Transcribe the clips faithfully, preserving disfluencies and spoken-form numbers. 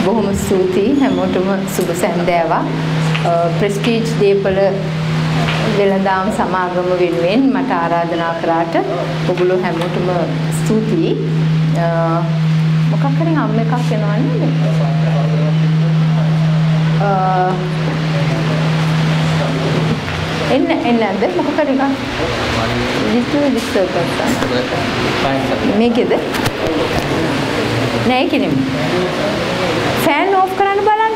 බොහොම ස්තුතියි හැමෝටම සුබ සැන්දෑවක්. ප්‍රෙස්ටිජ් දීපල වෙළඳාම් සමාගම වෙනුවෙන් මට ආරාධනා කරාට ඔයගොල්ලෝ හැමෝටම ස්තුතියි. මොකක් හරි හම් එකක් එනවන්නේ? එන්න එන්න නැද්ද මොකක් හරි එකක්? ඩිස්ටර්බ් ඩිස්ටර්බ් කරන්න. මේකේද? නෑ ඒකේ නෙමෙයි. ෆෑන් ඕෆ් කරන්න බලන්න.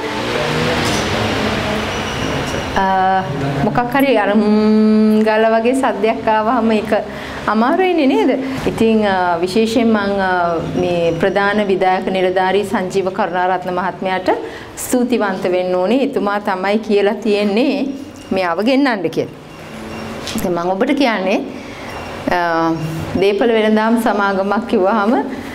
මොකක් හරි අර ගාල වගේ සද්දයක් ආවම ඒක අමාරුයිනේ නේද? ඉතින් විශේෂයෙන් මම මේ ප්‍රධාන විධායක නිලධාරී සංජීව කරුණාරත්න මහත්මයාට ස්තුතිවන්ත වෙන්න ඕනේ. එතුමා තමයි කියලා තියෙන්නේ මේ අවගෙන්නන්න කියලා. ඉතින් මම ඔබට කියන්නේ දීපල වෙළඳාම් සමාගමක් කිව්වහම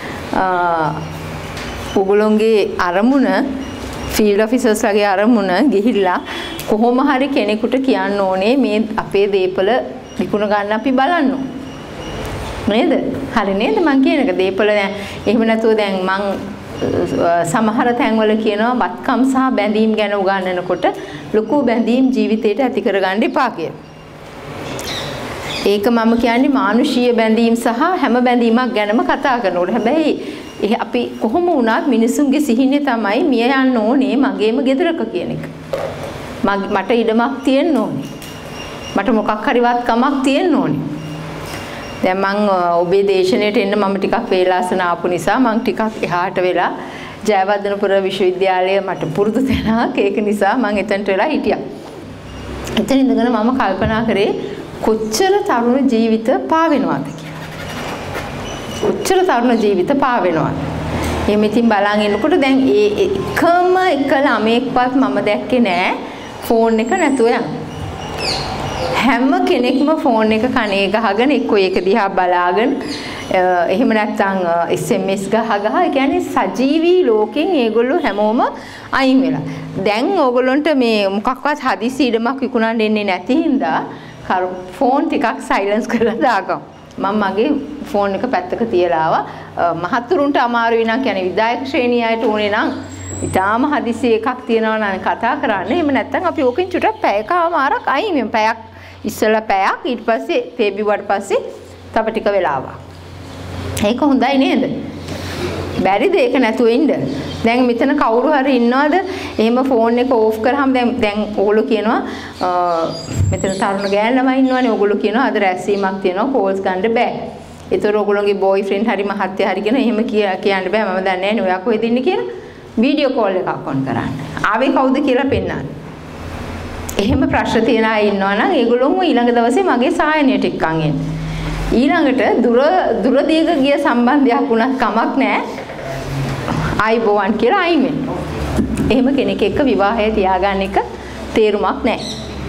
ඔගොල්ලෝගේ අරමුණ ෆීල්ඩ් ඔෆිසර්ස්ලාගේ අරමුණ ගිහිල්ලා කොහොම හරි කෙනෙකුට කියන්න ඕනේ මේ අපේ දීපල විකුණ ගන්න අපි බලන්න ඕනේ. නේද? හරි නේද මං කියන එක දීපල දැන් එහෙම නැතුව දැන් මං සමහර තැන්වල කියනවා වත්කම් සහ බැඳීම් ගැන උගන්වනකොට ලොකු බැඳීම් ජීවිතේට ඇති කරගන්න එපා කියලා. ඒක මම කියන්නේ මානුෂීය බැඳීම් සහ හැම බැඳීමක් ගැනම කතා කරනකොට හැබැයි අපි කොහොම වුණත් මිනිසුන්ගේ සිහිනේ තමයි මිය යන්න ඕනේ මගේම ගෙදරක කියන එක. මට ඉඩමක් තියෙන්න ඕනේ. මට මොකක් හරි වත්කමක් තියෙන්න ඕනේ. දැන් මම ඔබේ දේශනාවට එන්න මම ටිකක් වේලාසන ආපු නිසා මම ටිකක් එහාට වෙලා ජයවර්ධනපුර විශ්වවිද්‍යාලය මට පුරුදු තැනක් ඒක නිසා මම එතනට වෙලා හිටියා. එතන ඉඳගෙන මම කල්පනා කරේ කොච්චර තරුණ ජීවිත පාවෙනවද කියලා. කොච්චර තරුණ ජීවිත පාවෙනවද. එහෙම ඉතින් බලන් ඉන්නකොට දැන් ඒ එකම එක ළමෙක්වත් මම දැක්කේ නෑ ෆෝන් එක නැතුව යන. හැම කෙනෙක්ම ෆෝන් එක කනේ ගහගෙන එක්කෝ ඒක දිහා බලාගෙන එහෙම නැත්නම් එස් එම් එස් ගහ ගහ ඒ කියන්නේ සජීවී ලෝකෙන් ඒගොල්ලෝ හැමෝම අයින් වෙලා. දැන් ඕගොල්ලන්ට මේ මොකක්වත් හදිසි ඉඩමක් විකුණන්න දෙන්නේ නැති හින්දා ෆෝන් ටිකක් සයිලන්ස් කරලා දාගමු. මම මගේ ෆෝන් එක පැත්තක තියලා ආවා. මහතුරුන්ට අමාරුයි නම් කියන්නේ විධායක ශ්‍රේණිය අයට ඕනේ නම් ඊටාම හදිසි එකක් තියනවා නම් කතා කරන්න. එහෙම නැත්නම් අපි ඕකෙන් චුටක් පැයකමාරක් අයින් වෙමු. පැයක් ඉස්සෙල්ලා පැයක් ඊට පස්සේ තේ බිව්වට පස්සේ තව ටික වෙලාවක්. ඒක හොඳයි නේද? බැරිද ඒක නැතුව ඉන්න? දැන් මෙතන කවුරු හරි ඉන්නවද? එහෙම ෆෝන් එක ඕෆ් කරාම දැන් දැන් ඕගොල්ලෝ කියනවා මෙතන තරුණ ගෑනු ළමයි ඉන්නවනේ. ඕගොල්ලෝ කියනවා අද රැස්වීමක් තියෙනවා කෝල්ස් ගන්න බෑ. ඒතර ඕගොල්ලෝගේ බෝයිෆ්‍රෙන්ඩ් හරි මහත්තයා හරි කියන එහෙම කියන්න බෑ. මම දන්නේ නැහැ නේ ඔයා කොහෙද ඉන්නේ කියලා. වීඩියෝ කෝල් එකක් ඔන් කරන්න. ආවේ කවුද කියලා පෙන්නන්න. එහෙම ප්‍රශ්න තියන අය ඉන්නවා නම් ඒගොල්ලෝම ඊළඟ දවසේ මගේ සායනයට එක්කන් එන්න. ඊළඟට දුර දුර දීර්ඝ ගිය සම්බන්ධයක් වුණත් කමක් නැහැ. ආයිබෝවන් කියලා අයින් වෙන්න. එහෙම කෙනෙක් එක්ක විවාහය තියාගන්න එක තේරුමක් නැහැ.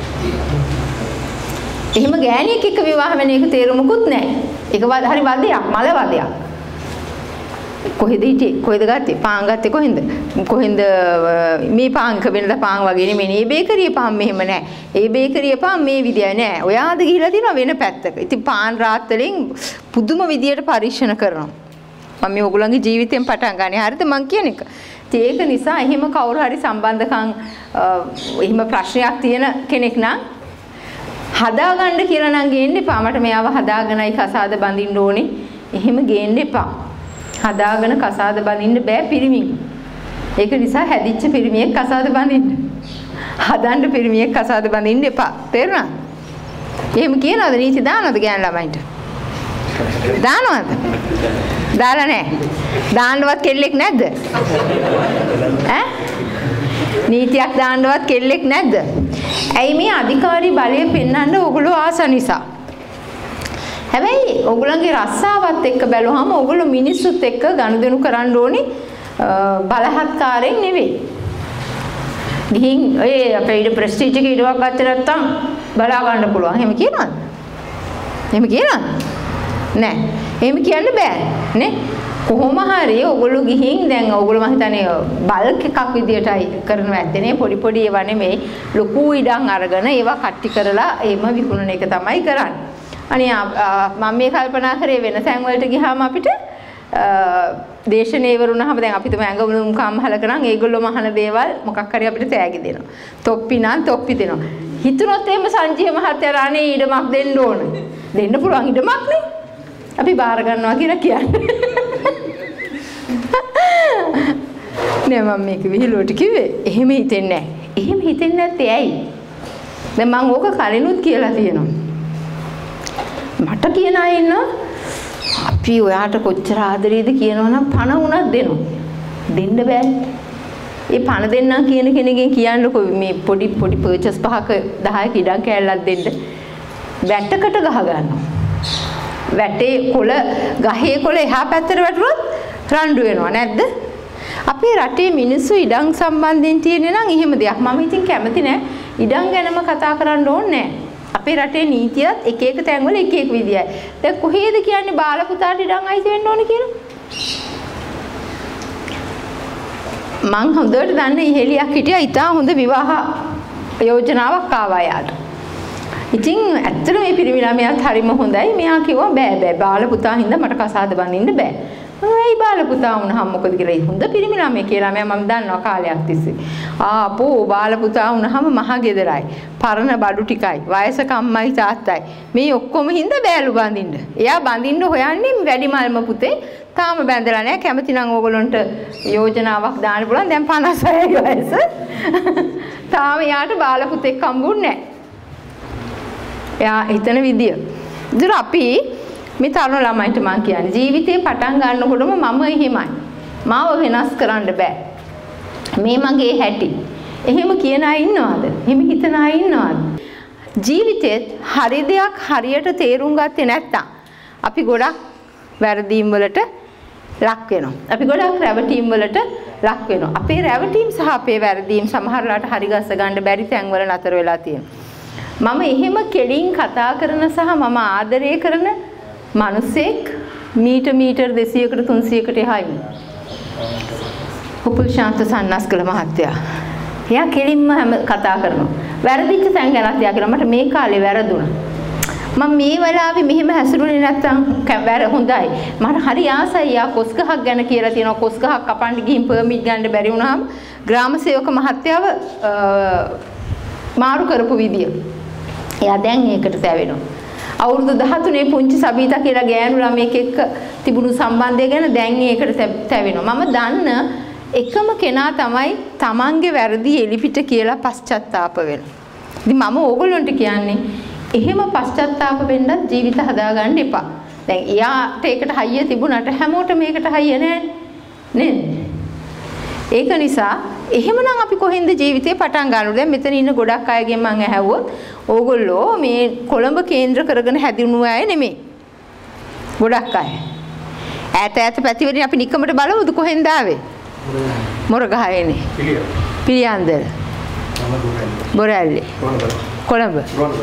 එහෙම ගෑණියෙක් එක්ක විවාහ වෙන එක තේරුමකුත් නැහැ. ඒක හරි වදයක්, මල වදයක්. කොහෙද හිටියේ? කොහෙද ගත්තේ? පාන් ගත්තේ කොහෙන්ද? කොහෙන්ද මේ පාන් එක වෙනද පාන් වගේ නෙමෙයි. මේ බේකරියේ පාන් මෙහෙම නෑ. ඒ බේකරියේ පාන් මේ විදිය නෑ. ඔයාද ගිහිලා තියෙනවා වෙන පැත්තක. ඉතින් පාන් රාත් වලින් පුදුම විදියට පරීක්ෂණ කරනවා. මම මේ ඔයගොල්ලන්ගේ ජීවිතයෙන් පටන් ගන්නේ. හරිද මං කියන එක? ඉතින් ඒක නිසා එහෙම කවුරු හරි සම්බන්ධකම් එහෙම ප්‍රශ්නයක් තියෙන කෙනෙක් නම් හදාගන්න කියලා නම් ගේන්න එපා. මට මෙයාව හදාගෙනයි කසාද බඳින්න ඕනේ. එහෙම ගේන්න එපා. හදාගෙන කසාද බඳින්න බෑ පිරිමින්. ඒක නිසා හැදිච්ච පිරිමියෙක් කසාද බඳින්න. හදන්න පිරිමියෙක් කසාද බඳින්න එපා. තේරුණාද? එහෙම කියනවද නීති දානවද ගෑනු ළමයින්ට? දානවද? දාලා නැහැ. දාන්නවත් කෙල්ලෙක් නැද්ද? ඈ? නීතියක් දාන්නවත් කෙල්ලෙක් නැද්ද? ඇයි මේ අධිකාරී බලය පෙන්වන්න ඕගොල්ලෝ ආස නිසා? හැබැයි ඕගොල්ලන්ගේ රස්සාවත් එක්ක බැලුවාම ඕගොල්ලෝ මිනිස්සුත් එක්ක ගනුදෙනු කරන්න ඕනේ බලහත්කාරයෙන් නෙවෙයි. ගිහින් ඒ අපේ ඊට ප්‍රෙස්ටිජ් එකේ ඉඩවක් ගත්තේ නැත්තම් බලා ගන්න පුළුවන්. එහෙම කියනවද? එහෙම කියනවද? නෑ. එහෙම කියන්න බෑ නේ. කොහොම හරි ඕගොල්ලෝ ගිහින් දැන් ඕගොල්ලෝ මම හිතන්නේ බල්ක් එකක් විදියටයි කරනවා ඇත්තනේ. පොඩි පොඩි ඒවා නෙමෙයි. ලොකු ඉඩම් අරගෙන ඒවා කට්ටි කරලා එහෙම විකුණන එක තමයි කරන්නේ. අනේ මම මේ කල්පනා කරේ වෙන තැන් වලට ගියාම අපිට දේශනේ වරුණාම දැන් අපි තමයි ඇඟවලුම් කම්හල කරන් ඒගොල්ලෝම අහන දේවල් මොකක් හරි අපිට තෑගි දෙනවා. තොප්පි නම් තොප්පි දෙනවා. හිතුනොත් එහෙම සංජීව මහත්තයා අනේ ඊඩමක් දෙන්න ඕන. දෙන්න පුළුවන් ඊඩමක් නේ. අපි බාර ගන්නවා කියලා කියන්නේ. නෑ මම මේක විහිළුවට කිව්වේ. එහෙම හිතෙන්නේ නෑ. එහෙම හිතෙන්නේ නැත්තේ ඇයි? දැන් මම ඕක කලිනුත් කියලා තියෙනවා. මට කියන අය ඉන්නවා අපි ඔයාට කොච්චර ආදරේද කියනවනම් පණ උනක් දෙනවා. දෙන්න බෑ. ඒ පණ දෙන්නම් කියන කෙනෙක්ගෙන් කියන්නකො මේ පොඩි පොඩි පර්චස් පහක දහයක ඉඩම් කෑල්ලක් දෙන්න. වැටකට ගහ ගන්නවා. වැටේ කොළ ගහේ කොළ එහා පැත්තට වැටුනොත් රණ්ඩු වෙනවා නැද්ද? අපේ රටේ මිනිස්සු ඉඩම් සම්බන්ධයෙන් තියෙන්නේ නම් එහෙම දෙයක්. මම ඉතින් කැමති නෑ. ඉඩම් ගැනම කතා කරන්න ඕනේ නෑ. අපේ රටේ නීතියත් එක එක තැන්වල එක එක විදියයි. දැන් කොහේද කියන්නේ බාල පුතාට ඉඩම් අයිති වෙන්න ඕනේ කියලා? මං හොඳට දන්න ඉහෙලියක් හිටියා ඉතා හොඳ විවාහ යෝජනාවක් ආවා යාට. ඉතින් ඇත්තට මේ පිරිමි ළමයාත් හරිම හොඳයි. මෙයා කිව්වා බෑ බෑ බාල පුතා හින්දා මට කසාද බඳින්න බෑ. මම බාල පුතා වුණාම මොකද කියලා. හොඳ පිරිමි ළමයෙක් කියලා මම දන්නවා කාලයක් තිස්සේ. ආපෝ බාල පුතා වුණාම මහ ගෙදරයි. පරණ බඩු ටිකයි. වයසක අම්මයි තාත්තයි. මේ ඔක්කොම හින්දා බෑලු බඳින්න. එයා බඳින්න හොයන්නේ වැඩිමල්ම පුතේ. තාම බැඳලා නැහැ. කැමති නම් ඕගොල්ලන්ට යෝජනාවක් දාන්න පුළුවන්. දැන් පනස් හයයි වයස. තාම යාට බාල පුතෙක් හම්බුන්නේ නැහැ. එයා හිතන විදිය. ඉතින් අපි මේ තරුණ ළමයින්ට මම කියන්නේ ජීවිතේ පටන් ගන්නකොටම මම එහෙමයි. මාව වෙනස් කරන්න බෑ. මේ මගේ හැටි. එහෙම කියන අය ඉන්නවද? එහෙම හිතන අය ඉන්නවද? ජීවිතේත් හරි දෙයක් හරියට තේරුම් ගත්තේ නැත්තම් අපි ගොඩක් වැරදීම් වලට ලක් වෙනවා. අපි ගොඩක් රැවටීම් වලට ලක් වෙනවා. අපේ රැවටීම් සහ අපේ වැරදීම් සමහරලාට හරි ගස්ස ගන්න බැරි තැන් වල නතර වෙලා තියෙනවා. මම එහෙම කෙලින් කතා කරන සහ මම ආදරය කරන මිනිසෙක් මීටර් මීටර් දෙසීයකට තුන්සීයකට එහා ඉන්නවා. උපුල් ශාන්ත සන්නස්කල මහත්තයා. එයා කෙලින්ම හැම කතා කරනවා. වැරදිච්ච තැන් ගැනත් එයා කියනවා මට මේ කාලේ වැරදුණා. මම මේ වෙලාවේ මෙහෙම හැසිරුනේ නැත්තම් වැර හොඳයි. මට හරි ආසයි යා කොස් ගහක් ගැන කියලා තියෙනවා. කොස් ගහක් කපන්න ගිහින් පර්මිට් ගන්න බැරි වුණාම ග්‍රාම සේවක මහත්තයාව මාරු කරපු විදිය. එයා දැන් ඒකට තැවෙනවා. අවුරුදු දහතුනේ පුංචි සබීතා කියලා ගෑනු ළමයෙක් එක්ක තිබුණු සම්බන්ධය ගැන දැන් ඒකට තැවෙනවා. මම දන්න එකම කෙනා තමයි තමන්ගේ වැරදි එලිපිට කියලා පශ්චාත්තාප වෙනවා. ඉතින් මම ඕගොල්ලන්ට කියන්නේ එහෙම පශ්චාත්තාප වෙන්නත් ජීවිත හදාගන්න එපා. දැන් එයාට ඒකට හයිය තිබුණාට හැමෝටම මේකට හයිය නැහැ නේද? ඒක නිසා එහෙමනම් අපි කොහෙන්ද ජීවිතේ පටන් ගන්නවද? දැන් මෙතන ඉන්න ගොඩක් අයගෙන් මම ඇහුවොත් ඕගොල්ලෝ මේ කොළඹ කේන්ද්‍ර කරගෙන හැදුණු අය නෙමෙයි. ගොඩක් අය. ඈත ඈත පැතිවලින් අපි නිකමට බලමුද කොහෙන්ද ආවේ? මොරගහයනේ. පිළියන්දල. බොරැල්ලේ. කොළඹ.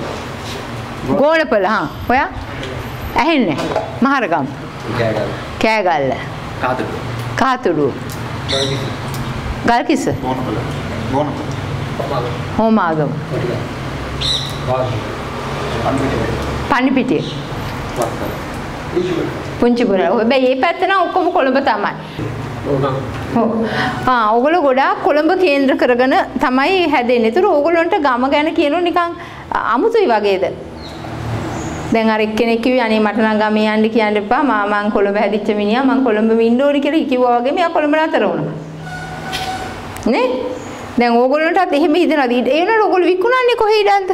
ගෝණපළ හා ඔයා ඇහෙන්නේ මහරගම් කෑගල්ල කාතුඩු කාතුඩු ගල්කිස්ස හෝමාගම පන්නිපිටිය පුංචි බොරැල්ල. හැබැයි මේ පැත්ත නම් ඔක්කොම කොළඹ තමයි. ආ ඕගොල්ලෝ ගොඩාක් කොළඹ කේන්ද්‍ර කරගෙන තමයි හැදෙන්නේ. ඒතර ඕගොල්ලන්ට ගම ගැන කියනොත් නිකන් අමුතුයි වගේද? දැන් අර එක්කෙනෙක් කිව්වේ අනේ මට නම් ගමේ යන්න කියන්න එපා. මා මං කොළඹ හැදිච්ච මිනිහා මං කොළඹ ඉන්න ඕනි කියලා කිව්වා වගේ මෙයා කොළඹ නතර වුණා. නේ? දැන් ඕගොල්ලන්ටත් එහෙම හිතනවාද? ඒ වෙනකොට ඕගොල්ලෝ විකුණන්නේ කොහේ ඉඳන්ද?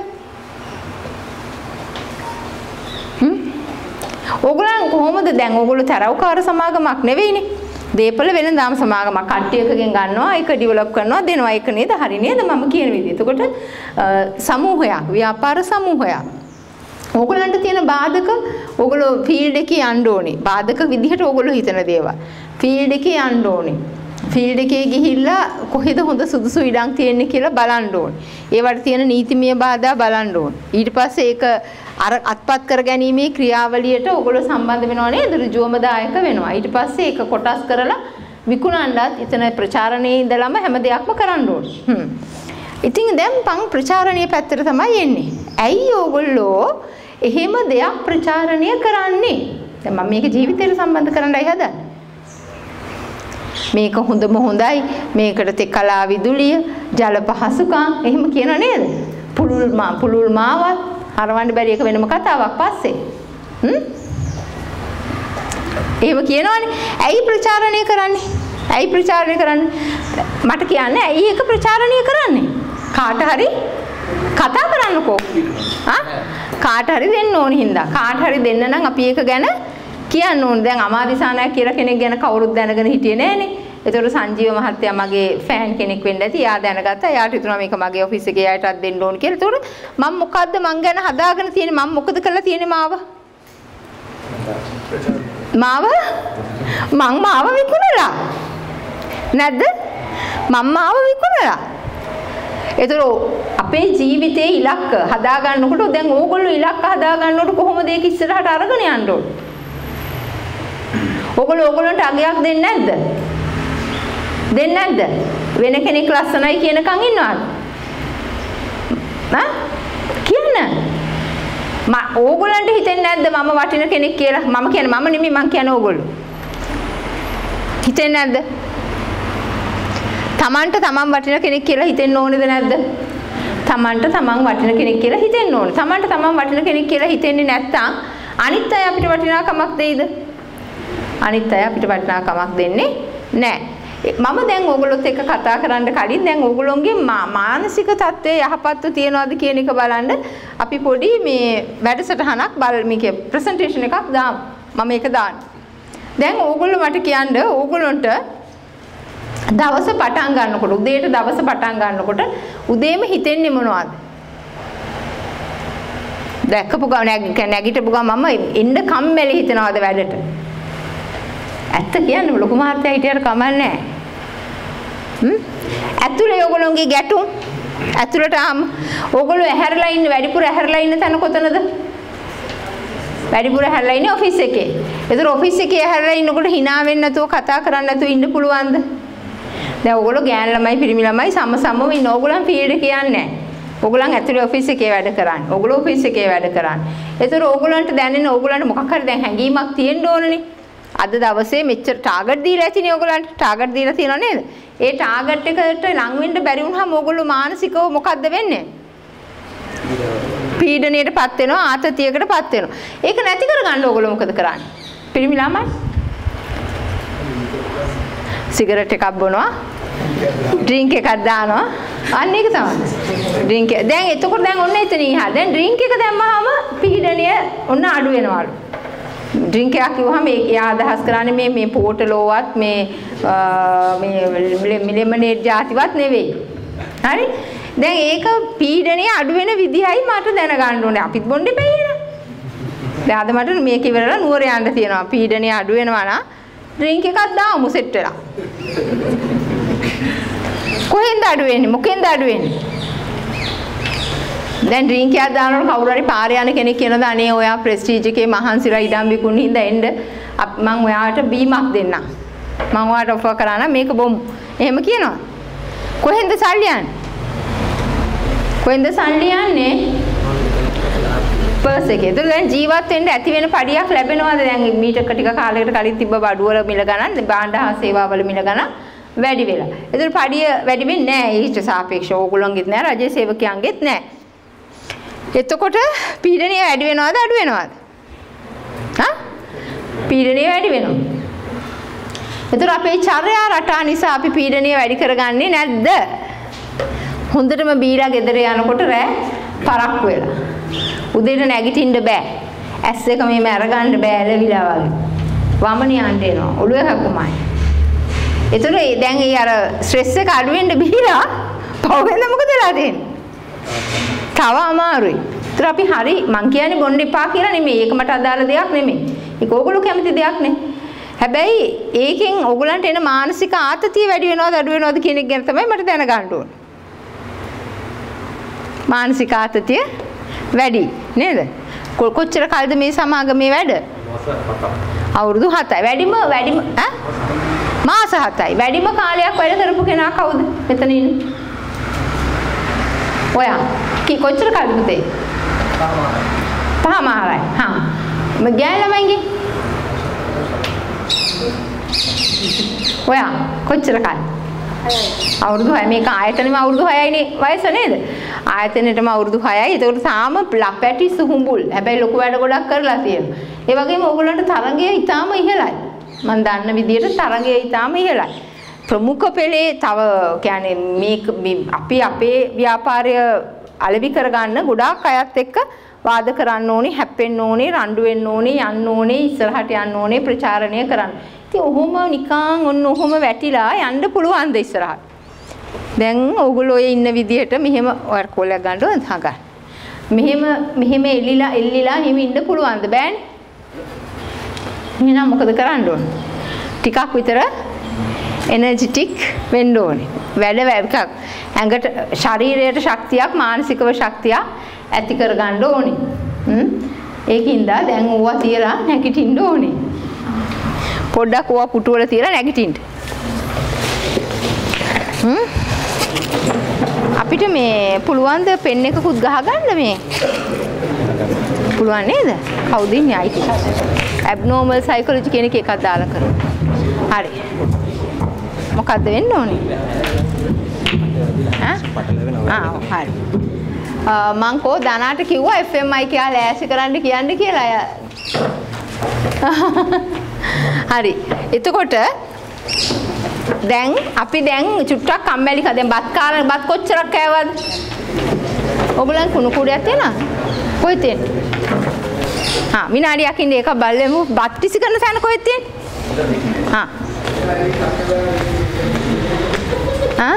හ්ම්? ඕගොල්ලන් කොහොමද දැන් ඕගොල්ලෝ තරවකාර සමාගමක් නෙවෙයිනේ. දීපල වෙනදාම සමාගමක් කට්ටියකගෙන් ගන්නවා ඒක ඩෙවලොප් කරනවා දෙනවා ඒක නේද? හරි නේද මම කියන විදිහ. එතකොට සමූහයක් ව්‍යාපාර සමූහයක්. ඕගොල්ලන්ට තියෙන බාධක ඕගොල්ලෝ ෆීල්ඩ් එකේ යන්න ඕනේ. බාධක විදිහට ඕගොල්ලෝ හිතන දේවල්. ෆීල්ඩ් එකේ යන්න ඕනේ. ෆීල්ඩ් එකේ ගිහිල්ලා කොහෙද හොඳ සුදුසු ඉඩම් තියෙන්නේ කියලා බලන්න ඕනේ. ඒවට තියෙන නීතිමය බාධා බලන්න ඕනේ. ඊට පස්සේ ඒක අර අත්පත් කර ගැනීමේ ක්‍රියාවලියට ඕගොල්ලෝ සම්බන්ධ වෙනවා නේද? ඍජුවම දායක වෙනවා. ඊට පස්සේ ඒක කොටස් කරලා විකුණන්නත් එතන ප්‍රචාරණයේ ඉඳලම හැම දෙයක්ම කරන්න ඕනේ. හ්ම්. ඉතින් දැන් පං ප්‍රචාරණයේ පැත්තට තමයි එන්නේ. ඇයි ඕගොල්ලෝ එහෙම දෙයක් ප්‍රචාරණය කරන්නේ? දැන් මම මේක ජීවිතේට සම්බන්ධ කරන්නයි හදන්නේ. මේක හොඳම හොඳයි. මේකට තෙකලා විදුලිය, ජල පහසුකම් එහෙම කියන නේද? පුලුල් මා පුලුල් මාවත් හරවන්න බැරි එක වෙනම කතාවක් පස්සේ. හ්ම්? එහෙම කියනවනේ. ඇයි ප්‍රචාරණය කරන්නේ? ඇයි ප්‍රචාරණය කරන්නේ? මට කියන්නේ ඇයි ඒක ප්‍රචාරණය කරන්නේ? කාට හරි කතා කරන්නකෝ. ආ? කාට හරි දෙන්න ඕන හින්දා. කාට හරි දෙන්න නම් අපි ඒක ගැන කියන්න ඕනේ. දැන් අමාදිසානයක් කියලා කෙනෙක් ගැන කවුරුත් දැනගෙන හිටියේ නෑනේ. ඒතකොට සංජීව මහත්තයා මගේ ෆෑන් කෙනෙක් වෙන්න ඇති. එයා දැනගත්තා. එයාට හිතුණා මේක මගේ ඔෆිස් එකේ අයටත් දෙන්න ඕන කියලා. ඒතකොට මම මොකද්ද මං ගැන හදාගෙන තියෙන්නේ? මම මොකද කරලා තියෙන්නේ මාව? මාව? මං මාව විකුණලා. නැද්ද? මම මාව විකුණලා. ඒතකොට අපේ ජීවිතයේ ඉලක්ක හදා ගන්නකොට දැන් ඕගොල්ලෝ ඉලක්ක හදා ගන්නකොට කොහොමද ඒක ඉස්සරහට අරගෙන යන්න ඕනේ? ඕගොල්ලෝ ඕගොල්ලන්ට අගයක් දෙන්නේ නැද්ද? දෙන්නේ නැද්ද? වෙන කෙනෙක් ලස්සනයි කියනකන් ඉන්නවද? ආ? කියන්න. මම ඕගොල්ලන්ට හිතෙන්නේ නැද්ද මම වටින කෙනෙක් කියලා? මම කියන්නේ මම නෙමෙයි මං කියන්නේ ඕගොල්ලෝ. හිතෙන්නේ නැද්ද? තමන්ට තමන් වටින කෙනෙක් කියලා හිතෙන්න ඕනේද නැද්ද? තමන්ට තමන් වටින කෙනෙක් කියලා හිතෙන්න ඕනේ. තමන්ට තමන් වටින කෙනෙක් කියලා හිතෙන්නේ නැත්නම් අනිත් අය අපිට වටිනාකමක් දෙයිද? අනිත් අය අපිට වටිනාකමක් දෙන්නේ නැහැ. මම දැන් ඕගොල්ලොත් එක්ක කතා කරන්න කලින් දැන් ඕගොල්ලොන්ගේ මානසික තත්ත්වය යහපත්ව තියනවාද කියන එක බලන්න අපි පොඩි මේ වැඩසටහනක් බල මේකේ ප්‍රසන්ටේෂන් එකක් දාමු. මම ඒක දාන්න. දැන් ඕගොල්ලෝ මට කියන්න ඕගොල්ලන්ට දවස පටන් ගන්නකොට උදේට දවස පටන් ගන්නකොට උදේම හිතෙන්නේ මොනවද? දැක්කපු ගමන් නැගිටපු ගමන් මම එන්න කම්මැලි හිතනවාද වැඩට? ඇත්ත කියන්න ලොකු මහත්තයා හිටියට කමක් නැහැ. හ්ම්? ඇතුලේ ඕගොල්ලෝගේ ගැටුම් ඇතුලට ආම ඕගොල්ලෝ ඇහැරලා ඉන්න වැඩිපුර ඇහැරලා ඉන්න තැන කොතනද? වැඩිපුර ඇහැරලා ඉන්නේ ඔෆිස් එකේ. ඒතර ඔෆිස් එකේ ඇහැරලා ඉන්නකොට hina වෙන්න නැතුව කතා කරන්න නැතුව ඉන්න පුළුවන්ද? දැන් ඕගොල්ලෝ ගෑන් ළමයි පිරිමි ළමයි සම සමව ඉන්න ඕගොල්ලන් ෆීල්ඩ් කියන්නේ නැහැ. ඕගොල්ලන් ඇතුලේ ඔෆිස් එකේ වැඩ කරන්නේ. ඕගොල්ලෝ ඔෆිස් එකේ වැඩ කරන්නේ. ඒතර ඕගොල්ලන්ට දැනෙන ඕගොල්ලන්ට මොකක් හරි දැන් හැඟීමක් තියෙන්න ඕනනේ. අද දවසේ මෙච්චර ටාගට් දීලා ඇතිනේ ඕගොල්ලන්ට. ටාගට් දීලා තියෙනව නේද? ඒ ටාගට් එකට ලං වෙන්න බැරි වුණාම ඕගොල්ලෝ මානසිකව මොකද්ද වෙන්නේ? පීඩණයටපත් වෙනවා, ආතතියකටපත් වෙනවා. ඒක නැති කරගන්න ඕගොල්ලෝ මොකද කරන්නේ? පිරිමි ළමයි සිගරට් එකක් බොනවා, ඩ්‍රින්ක් එකක් දානවා. අන්න ඒක තමයි. ඩ්‍රින්ක් දැන් එතකොට දැන් ඔන්න එතන ඉහා. දැන් ඩ්‍රින්ක් එක දැම්මහම පීඩණය ඔන්න අඩු වෙනවලු. ඩ්‍රින්ක් එකක් කිව්වහම එයා අදහස් කරන්නේ මේ මේ පෝටලෝවත් මේ මේ ලෙමනේඩ් જાතිවත් නෙවෙයි. හරි? දැන් ඒක පීඩණය අඩු වෙන විදිහයි මට දැනගන්න ඕනේ. අපිත් බොන්න බෑ නේද? දැන් අද මට මේක ඉවරලා නුවර යන්න තියෙනවා. පීඩණය අඩු වෙනවා නම් ඩ්‍රින්ක් එකක් දාමු සෙට් වෙලා. කොහෙන්ද අඩු වෙන්නේ? මොකෙන්ද අඩු වෙන්නේ? දැන් ඩ්‍රින්ක් එකක් දානකොට කවුරු හරි පාරේ යන කෙනෙක් කියනවා අනේ ඔයා ප්‍රෙස්ටිජ් එකේ මහන්සිලා ඉඩම් විකුණන හින්දා එන්න මම ඔයාට බීමක් දෙන්නම්. මම ඔයාට ඔෆර් කරා නම් මේක බොමු. එහෙම කියනවා. කොහෙන්ද සල්ලි යන්නේ? කොහෙන්ද සල්ලි යන්නේ? පර්ස් එකේ. ඒතර දැන් ජීවත් වෙන්න ඇති වෙන පඩියක් ලැබෙනවද? දැන් මීට ටික කාලයකට කලින් තිබ්බ බඩුවල මිල ගණන්, භාණ්ඩ හා සේවාවල මිල ගණන් වැඩි වෙලා. ඒතර පඩිය වැඩි වෙන්නේ නැහැ. ඊට සාපේක්ෂව ඕගොල්ලන්ගෙත් නැහැ, රජයේ සේවකයන්ගෙත් නැහැ. එතකොට පීඩනය වැඩි වෙනවද අඩු වෙනවද? හා? පීඩනය වැඩි වෙනවා. ඒතර අපේ චර්යා රටා නිසා අපි පීඩනය වැඩි කරගන්නේ නැද්ද? හොඳටම බීලා ගෙදර යනකොට රෑ පරක්කු වෙලා. උදේට නැගිටින්න බෑ. ඇස් එක මෙහෙම අරගන්න බෑ ඇලවිලා වගේ. වමන යන්න එනවා. ඔළුව හැකුමයි. ඒතර දැන් ඒ අර ස්ට්‍රෙස් එක අඩු වෙන්න බීලා පවෙන්ද මොකද වෙලා තියෙන්නේ? තව අමාරුයි. ඒතර අපි හරි මං කියන්නේ බොන්න එපා කියලා නෙමෙයි. ඒක මට අදාළ දෙයක් නෙමෙයි. ඒක ඕගොල්ලෝ කැමති දෙයක් නේ. හැබැයි ඒකෙන් ඕගොල්ලන්ට එන මානසික ආතතිය වැඩි වෙනවද අඩු වෙනවද කියන එක ගැන තමයි මට දැනගන්න ඕනේ. මානසික ආතතිය වැඩි නේද? කොච්චර කාලද මේ සමාගමේ වැඩ? අවුරුදු හතයි. වැඩිම වැඩිම ඈ මාස හතයි. වැඩිම කාලයක් වැඩ කරපු කෙනා කවුද? මෙතන ඉන්නේ. ඔයා කි කොච්චර කාලෙද පුතේ? පහමාරයි. හා. මම ගෑන ළමයිගේ ඔයා කොච්චර කාලේ? අවුරුදු හය මේක ආයතනෙම අවුරුදු හයයිනේ වයස නේද? ආයතනෙටම අවුරුදු හයයි. ඒකට තාම ලපැටි සුහුඹුල්. හැබැයි ලොකු වැඩ ගොඩක් කරලා තියෙනවා. ඒ වගේම ඕගොල්ලන්ට තරංගය ඊටාම ඉහළයි. මම දන්න විදිහට තරංගය ඊටාම ඉහළයි. ප්‍රමුඛ පෙළේ තව කියන්නේ මේ අපි අපේ ව්‍යාපාරය අලෙවි කරගන්න ගොඩාක් අයත් එක්ක වාද කරන්න ඕනේ, හැප්පෙන්න ඕනේ, රණ්ඩු වෙන්න ඕනේ, යන්න ඕනේ, ඉස්සරහට යන්න ඕනේ, ප්‍රචාරණය කරන්න. ඉතින් ඔහොම නිකන් ඔන්න ඔහොම වැටිලා යන්න පුළුවන් ද ඉස්සරහට. දැන් ඕගොල්ලෝ ඔය ඉන්න විදිහට මෙහෙම ඔය කොල්ලක් ගන්න ඕනද හංගා. මෙහෙම මෙහෙම එල්ලිලා එල්ලිලා එහෙම ඉන්න පුළුවන්ද බෑනේ. එහෙනම් මොකද කරන්න ඕන? ටිකක් විතර එනර්ජිටික් වෙන්න ඕනේ. වැඩ වැඩක් ඇඟට ශරීරයට ශක්තියක් මානසිකව ශක්තියක් ඇති කර ගන්න ඕනේ. හ්ම් ඒකින්ද දැන් ඕවා තියලා නැගිටින්න ඕනේ. පොඩ්ඩක් ඕවා පුටු වල තියලා නැගිටින්න. හ්ම් අපිට මේ පුළුවන් ද පෙන් එකකුත් ගහ ගන්න මේ? පුළුවන් නේද? කවුද ඉන්නේ අයිති? abnormal psychology කියන එක එකක් දාලා කරමු. හරි. මොකද්ද වෙන්න ඕනේ? ඈ? ආ හරි. මං කෝ දනාට කිව්වා F M I කියලා ලෑස්ති කරන්න කියන්න කියලා. හරි. එතකොට දැන් අපි දැන් චුට්ටක් කම්මැලි කා දැන් බත් කාලා බත් කොච්චරක් කෑවද? ඔයගොල්ලන් කුණු කුඩයක් තියෙනවද? කොහෙද තියෙන්නේ? හා විනාඩියක් ඉන්න එක බලමු බත් කිසි කරන තැන කොහෙද තියෙන්නේ? හා. හා?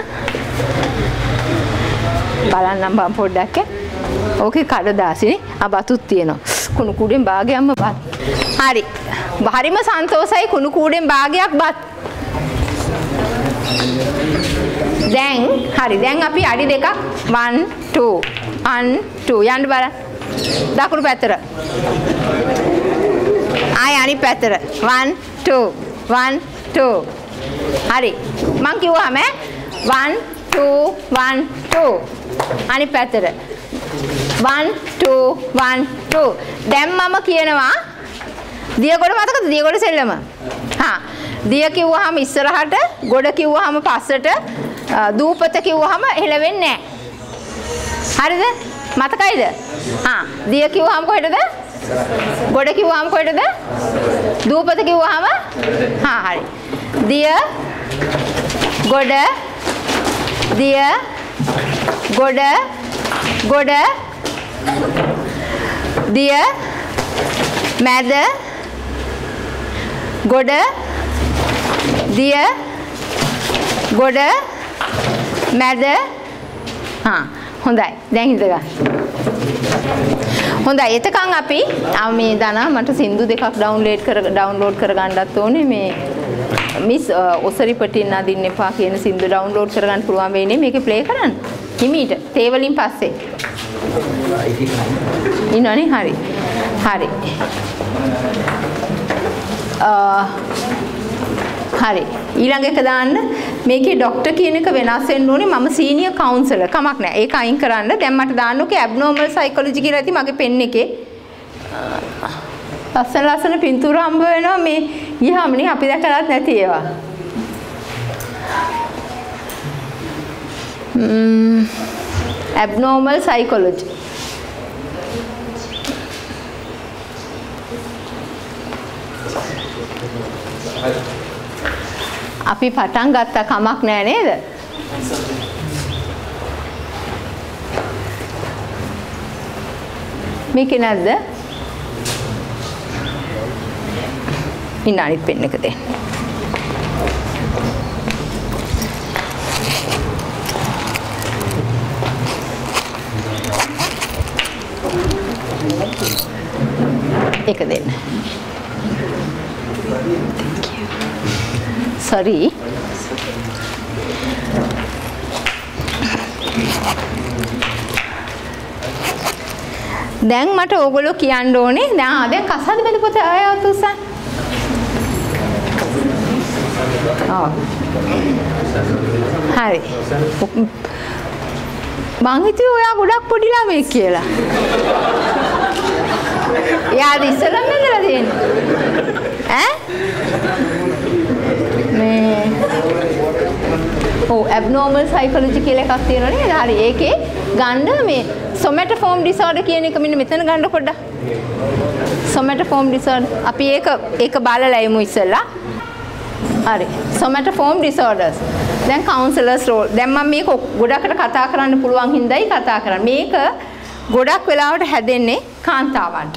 බලන්නම් බම් පොඩ්ඩක්. ඕකේ කඩදාසිනේ. ආ බතුත් තියෙනවා. කුණු කුඩෙන් භාගයක්ම බත්. හරි. හරිම සන්තෝසයි කුණු කුඩෙන් භාගයක් බත්. දැන් හරි දැන් අපි අඩි දෙකක් one two one two යන්න බලන්න. දකුණු පැත්තට. ආය අනිත් පැත්තට. one two one two. හරි. මං කිව්වම one two one two. අනිත් පැත්තට. one two one two. දැන් මම කියනවා දියගොඩ මතකද දියගොඩ සෙල්ලම? හා. දිය කිව්වහම ඉස්සරහට, ගොඩ කිව්වහම පස්සට, දූපත කිව්වහම හෙලවෙන්නේ නැහැ. හරිද? මතකයිද? හා. දිය කිව්වහම කොහෙටද? ගොඩ කිව්වහම කොහෙටද? දූපත කිව්වහම හා හරි. දිය ගොඩ දිය ගොඩ ගොඩ දිය මැද ගොඩ දිය ගොඩ මැද හා හොඳයි දැන් හිතගන්න. හොඳයි එතකන් අපි මේ දනා මට සින්දු දෙකක් ඩවුන්ලෝඩ් කර ඩවුන්ලෝඩ් කරගන්නත් ඕනේ මේ මිස් ඔසරි පටින් අදින්න එපා කියන සින්දු ඩවුන්ලෝඩ් කරගන්න පුළුවන් වෙන්නේ මේකේ ප්ලේ කරන්න. හිමීට තේ වලින් පස්සේ. ඉන්නනේ හරි. හරි. හරි. ඊළඟ එක දාන්න මේකේ ડોක්ටර් කියන එක වෙනස් වෙන්න ඕනේ මම සීනියර් කවුන්සලර් කමක් නැහැ. ඒක අයින් කරන්න. දැන් මට දාන්න ඕකේ ඇබ්නෝමල් සයිකොලොජි කියලා ඇති මගේ පෙන් එකේ. ලස්සන ලස්සන පින්තූර හම්බ වෙනවා මේ ගියාමනේ අපි දැකලත් නැති ඒවා. ම්ම් abnormal psychology. අපි පටන් ගත්ත කමක් නෑ නේද? මේක නැද්ද? ඉන්න අනිත් පෙන් එක දෙන්න. එක දෙන්න. Sorry. දැන් මට ඕගොල්ලෝ කියන්න ඕනේ දැන් දැන් කසාද බඳ පොත ආයත් උස්සන්. ආ. හරි. මං හිතුවේ ඔයා ගොඩක් පොඩි ළමෙක් කියලා. යාද ඉස්සලම ඉඳලා තියෙන්නේ. ඈ? මේ ඔව් abnormal psychology කියලා එකක් තියෙනවා නේද? හරි. ඒකේ ගන්න මේ somatoform disorder කියන එක මෙන්න මෙතන ගන්න පොඩ්ඩක්. somatoform disorder. අපි ඒක ඒක බලලා යමු ඉස්සෙල්ලා. හරි. somatoform disorders. දැන් counselors role. දැන් මම මේක ගොඩකට කතා කරන්න පුළුවන් හින්දායි කතා කරන්නේ. මේක ගොඩක් වෙලාවට හැදෙන්නේ කාන්තාවන්ට.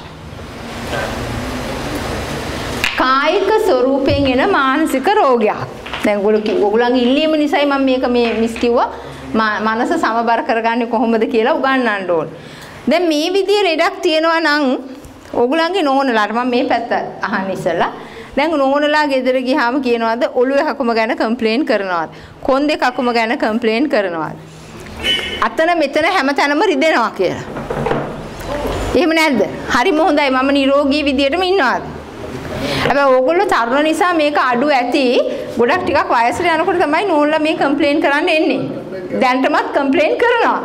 කායික ස්වරූපයෙන් එන මානසික රෝගයක්. දැන් ඔයගොල්ලන්ගේ ඉල්ලීම නිසායි මම මේක මේ මිස් කිව්වා. මනස සමබර කරගන්නේ කොහොමද කියලා උගන්වන්න ඕන. දැන් මේ විදිහේ ලෙඩක් තියෙනවා නම් ඔයගොල්ලන්ගේ නෝනලාට මම මේ පැත්ත අහන්න ඉස්සලා. දැන් නෝනලා ගෙදර ගියාම කියනවාද ඔළුවේ කකුම ගැන කම්ප්ලේන් කරනවාද? කොන්දේ කකුම ගැන කම්ප්ලේන් කරනවාද? අතන මෙතන හැමතැනම රිදෙනවා කියලා. එහෙම නැද්ද? හරිම හොඳයි. මම නිරෝගී විදියටම ඉන්නවාද? හැබැයි ඕගොල්ලෝ තරුණ නිසා මේක අඩු ඇති. ගොඩක් ටිකක් වයසට යනකොට තමයි නෝන්ලා මේ කම්ප්ලේන් කරන්න එන්නේ. දැන්ටමත් කම්ප්ලේන් කරනවා.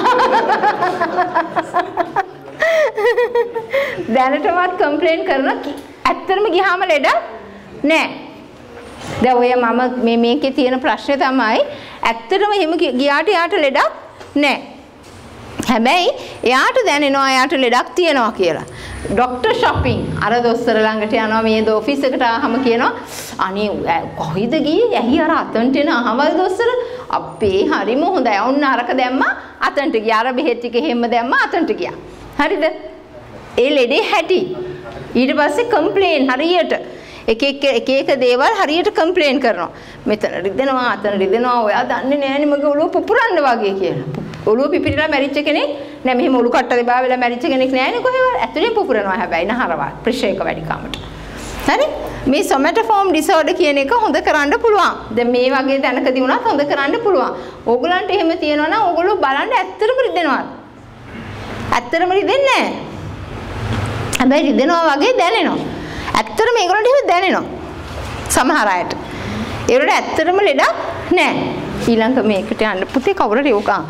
දැනටමත් කම්ප්ලේන් කරනවා. ඇත්තටම ගියාම ලෙඩ නෑ. දැන් ඔය මම මේ මේකේ තියෙන ප්‍රශ්නේ තමයි ඇත්තටම එහෙම ගියාට යාට ලෙඩක් නෑ. හැබැයි එයාට දැනෙනවා එයාට ලෙඩක් තියෙනවා කියලා. ඩොක්ටර් shopping අර දොස්තර ළඟට යනවා මේ ඔෆිස් එකට ආවම කියනවා අනේ කොහෙද ගියේ? ඇහි අර අතන්ට එන අහවල් දොස්තර අපේ හරිම හොඳයි. ඔන්න අරක දැම්මා අතන්ට ගියා. අර බෙහෙත් ටික හැම දැම්මා අතන්ට ගියා. හරිද? ඒ ලෙඩේ හැටි. ඊට පස්සේ කම්ප්ලේන් හරියට එක එක එක එක දේවල් හරියට කම්ප්ලේන් කරනවා. මෙතන රිදෙනවා අතන රිදෙනවා. ඔයා දන්නේ නෑනේ මගේ ඔළුව පුපුරන්න වගේ කියලා. ඔළුව පිපිරිලා මැරිච්ච කෙනෙක් නෑ මෙහෙම ඔලු කට්ට දෙබා වෙලා මැරිච්ච කෙනෙක් නෑනේ කොහෙවත්. ඇතුලෙන් පුපුරනවා හැබැයි නහරවල් ප්‍රෙෂර් එක වැඩි කමට. හරි? මේ somatoform disorder කියන එක හොඳ කරන්න පුළුවන්. දැන් මේ වගේ දැනකදී වුණත් හොඳ කරන්න පුළුවන්. ඕගොල්ලන්ට එහෙම තියෙනවා නම් ඕගොල්ලෝ බලන්න ඇත්තටම රිදෙනවද? ඇත්තටම රිදෙන්නේ නෑ. හැබැයි රිදෙනවා වගේ දැනෙනවා. ඇත්තටම මේගොල්ලන්ට එහෙම දැනෙනවා. සමහර අයට. ඒවලට ඇත්තටම ලෙඩක් නෑ. ඊළඟ මේකට යන්න පුතේ කවුරුද යෝගා?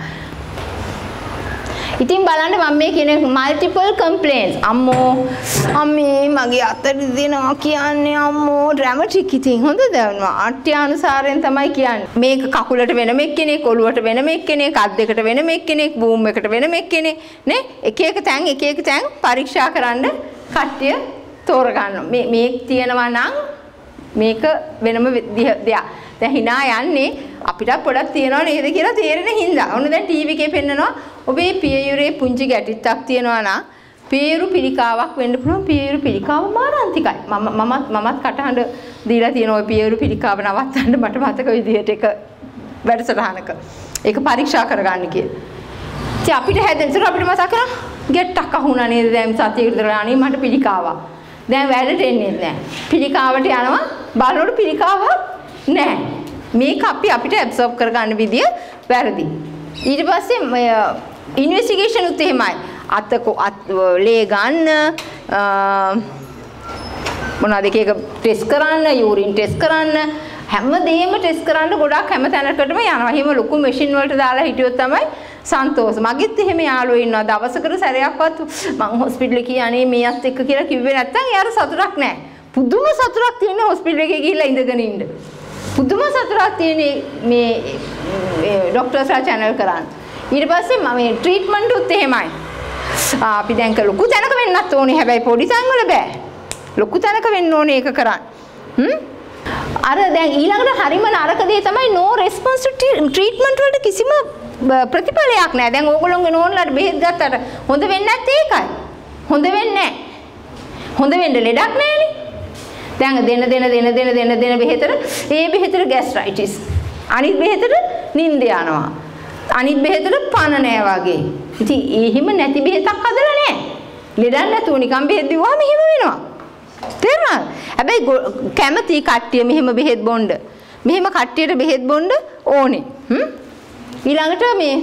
ඉතින් බලන්න මම මේ කියන multiple complaints අම්මෝ අම්මේ මගේ අත රිදෙනවා කියන්නේ අම්මෝ ඩ්‍රැමටික් ඉතින් හොඳද අට්‍යානුසාරයෙන් තමයි කියන්නේ මේක කකුලට වෙනම එක්කෙනෙක් ඔළුවට වෙනම එක්කෙනෙක් අත් දෙකට වෙනම එක්කෙනෙක් බූම් එකට වෙනම එක්කෙනෙක් නේ එක එක තැන් එක එක තැන් පරීක්ෂා කරන්න කට්ටිය තෝරගන්නවා මේ මේ තියෙනවා නම් මේක වෙනම දෙයක් දැන් hina යන්නේ අපිට පොඩක් තියනවා නේද කියලා තේරෙන හින්දා. ඔන්න දැන් ටීවී එකේ පෙන්නනවා ඔබේ පියයුරේ පුංචි ගැටිත්තක් තියනවා නම් පියයුරු පිළිකාවක් වෙන්න පුළුවන්. පියයුරු පිළිකාව මාරාන්තිකයි. මම මමත් මමත් කටහඬ දීලා තියෙනවා ඔය පියයුරු පිළිකාව නවත්තන්න මට මතක විදිහට එක වැඩසටහනක. ඒක පරීක්ෂා කරගන්න කියලා. ඉතින් අපිට හැදෙන්න අපිට මතක ගැට්ටක් අහුණා නේද දැන් සතිය විතර යන්නේ මට පිළිකාවක්. දැන් වැඩට එන්නේ නැහැ. පිළිකාවට යනවා බලනකොට පිළිකාවක් නැහැ. මේක අපි අපිට ඇබ්සෝබ් කරගන්න විදිය වැරදි. ඊට පස්සේ ඉන්වෙස්ටිගේෂන් උත් එහෙමයි. අත ලේ ගන්න මොනවාද එක එක ටෙස්ට් කරන්න, යූරින් ටෙස්ට් කරන්න, හැමදේම ටෙස්ට් කරන්න ගොඩක් හැම තැනකටම යනවා. එහෙම ලොකු මැෂින් වලට දාලා හිටියොත් තමයි සන්තෝෂ. මගෙත් එහෙම යාළුවෝ ඉන්නවා. දවසකට සැරයක්වත් මං හොස්පිටල් ගියානේ මේ අත් එක්ක කියලා කිව්වේ නැත්තම් යාර සතුටක් නැහැ. පුදුම සතුටක් තියෙන හොස්පිටල් එකේ ගිහිල්ලා ඉඳගෙන ඉන්න. පුදුම සතුටක් තියෙන මේ ડોක්ටර්ස්ලා channel කරන්. ඊට පස්සේ මම මේ ට්‍රීට්මන්ට් උත් එහෙමයි. අපි දැන් ලොකු තැනක වෙන්නත් ඕනේ. හැබැයි පොඩි තැන් වල බෑ. ලොකු තැනක වෙන්න ඕනේ ඒක කරන්න. හ්ම්? අර දැන් ඊළඟට හරිම නරක දේ තමයි no response to treatment වලට කිසිම ප්‍රතිඵලයක් නැහැ. දැන් ඕගොල්ලෝගේ නෝන්ලාට බෙහෙත් ගත්තට හොඳ වෙන්නේ නැත්තේ ඒකයි. හොඳ වෙන්නේ නැහැ. හොඳ වෙන්න ලෙඩක් නැහැනේ. දැන් දෙන දෙන දෙන දෙන දෙන දෙන බෙහෙතට ඒ බෙහෙතට ગેස්ට්‍රයිටිස්. අනිත් බෙහෙතට නිින්ද යනවා. අනිත් බෙහෙතට පණ නැහැ වගේ. ඉතින් එහෙම නැති බෙහෙතක් හදලා නැහැ. ලෙඩක් නැතුව නිකන් බෙහෙත් දීුවා මෙහෙම වෙනවා. තේරුණාද? හැබැයි කැමති කට්ටිය මෙහෙම බෙහෙත් බොන්න. මෙහෙම කට්ටියට බෙහෙත් බොන්න ඕනේ. හ්ම්? ඊළඟට මේ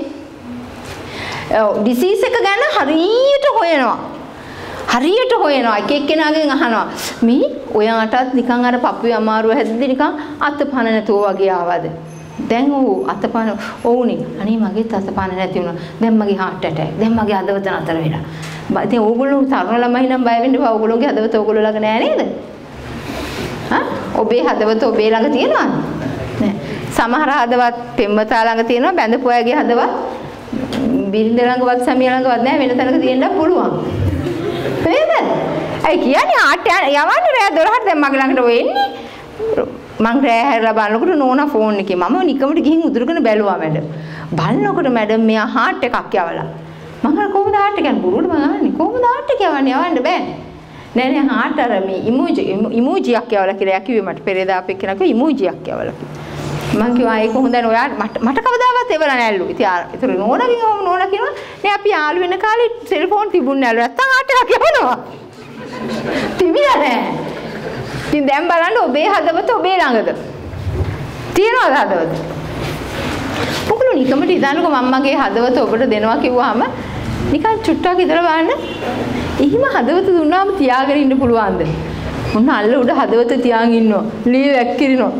ඩිසීස් එක ගැන හරියට හොයනවා. හරියට හොයනවා. එක එක්කෙනාගෙන් අහනවා. මේ ඔයාටත් නිකන් අර පපුවේ අමාරුව හැද්දි නිකන් අතපන නැතුව වගේ ආවද? දැන් ඔව් අතපන ඔව්නේ. අනේ මගේත් අතපන නැති වුණා. දැන් මගේ heart attack. දැන් මගේ හදවත නතර වෙලා. ඉතින් ඕගොල්ලෝ තරුණ ළමයි නම් බය වෙන්න එපා. ඕගොල්ලෝගේ හදවත ඕගොල්ලෝ ළඟ නෑ නේද? හා? ඔබේ හදවත ඔබේ ළඟ තියෙනවද? නෑ. සමහර හදවත් පෙම්වතා ළඟ තියෙනවා බැඳපු අයගේ හදවත් බිරිඳ ළඟවත් සැමියා ළඟවත් නැහැ වෙන තැනක තියෙන්න පුළුවන්. නේද? අය කියන්නේ ආට යවන්නේ රෑ දොළහට දැන් මගේ ළඟට ඔය එන්නේ. මං රෑ හැරලා බලනකොට නෝනා ෆෝන් එකේ මම නිකමට ගිහින් උදුරගෙන බැලුවා මැඩම්. බලනකොට මැඩම් මෙයා හાર્ට් එකක් යවලා. මම අර කොහොමද හાર્ට් එක යන්නේ බුරුවට මං අහන්නේ කොහොමද හાર્ට් එක යවන්නේ යවන්න බෑ. නෑ නෑ හાર્ට් අර මේ ඉමෝජි ඉමෝජියක් යවලා කියලා කිව්වේ මට පෙරේදා අපේ කෙනා කිව්වා ඉමෝජියක් යවලා. මං කිව්වා ඒක හොඳයි ඔයා මට මට කවදාවත් එවලා නැල්ලු. ඉතින් ආ ඒතර නෝනාගෙන් ඕම නෝනා කියනවා නේ අපි යාළු වෙන කාලේ සෙල්ෆෝන් තිබුණ නැල්ලු. නැත්තම් හાર્ට් එකක් යවනවා. තිබිලා නෑ. ඉතින් දැන් බලන්න ඔබේ හදවත ඔබේ ළඟද? තියනවද හදවත? ඔගොල්ලෝ නිකමට ඉඳන්කෝ මම්මගේ හදවත ඔබට දෙනවා කිව්වහම නිකන් චුට්ටක් විතර බලන්න. එහෙම හදවත දුන්නාම තියාගෙන ඉන්න පුළුවන්ද? මොන අල්ල උඩ හදවත තියාගෙන ඉන්නවා. ලී වැක්කිරිනවා.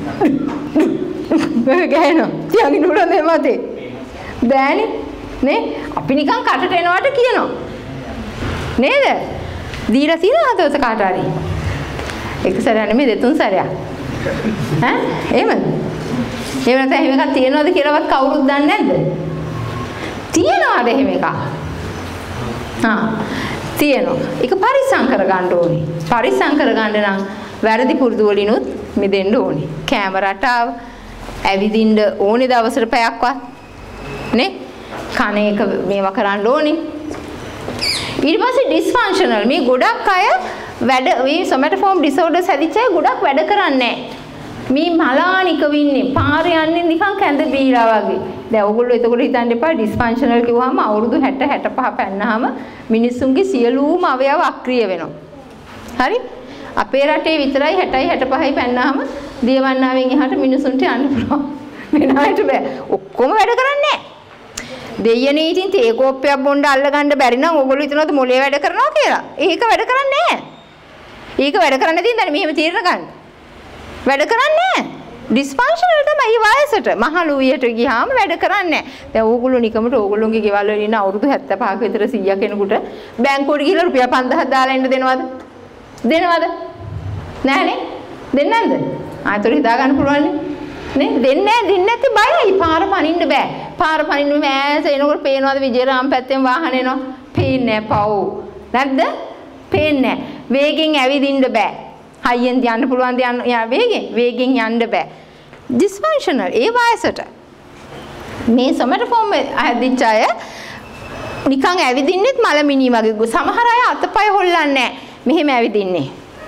මේ ගෑනෝ තියාගෙන උඩ දෙමතේ. බෑනේ. නේ? අපි නිකන් කටට එනවට කියනවා. නේද? දීලා තියෙන හදවත කාට හරි. එක සැරයක් නෙමෙයි දෙතුන් සැරයක්. ඈ එහෙමද? එහෙම නැත්නම් එහෙම එකක් තියනවද කියලාවත් කවුරුත් දන්නේ නැද්ද? තියනවාද එහෙම එකක්? හා තියනවා. ඒක පරිස්සම් කරගන්න ඕනේ. පරිස්සම් කරගන්න නම් වැරදි පුරුදු වලිනුත් මිදෙන්න ඕනේ. කැමරාට ඇවිදින්න ඕනේ දවසට පැයක්වත්. නේ? කන එක මේවා කරන්න ඕනේ. ඊට පස්සේ ඩිස්ෆන්ක්ෂනල් මේ ගොඩක් අය වැඩ මේ සොමැටෝෆෝම් ඩිසෝඩර්ස් හැදිච්ච අය ගොඩක් වැඩ කරන්නේ නැහැ. මේ මලානික වින්නේ පාරේ යන්නේ නිකන් කැඳ බීලා වගේ. දැන් ඔයගොල්ලෝ එතකොට හිතන්න එපා ඩිස්ෆන්ක්ෂනල් කිව්වහම අවුරුදු හැට හැටපහ පැන්නාම මිනිස්සුන්ගේ සියලුම අවයව අක්‍රිය වෙනවා. හරි? අපේ රටේ විතරයි හැටයි හැටපහයි පැන්නාම දියවන්නාවෙන් එහාට මිනිස්සුන්ට යන්න පුළුවන්. වෙනාට බෑ. ඔක්කොම වැඩ කරන්නේ නැහැ. දෙයනේ ඉතින් තේ කෝප්පයක් බොන්න අල්ල ගන්න බැරි නම් ඔයගොල්ලෝ හිතනවාද මොලේ වැඩ කරනවා කියලා. ඒක වැඩ කරන්නේ නැහැ. ඒක වැඩ කරන්න තියෙන දැන් මෙහෙම තීරණ ගන්න. වැඩ කරන්නේ නැහැ. ඩිස්ෆන්ක්ෂනල් තමයි වයසට. මහලු වියට ගියාම වැඩ කරන්නේ නැහැ. දැන් ඕගොල්ලෝ නිකමට ඕගොල්ලෝගේ ගෙවල් වල ඉන්න අවුරුදු හැත්තෑ පහක විතර සීයා කෙනෙකුට බැංකුවට ගිහලා රුපියල් පන්දාහක් දාලා එන්න දෙනවද? දෙනවද? නැහනේ. දෙන්නේ නැද්ද? ආයෙත් හිතා ගන්න පුළුවන් නේ. දෙන්නේ නැහැ. දෙන්නේ නැති බයයි. පාර පනින්න බෑ. පාර පනින්න මෑස එනකොට පේනවද විජේරාම් පැත්තෙන් වාහන එනවා? පේන්නේ නැහැ පව්. නැද්ද? පේන්නේ නැහැ. වේගෙන් ඇවිදින්න බෑ. හයියෙන් යන්න පුළුවන් ද යන්න වේගෙන් වේගෙන් යන්න බෑ. ඩිස්ෆන්ක්ෂනල් ඒ වයසට මේ සොමැටෝෆෝම් හැදිච්ච අය නිකන් ඇවිදින්නෙත් මලමිනී වගේ. සමහර අය අතපය හොල්ලන්නේ නැහැ. මෙහෙම ඇවිදින්නේ.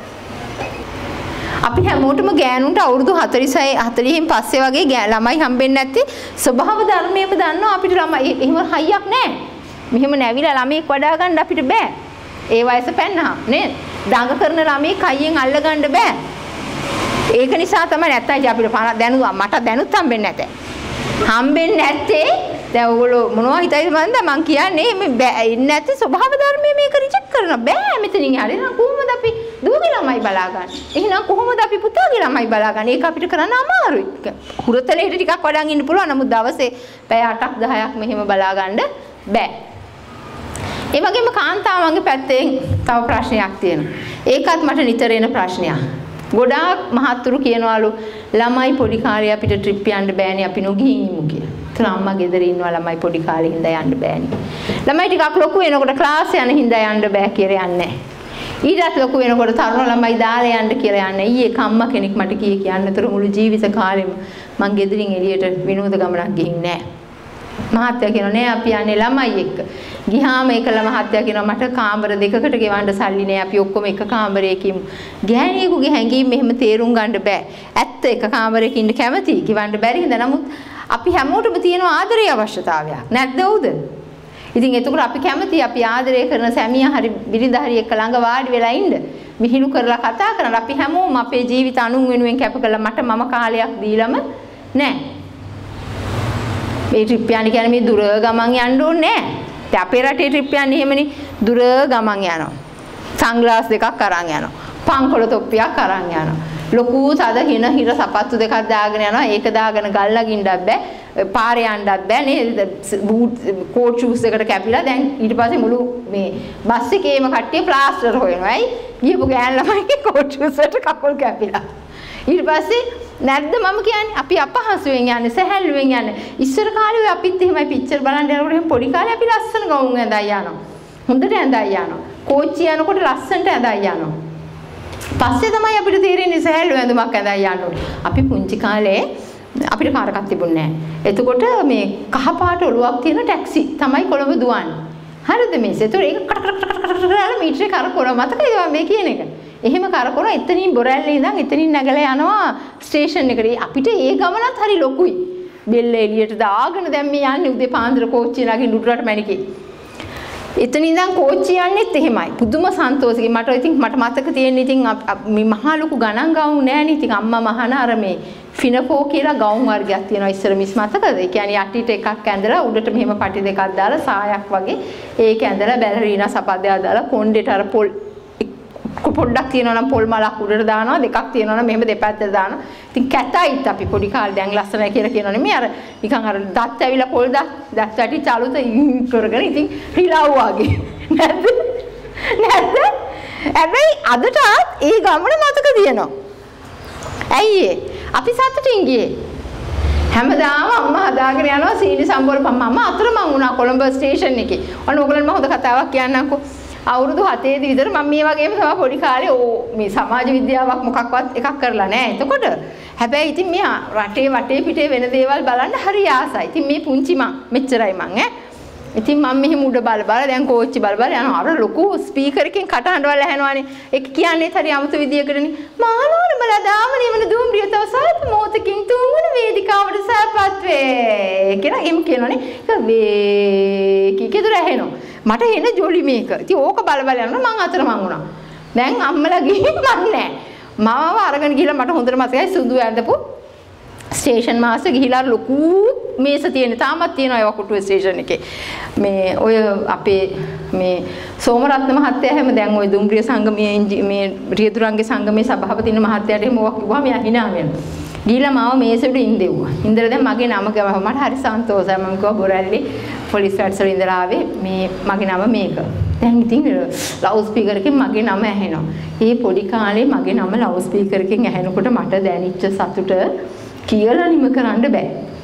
අපි හැමෝටම ගෑනුන්ට අවුරුදු හතළිසයි හතළිහෙන් පස්සේ වගේ ළමයි හම්බෙන්නේ නැත්තේ ස්වභාව ධර්මයේම දන්නවා අපිට ළමයි එහෙම හයියක් නැහැ. මෙහෙම නැවිලා ළමෙක් වඩා ගන්න අපිට බෑ. ඒ වයස පැන්නා නේද? දඟ කරන ළමයි කයියෙන් අල්ල ගන්න බෑ. ඒක නිසා තමයි නැත්තම් අපිට දැනුවා මට දැනුත් හම්බෙන්නේ නැතේ. හම්බෙන්නේ නැත්තේ දැන් ඔයගොල්ලෝ මොනවා හිතයිද මන්ද මං කියන්නේ මේ ඉන්නේ නැති ස්වභාව ධර්මයේ මේක රිජෙක්ට් කරන බෑ මෙතනින් හරි නේද කොහොමද අපි දුවගේ ළමයි බලාගන්නේ? එහෙනම් කොහොමද අපි පුතාගේ ළමයි බලාගන්නේ? ඒක අපිට කරන්න අමාරුයි. හුරතලෙට ටිකක් වඩාන් ඉන්න පුළුවන්. නමුත් දවසේ පැය අටක් දහයක් මෙහෙම බලා ගන්න බෑ. ඒ වගේම කාන්තාවන්ගේ පැත්තෙන් තව ප්‍රශ්නයක් තියෙනවා. ඒකත් මට නිතර එන ප්‍රශ්නයක්. ගොඩාක් මහත්තුරු කියනවලු ළමයි පොඩි කාලේ අපිට ට්‍රිප් යන්න බෑනේ අපි නොගිහින් ඉමු කියලා. ඒතර අම්මා ගෙදර ඉන්නවා ළමයි පොඩි කාලේ හින්දා යන්න බෑනේ. ළමයි ටිකක් ලොකු වෙනකොට ක්ලාස් යන හින්දා යන්න බෑ කියලා යන්නේ. ඊටත් ලොකු වෙනකොට තරුණ ළමයි දාලා යන්න කියලා යන්නේ. ඊයේ කම්මා කෙනෙක් මට කියේ කියන්නේ. ඒතර මුළු ජීවිත කාලෙම මං ගෙදරින් එළියට විනෝද ගමනක් ගිහින් නෑ. මහත්තයා කියනවා නෑ අපි යන්නේ ළමයි එක්ක. ගිහාම ඒකල මහත්තයා කියනවා මට කාමර දෙකකට ගෙවන්න සල්ලි නෑ අපි ඔක්කොම එක කාමරයක ඉමු. ගෑණියෙකුගේ හැඟීම් මෙහෙම තේරුම් ගන්න බෑ. ඇත්ත එක කාමරයක ඉන්න කැමතියි ගෙවන්න බැරි හින්දා. නමුත් අපි හැමෝටම තියෙන ආදරයේ අවශ්‍යතාවයක්. නැද්ද උද? ඉතින් එතකොට අපි කැමතියි අපි ආදරය කරන සැමියා හරි බිරිඳ හරි එක්ක ළඟ වාඩි වෙලා ඉන්න. මිහිණු කරලා කතා කරන අපි හැමෝම අපේ ජීවිත අනුන් වෙනුවෙන් කැප කළා මට මම කාලයක් දීලම නෑ. මේ ට්‍රිප් යන්නේ කියන්නේ මේ දුර ගමන් යන්න ඕනේ නෑ. දැන් අපේ රටේ ට්‍රිප් යන්නේ එහෙමනේ දුර ගමන් යනවා. සන්ග්ලාස් දෙකක් අරන් යනවා. පංකොළ තොප්පියක් අරන් යනවා. ලොකු තද හින හිර සපත්තු දෙකක් දාගෙන යනවා. ඒක දාගෙන ගල් නගින්නත් බෑ. පාරේ යන්නත් බෑ නේද? බූට් කෝට් ෂූස් එකට කැපිලා දැන් ඊට පස්සේ මුළු මේ බස් එකේම කට්ටිය ප්ලාස්ටර් හොයනවා. ඇයි? ගියපු ගෑන් ළමයිගේ කෝට් ෂූස් වලට කකුල් කැපිලා. ඊට පස්සේ නැද්ද මම කියන්නේ අපි අපහසුවෙන් යන්නේ සැහැල්ලුවෙන් යන්නේ. ඉස්සර කාලේ ඔය අපිත් එහෙමයි පිච්චර් බලන්න යනකොට එහෙම පොඩි කාලේ අපි ලස්සන ගවුම් ඇඳලා යනවා. හොඳට ඇඳලා යනවා. කෝච්චිය යනකොට ලස්සනට ඇඳලා යනවා. පස්සේ තමයි අපිට තේරෙන්නේ සැහැල්ලු ඇඳුමක් ඇඳලා යන්න ඕනේ. අපි පුංචි කාලේ අපිට කාර් එකක් තිබුණේ නැහැ. එතකොට මේ කහ පාට ඔලුවක් තියෙන ටැක්සි තමයි කොළඹ දුවන්නේ. හරිද මේස? ඒතකොට ඒක කට කට කට කට කරලා මීටරේ කරකවන මතකද මේ කියන එක? එහෙම කරකවන එතනින් බොරැල්ලේ ඉඳන් එතනින් නැගලා යනවා ස්ටේෂන් එකට. අපිට ඒ ගමනත් හරි ලොකුයි. බෙල්ල එළියට දාගෙන දැන් මේ යන්නේ උදේ පාන්දර කෝච්චිය නගින්න උඩරට මැණිකේ. එතන ඉඳන් කෝච්චිය යන්නෙත් එහෙමයි. පුදුම සන්තෝෂකින් මට ඉතින් මට මතක තියෙන්නේ ඉතින් මේ මහා ලොකු ගණන් ගවුම් නෑනේ. ඉතින් අම්මා මහාන අර මේ ෆිනපෝ කියලා ගවුම් වර්ගයක් තියෙනවා ඉස්සර මිස් මතකද? ඒ කියන්නේ යටිට එකක් ඇඳලා උඩට මෙහෙම පටි දෙකක් දාලා සායක් වගේ ඒක ඇඳලා බැලරීනා සපද්දයක් දාලා කොණ්ඩේට අර පොල් පොඩ්ඩක් තියෙනවා නම් පොල් මලක් උඩට දානවා දෙකක් තියෙනවා නම් මෙහෙම දෙපැත්තට දානවා. ඉතින් කැතයිත් අපි පොඩි කාලේ දැන් ලස්සනයි කියලා කියනවා නෙමෙයි අර නිකන් අර දත් ඇවිලා පොල් දත් දත් ඇටි චලුත කරගෙන ඉතින් රිලව් වගේ නැද්ද? නැද්ද? හැබැයි අදටත් ඒ ගමන මතක තියෙනවා. ඇයි ඒ? අපි සතුටින් ගියේ. හැමදාම අම්මා හදාගෙන යනවා සීනි සම්බෝල මම අතරමං වුණා කොළඹ ස්ටේෂන් එකේ. ඔන්න ඕගොල්ලන් මම හොඳ කතාවක් කියන්නම්කෝ. අවුරුදු හතේ දී විතර මම මේ වගේම තමයි පොඩි කාලේ ඕ මේ සමාජ විද්‍යාවක් මොකක්වත් එකක් කරලා නැහැ. එතකොට හැබැයි ඉතින් මේ රටේ වටේ පිටේ වෙන දේවල් බලන්න හරි ආසයි. ඉතින් මේ පුංචි මං මෙච්චරයි මං ඈ. ඉතින් මම මෙහෙම උඩ බල බල දැන් කෝච්චි බල බල යනවා. අර ලොකු ස්පීකර් එකෙන් කටහඬවල් ඇහෙනවානේ. ඒක කියන්නේ හරි අමුතු විදියකටනේ. මානෝරමලා දාමනේ වන දුම්රිය තව සල්ප මොහොතකින් තුන්වන වේදිකාවට සාපත් වේ කියලා එම් කියනවානේ. ඒක වේ කීකේතර ඇහෙනවා. මට එන ජොලි මේක. ඉතින් ඕක බල බල යනවා මං අතර මං වුණා. දැන් අම්මලා ගිහින් මං නෑ. මාව අරගෙන ගිහලා මට හොඳට මතකයි සුදු ඇඳපු ස්ටේෂන් මාස්ටර් ගිහිලා ලොකු මේස තියෙන තාමත් තියෙනවා ඒ වකුටුවේ ස්ටේෂන් එකේ. මේ ඔය අපේ මේ සෝමරත්න මහත්තයා හැම දැන් ওই දුම්රිය සංගමයේ මේ රියදුරන්ගේ සංගමයේ සභාපති වෙන මහත්තයාට එහෙම ඕවා කිව්වම එයා hina වෙනවා. ගිහිලා මාව මේසෙට ඉඳෙව්වා. ඉඳලා දැන් මගේ නම ගම මට හරි සන්තෝෂයි. මම කිව්වා බොරැල්ලේ පොලිස් වැඩසටහන ඉඳලා ආවේ මේ මගේ නම මේක. දැන් ඉතින් ලවුඩ් ස්පීකර් එකෙන් මගේ නම ඇහෙනවා. ඒ පොඩි කාලේ මගේ නම ලවුඩ් ස්පීකර් එකෙන් ඇහෙනකොට මට දැනෙච්ච සතුට කියලා නිම කරන්න බෑ.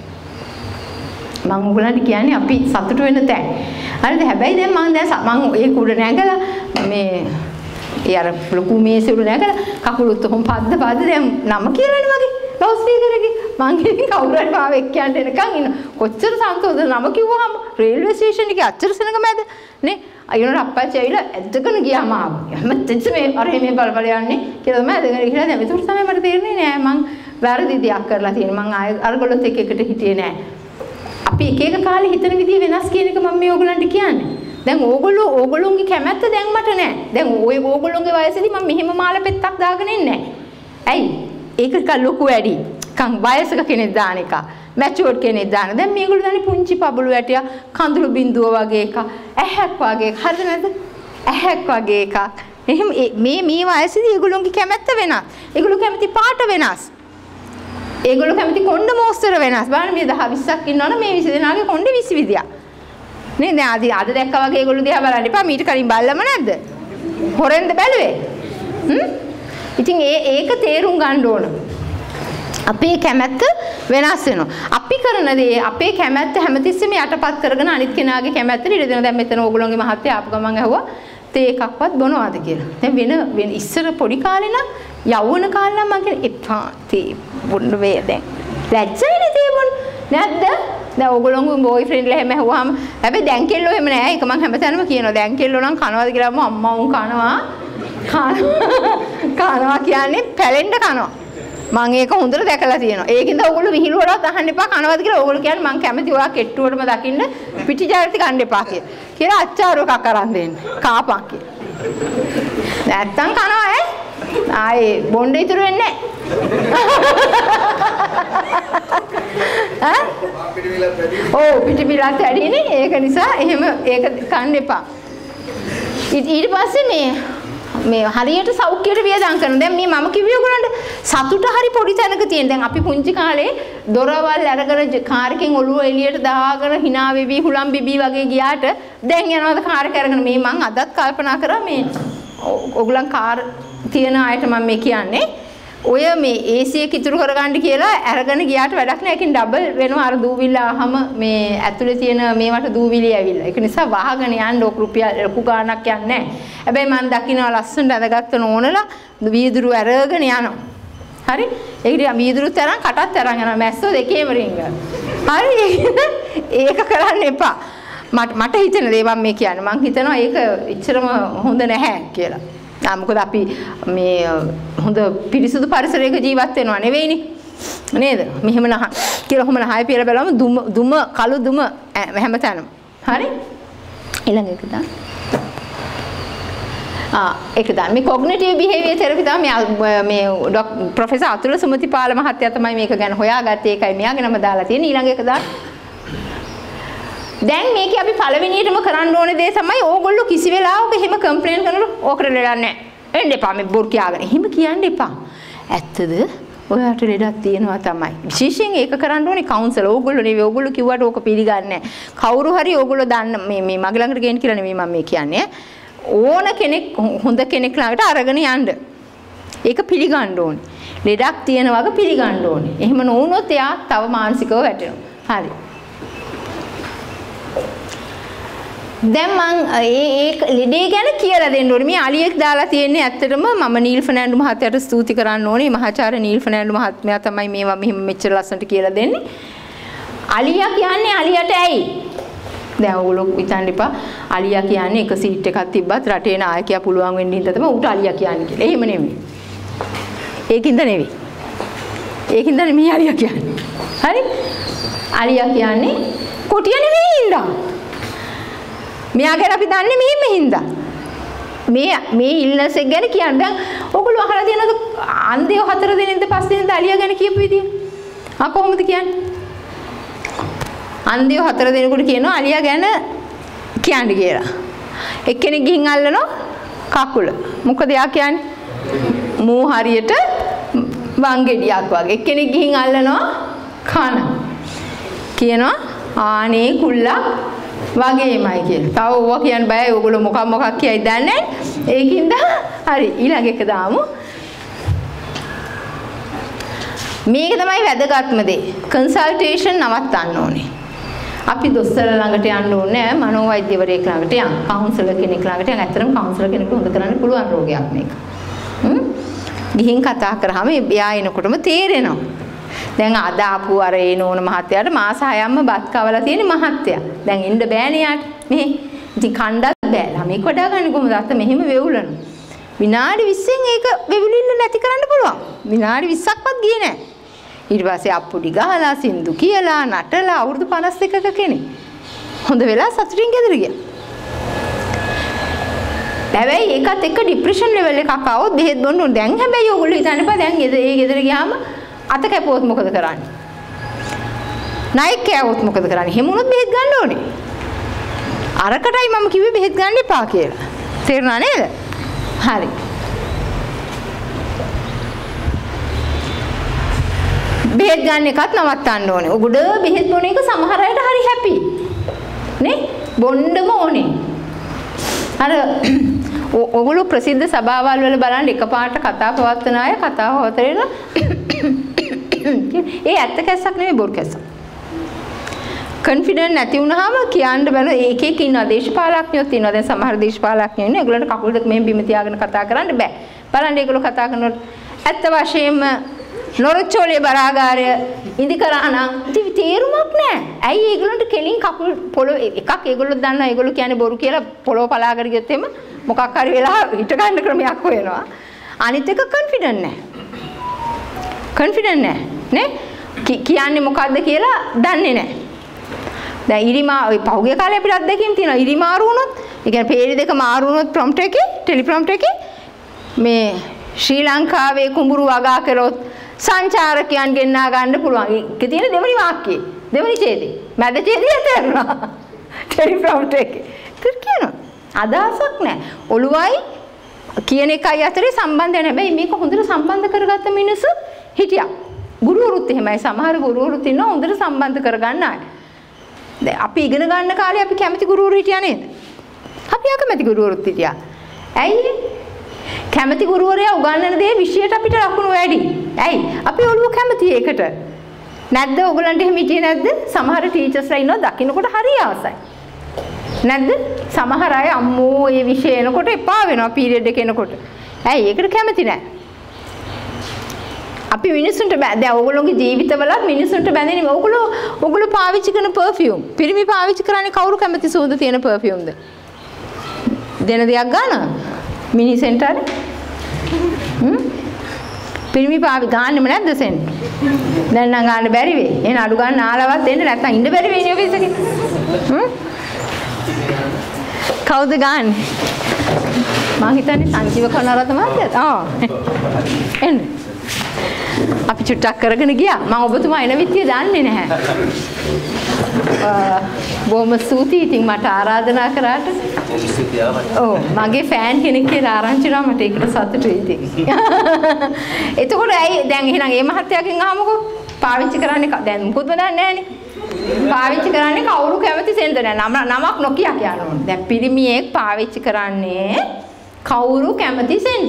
මම ඔයගලන්ට කියන්නේ අපි සතුට වෙන තැන්. හරිද? හැබැයි දැන් මම දැන් මම ඒක උඩ නැගලා මේ ඒ අර ලොකු මේසෙ උඩ නැගලා කකුලුත් කොහොම පද්ද පද්ද දැන් නම කියලානේ මගේ ලවුඩ් ස්පීකර් එකේ. මං ඉතින් කවුරු හරි මාව එක්කයන්ට එනකන් ඉන්න. කොච්චර සන්තෝෂද නම කිව්වහම රේල්වේ ස්ටේෂන් එකේ අච්චර සෙනඟ මැද නේ. අයියෝන අප්පච්චි ඇවිල්ලා ඇද්දගෙන ගියාම ආවා. හැමතිස්සෙම මේ අර මේ බල බල යන්නේ කියලා තමයි ඇදගෙන ගිහලා දැන් ඒතර තමයි මට තේරෙන්නේ නෑ මං වැරදි දෙයක් කරලා තියෙනවා. මං ආය අරගොල්ලොත් එක්ක එකට හිටියේ නෑ. අපි එක එක කාලේ හිතන විදිය වෙනස් කියන එක මම මේ ඕගලන්ට කියන්නේ. දැන් ඕගොල්ලෝ ඕගොල්ලෝගේ කැමැත්ත දැන් මට නෑ. දැන් ඔය ඕගොල්ලෝගේ වයසේදී මම මෙහෙම මාළ පෙත්තක් දාගෙන ඉන්නේ නෑ. ඇයි? ඒක ලොකු වැඩි. කන් වයසක කෙනෙක් දාන එක. මැචුවර්ඩ් කෙනෙක් දාන. දැන් මේගොල්ලෝ දාන්නේ පුංචි පබළු වැටිය කඳුළු බින්දුව වගේ එකක්. ඇහැක් වගේ එකක්. හරිද නැද්ද? ඇහැක් වගේ එකක්. එහෙනම් මේ මේ වයසේදී ඒගොල්ලෝගේ කැමැත්ත වෙනස්. ඒගොල්ලෝ කැමති පාට වෙනස්. ඒගොල්ලෝ කැමති කොණ්ඩ මෝස්තර වෙනස්. බලන්න මේ දහ විස්සක් ඉන්නවනේ මේ විසි දෙනාගේ කොණ්ඩේ විසි විදියක්. නේ දැන් අද අද දැක්කා වගේ ඒගොල්ලෝ දිහා බලන්න එපා. මීට කලින් බැලලම නැද්ද? හොරෙන්ද බැලුවේ? හ්ම්? ඉතින් ඒ ඒක තේරුම් ගන්න ඕන. අපේ කැමැත්ත වෙනස් වෙනවා. අපි කරන දේ අපේ කැමැත්ත හැමතිස්සෙම යටපත් කරගෙන අනිත් කෙනාගේ කැමැත්තට ඉඩ දෙනවා. දැන් මෙතන ඕගොල්ලෝගේ මහත්තයා ආපු ගමන් ඇහුවා තේ එකක්වත් බොනවාද කියලා. දැන් වෙන වෙන ඉස්සර පොඩි කාලේ නම් යවුන කාලේ නම් මම කියන්නේ එපා තේ බොන්න වේ දැන්. ලැජ්ජයිනේ තේ බොන්න. නැද්ද? දැන් ඕගොල්ලෝගේ බෝයිෆ්‍රෙන්ඩ්ලා එහෙම ඇහුවාම හැබැයි දැන් කෙල්ලෝ එහෙම නෑ. ඒක මම හැමතැනම කියනවා. දැන් කෙල්ලෝ නම් කනවාද කියලා අම්මා උන් කනවා. කනවා කියන්නේ පැලෙන්න කනවා. මම ඒක හොඳට දැකලා තියෙනවා. ඒකින්ද ඕගොල්ලෝ විහිළුවරවත් අහන්න එපා කනවාද කියලා. ඕගොල්ලෝ කියන්නේ මම කැමති ඔයා කෙට්ටුවටම දකින්න පිටිජාරිත ගන්න එපා කියලා. කියලා අච්චාරු එකක් අරන් දෙන්න. කාපන් කියලා. නැත්තම් කනවා ඈ. ආයේ බොණ්ඩ ඉතුරු වෙන්නේ නැහැ. ඈ? ඔව් පිටිපිලත් වැඩිනේ. ඒක නිසා එහෙම ඒක කන්න එපා. ඊට පස්සේ මේ මේ හරියට සෞඛ්‍යයට වියදම් කරන. දැන් මේ මම කිව්වේ ඔයගොල්ලන්ට සතුට හරි පොඩි තැනක තියෙන. දැන් අපි පුංචි කාලේ දොරවල් අරගෙන කාර් එකෙන් ඔළුව එළියට දාගෙන hina වෙවි හුලම් බිබි වගේ ගියාට දැන් යනවාද කාර් එක අරගෙන මේ මං අදත් කල්පනා කරා මේ ඔයගොල්ලන් කාර් තියන අයට මම මේ කියන්නේ ඔය මේ A C එක ඉතුරු කරගන්න කියලා අරගෙන ගියාට වැඩක් නැහැ. ඒකෙන් ඩබල් වෙනවා අර දූවිල්ල ආවම මේ ඇතුලේ තියෙන මේවට දූවිලි ඇවිල්ලා. ඒක නිසා වහගෙන යන්න ඕක රුපියල් ලොකු ගාණක් යන්නේ නැහැ. හැබැයි මම දකින්නවා ලස්සනට අඳගත්ත නෝනලා වීදුරු අරගෙන යනවා. හරි? ඒකට වීදුරුත් අරන් කටත් අරන් යනවා. මැස්සෝ දෙකේම රින්ග. හරි? ඒක කරන්න එපා. මට මට හිතෙන දේ මම මේ කියන්නේ. මං හිතනවා ඒක එච්චරම හොඳ නැහැ කියලා. ආ මොකද අපි මේ හොඳ පිරිසුදු පරිසරයක ජීවත් වෙනවා නෙවෙයිනේ නේද? මෙහෙම නහ කියලා කොහොම නහය පියලා බලමු දුම දුම කළු දුම හැමතැනම. හරි? ඊළඟ එක දාන්න. ආ ඒක දාන්න. මේ කොග්නිටිව් බිහේවියර් තෙරපි තමයි මේ මේ ප්‍රොෆෙසර් අතුල සුමතිපාල මහත්තයා තමයි මේක ගැන හොයාගත්තේ. ඒකයි මෙයාගේ නම දාලා තියෙන්නේ. ඊළඟ එක දාන්න. දැන් මේකේ අපි පළවෙනියටම කරන්න ඕනේ දේ තමයි ඕගොල්ලෝ කිසි වෙලාවක එහෙම කම්ප්ලේන් කරනකොට ඕකට ලෙඩක් නැහැ. එන්න එපා මේ බොරු කියාගෙන. එහෙම කියන්න එපා. ඇත්තද? ඔයාට ලෙඩක් තියෙනවා තමයි. විශේෂයෙන් ඒක කරන්න ඕනේ කවුන්සලර්. ඕගොල්ලෝ නෙවෙයි ඕගොල්ලෝ කිව්වට ඕක පිළිගන්නේ නැහැ. කවුරු හරි ඕගොල්ලෝ දන්න මේ මේ මගේ ළඟට ගේන්න කියලා නෙවෙයි මම මේ කියන්නේ. ඕන කෙනෙක් හොඳ කෙනෙක් ළඟට අරගෙන යන්න. ඒක පිළිගන්න ඕනේ. ලෙඩක් තියෙන වගේ පිළිගන්න ඕනේ. එහෙම නොවුනොත් එයා තව මානසිකව වැටෙනවා. හරි. දැන් මං ඒ ඒ ලෙඩේ ගැන කියලා දෙන්න ඕනේ. මේ අලියෙක් දාලා තියෙන්නේ ඇත්තටම මම නීල් ෆර්නෑන්ඩෝ මහත්තයාට ස්තුති කරන්න ඕනේ. මහාචාර්ය නීල් ෆර්නෑන්ඩෝ මහත්මයා තමයි මේවා මෙහෙම මෙච්චර ලස්සනට කියලා දෙන්නේ. අලියා කියන්නේ අලියට ඇයි? දැන් ඕගොල්ලෝ හිතන්න එපා. අලියා කියන්නේ එක සීට් එකක් තිබ්බත් රටේ නායකයා පුළුවන් වෙන්න හින්දා තමයි ඌට අලියා කියන්නේ කියලා. එහෙම නෙමෙයි. ඒකින්ද නෙවෙයි. ඒකින්ද නෙමෙයි අලියා කියන්නේ. හරි? අලියා කියන්නේ කොටිය නෙවෙයි හින්දා. මෙයා ගැන අපි දන්නේ මෙහෙම හින්දා. මේ මේ ඉල්නස් එක ගැන කියන්නේ දැන් ඔයගොල්ලෝ අහලා තියෙනවද අන්දේ හතර දිනෙන්ද පස් දිනෙන්ද අලියා ගැන කියපු විදිය? ආ කොහොමද කියන්නේ? අන්දේ හතර දිනෙකට කියනවා අලියා ගැන කියන්න කියලා. එක්කෙනෙක් ගිහින් අල්ලනවා කකුල. මොකද එයා කියන්නේ? මූ හරියට වංගෙඩියක් වගේ. එක්කෙනෙක් ගිහින් අල්ලනවා කන. කියනවා ආනේ කුල්ලා වගේමයි කියලා. තව ඕවා කියන්න බෑ. ඕගොල්ලෝ මොකක් මොකක් කියයි දන්නේ නැහැ. ඒකින්ද හරි ඊළඟ එක දාමු. මේක තමයි වැදගත්ම දේ. කන්සල්ටේෂන් නවත්තන්න ඕනේ. අපි දොස්තර ළඟට යන්න ඕනේ නෑ. මනෝවෛද්‍යවරයෙක් ළඟට යන්න. කවුන්සලර් කෙනෙක් ළඟට යන්න. ඇත්තටම කවුන්සලර් කෙනෙක්ට හොඳ කරන්න පුළුවන් රෝගයක් මේක. හ්ම්. ගිහින් කතා කරාම එයා එනකොටම තේරෙනවා. දැන් අද ආපු අර ඒ නෝන මහත්තයාට මාස හයක්ම බත් කවලා තියෙන මහත්තයා. දැන් එන්න බෑනේ යාට. මෙහෙ. ඉතින් කණ්ඩත් බෑ. ළමෙක් වඩා ගන්න කොහොමද? අත මෙහෙම වෙවුලන. විනාඩි විස්සෙන් ඒක වෙවිලිල්ල නැති කරන්න පුළුවන්. විනාඩි විස්සක්වත් ගියේ නෑ. ඊට පස්සේ අප්පුඩි ගහලා සින්දු කියලා නටලා අවුරුදු පනස් දෙකක කෙනෙක්. හොඳ වෙලා සතුටින් ගෙදර ගියා. හැබැයි ඒකත් එක්ක ડિප්‍රෙෂන් ලෙවල් එකක් ආවොත් බෙහෙත් බොන්න ඕනේ. දැන් හැබැයි ඔයගොල්ලෝ හිතන්න එපා දැන් ඒ ගෙදර ගියාම අත කැපුවොත් මොකද කරන්නේ? නයික් කෑවොත් මොකද කරන්නේ? හැමුණොත් බෙහෙත් ගන්න ඕනේ. අරකටයි මම කිව්වේ බෙහෙත් ගන්න එපා කියලා. තේරුණා නේද? හරි. බෙහෙත් ගන්න එකත් නවත්තන්න ඕනේ. උගුඩ බෙහෙත් බොන එක සමහර අයට හරි හැපි. නේ? බොන්නම ඕනේ. අර ඔගොල්ලෝ ප්‍රසිද්ධ සභාවල් වල බලන්න එකපාරට කතා පවත්වන අය කතා පවතරේලා ඒ ඇත්ත කැස්සක් නෙමෙයි බොරු කැස්සක්. කොන්ෆිඩන්ට් නැති වුනහම කියන්න බෑ. ඒක එක ඉන්නවා දේශපාලඥයෝත් ඉන්නවා. දැන් සමහර දේශපාලඥයෝ ඉන්නේ. ඒගොල්ලන්ට කකුල් දෙක මෙහෙම බිම තියාගෙන කතා කරන්න බෑ. බලන්න ඒගොල්ලෝ කතා කරනකොට ඇත්ත වශයෙන්ම නොරොච්චෝලේ බරාගාරය ඉදි කරා නම් ඉතින් තේරුමක් නැහැ. ඇයි ඒගොල්ලන්ට කෙලින් කකුල් පොළොව එකක් ඒගොල්ලෝ දන්නවා ඒගොල්ලෝ කියන්නේ බොරු කියලා පොළොව පලාගෙන ගියොත් එම මොකක් හරි වෙලා හිට ගන්න ක්‍රමයක් හොයනවා. අනිත් එක කොන්ෆිඩන්ට් නැහැ. කොන්ෆිඩන්ට් නැහැ නේ? කියන්නේ මොකද්ද කියලා දන්නේ නැහැ. දැන් ඉරිමා ඔය පහුගිය කාලේ අපිට අත්දැකීම් තියෙනවා. ඉරි මාරු වුණොත්, ඒ කියන්නේ පේරි දෙක මාරු වුණොත් ප්‍රොම්ප්ට් එකේ, ටෙලිප්‍රොම්ප්ට් එකේ මේ ශ්‍රී ලංකාවේ කුඹුරු වගා කරොත් සංචාරකයන් ගෙන්නා ගන්න පුළුවන්. ඒකේ තියෙන දෙවෙනි වාක්‍යය. දෙවෙනි ඡේදය. මැද ඡේදය ඇතරුණා. ටෙලිප්‍රොම්ප්ට් එකේ. ඒක කියනවා. අදහසක් නැහැ. ඔළුවයි කියන එකයි අතරේ සම්බන්ධය නැහැ. හැබැයි මේක හොඳට සම්බන්ධ කරගත්ත මිනිස්සු හිටියා. ගුරුවරුත් එහෙමයි. සමහර ගුරුවරුත් ඉන්නවා හොඳට සම්බන්ධ කරගන්න අය. දැන් අපි ඉගෙන ගන්න කාලේ අපි කැමති ගුරුවරු හිටියා නේද? අපි අකමැති ගුරුවරුත් හිටියා. ඇයි? කැමති ගුරුවරයා උගන්වන දේ විෂයට අපිට ලකුණු වැඩි. ඇයි? අපි ඔළුව කැමති ඒකට. නැද්ද ඔයගලන්ට එහෙම හිටියේ නැද්ද? සමහර ටීචර්ස්ලා ඉන්නවා දකින්නකොට හරි ආසයි. නැද්ද? සමහර අය අම්මෝ මේ විෂය එනකොට එපා වෙනවා පීරියඩ් එක එනකොට. ඇයි? ඒකට කැමති නැහැ. අපි මිනිස්සුන්ට දැන් ඔයගොල්ලෝගේ ජීවිතවලත් මිනිස්සුන්ට බැඳෙන්නේ ඔයගොල්ලෝ ඔයගොල්ලෝ පාවිච්චි කරන පර්ෆියුම්. පිරිමි පාවිච්චි කරන්නේ කවුරු කැමති සුවඳ තියෙන පර්ෆියුම්ද? දෙන දෙයක් ගන්නවා. මිනි සෙන්ටර් හ්ම් පිරිමි පාවි ගන්නෙම නැද්ද සෙන්ට්? දැන් නම් ගන්න බැරි වෙයි. එහෙනම් අඩු ගන්න ආලවත් දෙන්න නැත්නම් ඉන්න බැරි වෙයි නේ ඔෆිස් එකේ. හ්ම් කවුද ගන්න? මං හිතන්නේ සංජීව කනරත්න මහත්තයාද? ආ. එන්න. අපි චුට්ටක් කරගෙන ගියා. මම ඔබතුමා එන විත්තිය දන්නේ නැහැ. බොහොම ස්තුතියි. ඉතින් මට ආරාධනා කරාට. ඔව් මගේ ෆෑන් කෙනෙක් කියලා ආරංචි වුණා මට ඒකට සතුටුයි ඉතින්. එතකොට ඇයි දැන් එහෙනම් මේ මහත්තයාගෙන් අහමුකෝ. පාවිච්චි කරන්නේ දැන් මොකද දන්නේ නැහනේ. පාවිච්චි කරන්නේ කවුරු කැමති සෙන්ද නෑ. නම නමක් නොකිය කියන්න ඕනේ. දැන් පිරිමියෙක් පාවිච්චි කරන්නේ කවුරු කැමති සෙන්ද?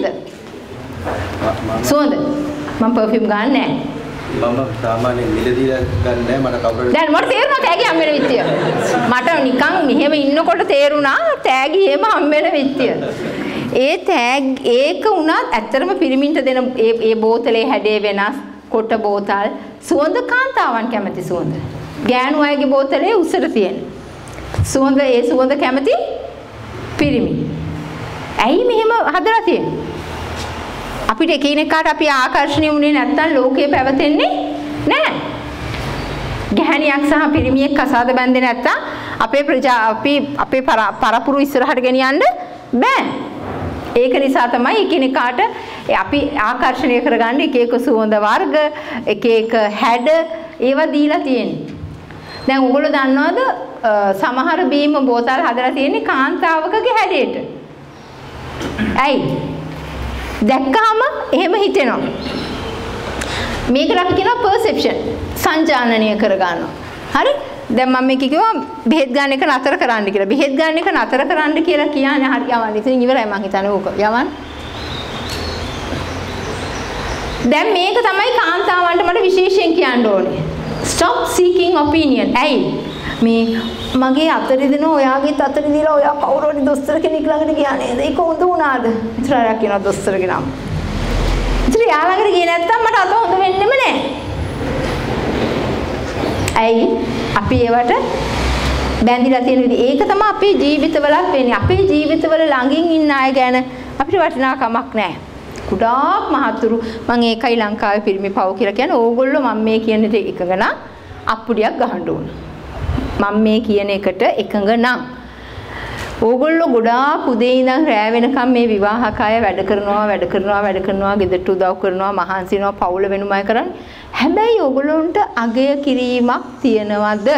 සුවඳ මම පර්ෆියුම් ගන්න නැහැ. මම සාමාන්‍යයෙන් මිලදී ගන්න නැහැ මට කවුරුද දැන් මට තේරුණා තෑගි හම් වෙන විත්තිය. මට නිකන් මෙහෙම ඉන්නකොට තේරුණා තෑගි එහෙම හම් වෙන විත්තිය. ඒ තෑග් ඒක උනත් ඇත්තටම පිරිමින්ට දෙන ඒ ඒ බෝතලේ හැඩේ වෙනස් කොට බෝතල් සුවඳ කාන්තාවන් කැමති සුවඳ. ගෑනු අයගේ බෝතලේ උසට තියෙන. සුවඳ ඒ සුවඳ කැමති පිරිමි. ඇයි මෙහෙම හදලා තියෙන්නේ? අපිට එකිනෙකාට අපි ආකර්ෂණීය වුණේ නැත්නම් ලෝකේ පැවතෙන්නේ නැහැ. ගැහණියක් සහ පිරිමියෙක් කසාද බැඳේ නැත්නම් අපේ ප්‍රජා අපි අපේ පරපුරු ඉස්සරහට ගෙනියන්න බෑ. ඒක නිසා තමයි එකිනෙකාට අපි ආකර්ෂණය කරගන්න එක එක සුවඳ වර්ග, එක එක හැඩ ඒවා දීලා තියෙන්නේ. දැන් ඔයගොල්ලෝ දන්නවද සමහර බීම බෝතල් හදලා තියෙන්නේ කාන්තාවකගේ හැඩයට. ඇයි? දැක්කම එහෙම හිතෙනවා. මේකට අපි කියනවා perception. සංජානනය කරගන්නවා. හරි? දැන් මම මේක කිව්වා බෙහෙත් ගන්න එක නතර කරන්න කියලා. බෙහෙත් ගන්න එක නතර කරන්න කියලා කියන්නේ හරි යවන්න. ඉතින් ඉවරයි මං හිතන්නේ ඕක. යවන්න. දැන් මේක තමයි කාන්තාවන්ට මට විශේෂයෙන් කියන්න ඕනේ. Stop seeking opinion. ඇයි? මේ මගේ අතේ දෙන ඔයාගේ අතේ දීලා ඔයා කවුරු හරි දොස්තර කෙනෙක් ළඟට ගියා නේද? ඒක හොඳ වුණාද? ඉතරයක් කියනවා දොස්තරගේ නම. ඉතින් යා ළඟට ගියේ නැත්තම් මට අත හොඳ වෙන්නෙම නෑ. ඇයි? අපි ඒවට බැඳිලා තියෙන විදිහ. ඒක තමයි අපේ ජීවිතවලත් වෙන්නේ. අපේ ජීවිතවල ළඟින් ඉන්න අය ගැන අපිට වටිනාකමක් නෑ. කුඩාක් මහතුරු මම ඒකයි ලංකාවේ පිරිමි පව කියලා කියන්නේ ඕගොල්ලෝ මම මේ කියන දේ එකඟ නම් අප්පුඩියක් ගහන්න ඕන. මම මේ කියන එකට එකඟ නම් ඕගොල්ලෝ ගොඩාක් උදේ ඉඳන් රෑ වෙනකම් මේ විවාහක අය වැඩ කරනවා වැඩ කරනවා වැඩ කරනවා ගෙදරට උදව් කරනවා මහන්සි වෙනවා පවුල වෙනුමයි කරන්නේ. හැබැයි ඕගොල්ලොන්ට අගය කිරීමක් තියනවද?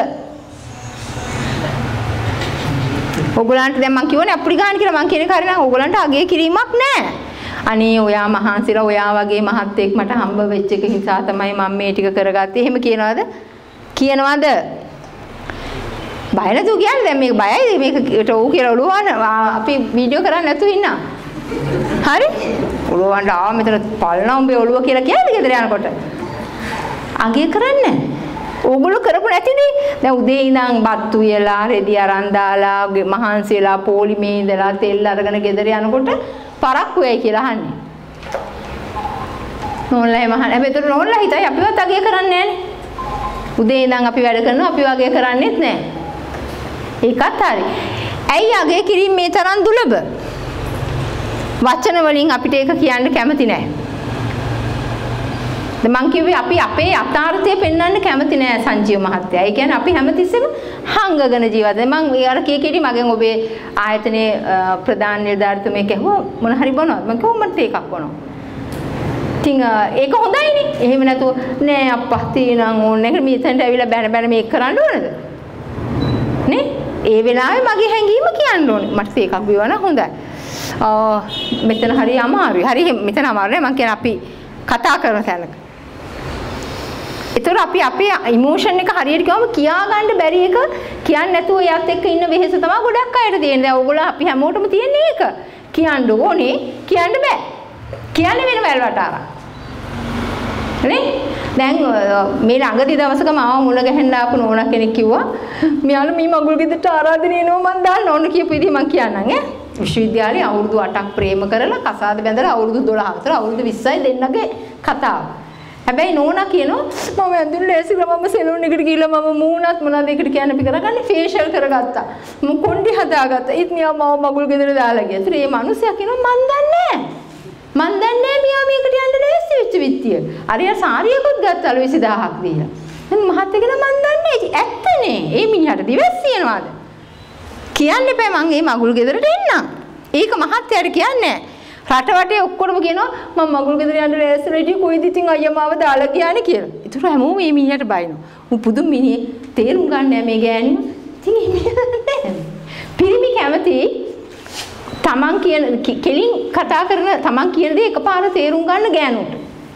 ඕගොල්ලන්ට දැන් මම කියවනේ අප්පුඩි ගන්න කියලා මම කියන එක හරියනම් ඕගොල්ලන්ට අගය කිරීමක් නැහැ. අනේ ඔයා මහන්සිලා ඔයා වගේ මහත්තයෙක් මට හම්බ වෙච්ච එක නිසා තමයි මම මේ ටික කරගත්තේ. එහෙම කියනවද? කියනවද? බය නැතුව කියන්නේ දැන් මේක බයයි මේකට ඔව් කියලා ඔළුව අපි වීඩියෝ කරන්නේ නැතුව ඉන්නා. හරි? ඔළුව වණ්ඩ ආව මෙතන පල්නා උඹේ ඔළුව කියලා කියන්නේ ගෙදර යනකොට. අගේ කරන්නේ ඕගොල්ලෝ කරපු නැතිනේ. දැන් උදේ ඉඳන් බත්තු වියලා රෙදි අරන් දාලා මහන්සිලා පොලිමේ ඉඳලා තෙල් අරගෙන ගෙදර යනකොට පරක්කු වෙයි කියලා අහන්නේ. නෝන්ලා එහෙම අහන්නේ. හැබැයි ඒතර නෝන්ලා හිතයි අපිවත් අගේ කරන්නේ නැහනේ. උදේ ඉඳන් අපි වැඩ කරනවා අපි වගේ කරන්නේත් නැහැ. ඒකත් හරි. ඇයි අගේ කිරීම මේ තරම් දුලබ? වචන වලින් අපිට ඒක කියන්න කැමති නැහැ. දැන් මං කිව්වේ අපි අපේ යථාර්ථය පෙන්වන්න කැමති නෑ සංජීව මහත්තයා. ඒ කියන්නේ අපි හැමතිස්සෙම හංගගෙන ජීවත් වෙනවා. මං අර කී කීටි මගෙන් ඔබේ ආයතනයේ ප්‍රධාන නිලධාරිතුමෙක් කිව්වා මොන හරි බොනවද? මං කිව්වා මට ඒකක් බොනවා. ඉතින් ඒක හොඳයිනේ. එහෙම නැතුව නෑ අප්පා තියනම් ඕනේ නැහැ. මෙතනට ඇවිල්ලා බැන බැන මේක කරන්න ඕනද? නේ? ඒ වෙලාවේ මගේ හැඟීම කියන්න ඕනේ. මට ඒකක් බිවන හොඳයි. ආ මෙතන හරි අමාරුයි. හරි මෙතන අමාරු නෑ. මං කියන අපි කතා කරන තැනක. ඒතර අපි අපේ ඉමෝෂන් එක හරියට කිව්වම කියා ගන්න බැරි එක කියන්නේ නැතුව එයාත් එක්ක ඉන්න වෙහෙස තමයි ගොඩක් අයට තියෙන්නේ. දැන් ඕගොල්ලෝ අපි හැමෝටම තියෙන්නේ ඒක. කියන්න ඕනේ කියන්න බෑ. කියන්න වෙන වැල්වට ආරා. නේ? දැන් මේ ළඟදී දවසක මාව මුණ ගැහෙන්න ආපු නෝනා කෙනෙක් කිව්වා මෙයාලා මේ මගුල් ගෙදරට ආරාධනය එනවා මං දාන්න ඕන කියපු විදිහ මං කියන්නම් ඈ. විශ්වවිද්‍යාලේ අවුරුදු අටක් ප්‍රේම කරලා කසාද බැඳලා අවුරුදු දොළහක් විතර අවුරුදු විස්සයි දෙන්නගේ කතාව. හැබැයි නෝනා කියනවා මම ඇඳුම් ලෑස්ති කරලා මම සෙලූන් එකට ගිහලා මම මූණත් මොනවද එකට කියන්නේ අපි කරගන්නේ ෆේෂියල් කරගත්තා. මම කොණ්ඩි හදාගත්තා. ඒත් මියා මාව මගුල් ගෙදර දාලා ගියා. ඒත් මේ මිනිස්සයා කියනවා මං දන්නේ නැහැ. මං දන්නේ නැහැ මියා මේකට යන්න ලෑස්ති වෙච්ච විත්තිය. අරියා සාරියකුත් ගත්තලු විසි දහසක් දීලා. මම මහත්තයා කියනවා මං දන්නේ නැහැ. ඇත්තනේ. ඒ මිනිහට දිවස් තියනවාද? කියන්න එපා මං මේ මගුල් ගෙදරට එන්නම්. ඒක මහත්තයාට කියන්නේ නැහැ. රට වටේ ඔක්කොම කියනවා මම මගුල් ගෙදර යන්න ලෑස්තිලා හිටියේ කොයිද ඉතින් අයියා මාව දාලා ගියානේ කියලා. ඒතර හැමෝම මේ මිනිහට බයිනවා. උන් පුදුම මිනිහෙක් තේරුම් ගන්න නැහැ මේ ගෑණිම. ඉතින් මේ මිනිහට පිරිමි කැමති තමන් කියන කෙලින් කතා කරන තමන් කියන දේ එකපාර තේරුම් ගන්න ගෑනුට.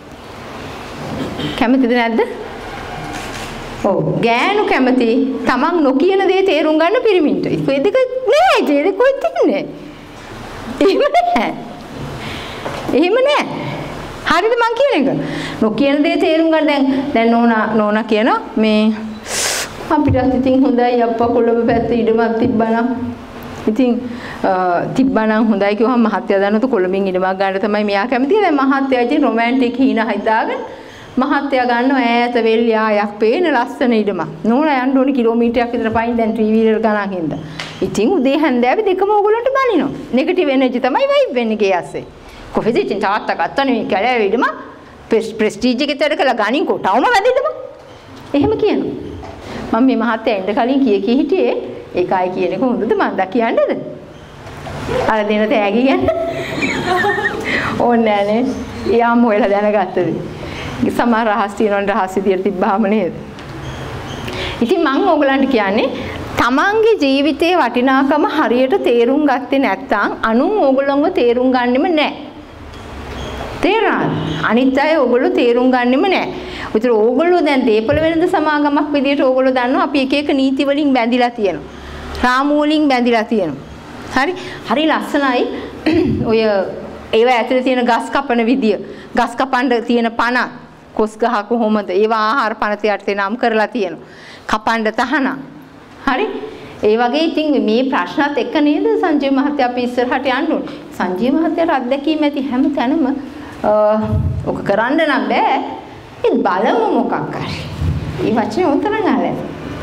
කැමතිද නැද්ද? ඔව් ගෑනු කැමති තමන් නොකියන දේ තේරුම් ගන්න පිරිමින්ට. ඒක දෙක නෑ ඒක කොහෙද තින්නේ? එහෙම නෑ. එහෙම නෑ. හරිද මං කියන එක? නොකියන දේ තේරුම් ගන්න දැන් දැන් නෝනා නෝනා කියනවා මේ අපිටත් ඉතින් හොඳයි අප්පා කොළඹ පැත්තේ ඉඩමක් තිබ්බනම් ඉතින් තිබ්බනම් හොඳයි කිව්වම මහත්තයා දන්නවද කොළඹින් ඉඩමක් ගන්න තමයි මෙයා කැමති. දැන් මහත්තයා ඉතින් රොමැන්ටික් හීන හිතාගෙන මහත්තයා ගන්නව ඈත වෙල් යායක් පේන ලස්සන ඉඩමක්. නෝනා යන්න ඕනි කිලෝමීටරයක් විතර පයින් දැන් ටී වීලර් ගණන් හින්දා. ඉතින් උදේ හැන්දෑවේ දෙකම ඕගොල්ලන්ට බලිනවා. නෙගටිව් එනර්ජි තමයි වයිබ් වෙන්නේ ගේ ඇස්සේ. කොහෙද ඉතින් තාත්තා ගත්තනේ මේ කැලේ ඉඩම ප්‍රෙස්ටිජ් එකේ තර කළා ගණින් කොටවම වැදින්නම. එහෙම කියනවා. මම මේ මහත්තයා එන්න කලින් කිය කී හිටියේ ඒකයි කියන එක හොඳද මන්ද කියන්නද? අර දෙන තෑගි ගන්න. ඕනේ නෑනේ. යාම හොයලා දැනගත්තද? සමහර රහස් තියෙනවා රහස් විදියට තිබ්බාම නේද? ඉතින් මම ඕගලන්ට කියන්නේ තමන්ගේ ජීවිතයේ වටිනාකම හරියට තේරුම් ගත්තේ නැත්නම් අනුන් ඕගලන්ව තේරුම් ගන්නෙම නැහැ. තේරෙනවද? අනිත් අය ඕගොල්ලෝ තේරුම් ගන්නෙම නැහැ. උතර ඕගොල්ලෝ දැන් දීපල වෙනද සමාගමක් විදියට ඕගොල්ලෝ දන්නවා අපි එක එක නීති වලින් බැඳිලා තියෙනවා. රාමු වලින් බැඳිලා තියෙනවා. හරි? හරි ලස්සනයි. ඔය ඒව ඇතුලේ තියෙන ගස් කපන විදිය, ගස් කපන්න තියෙන පණ, කොස් ගහ කොහොමද? ඒවා ආහාර පනත යටතේ නම් කරලා තියෙනවා. කපන්න තහනම්. හරි? ඒ වගේ ඉතින් මේ ප්‍රශ්නත් එක්ක නේද සංජීව මහත්තයා අපි ඉස්සරහට යන්න ඕනේ. සංජීව මහත්තයාට අත්දැකීම් ඇති හැම තැනම ඔක කරන්න නම් බෑ. ඒ බලමු මොකක් හරි. මේ වචනේ උතරන් ආලේ.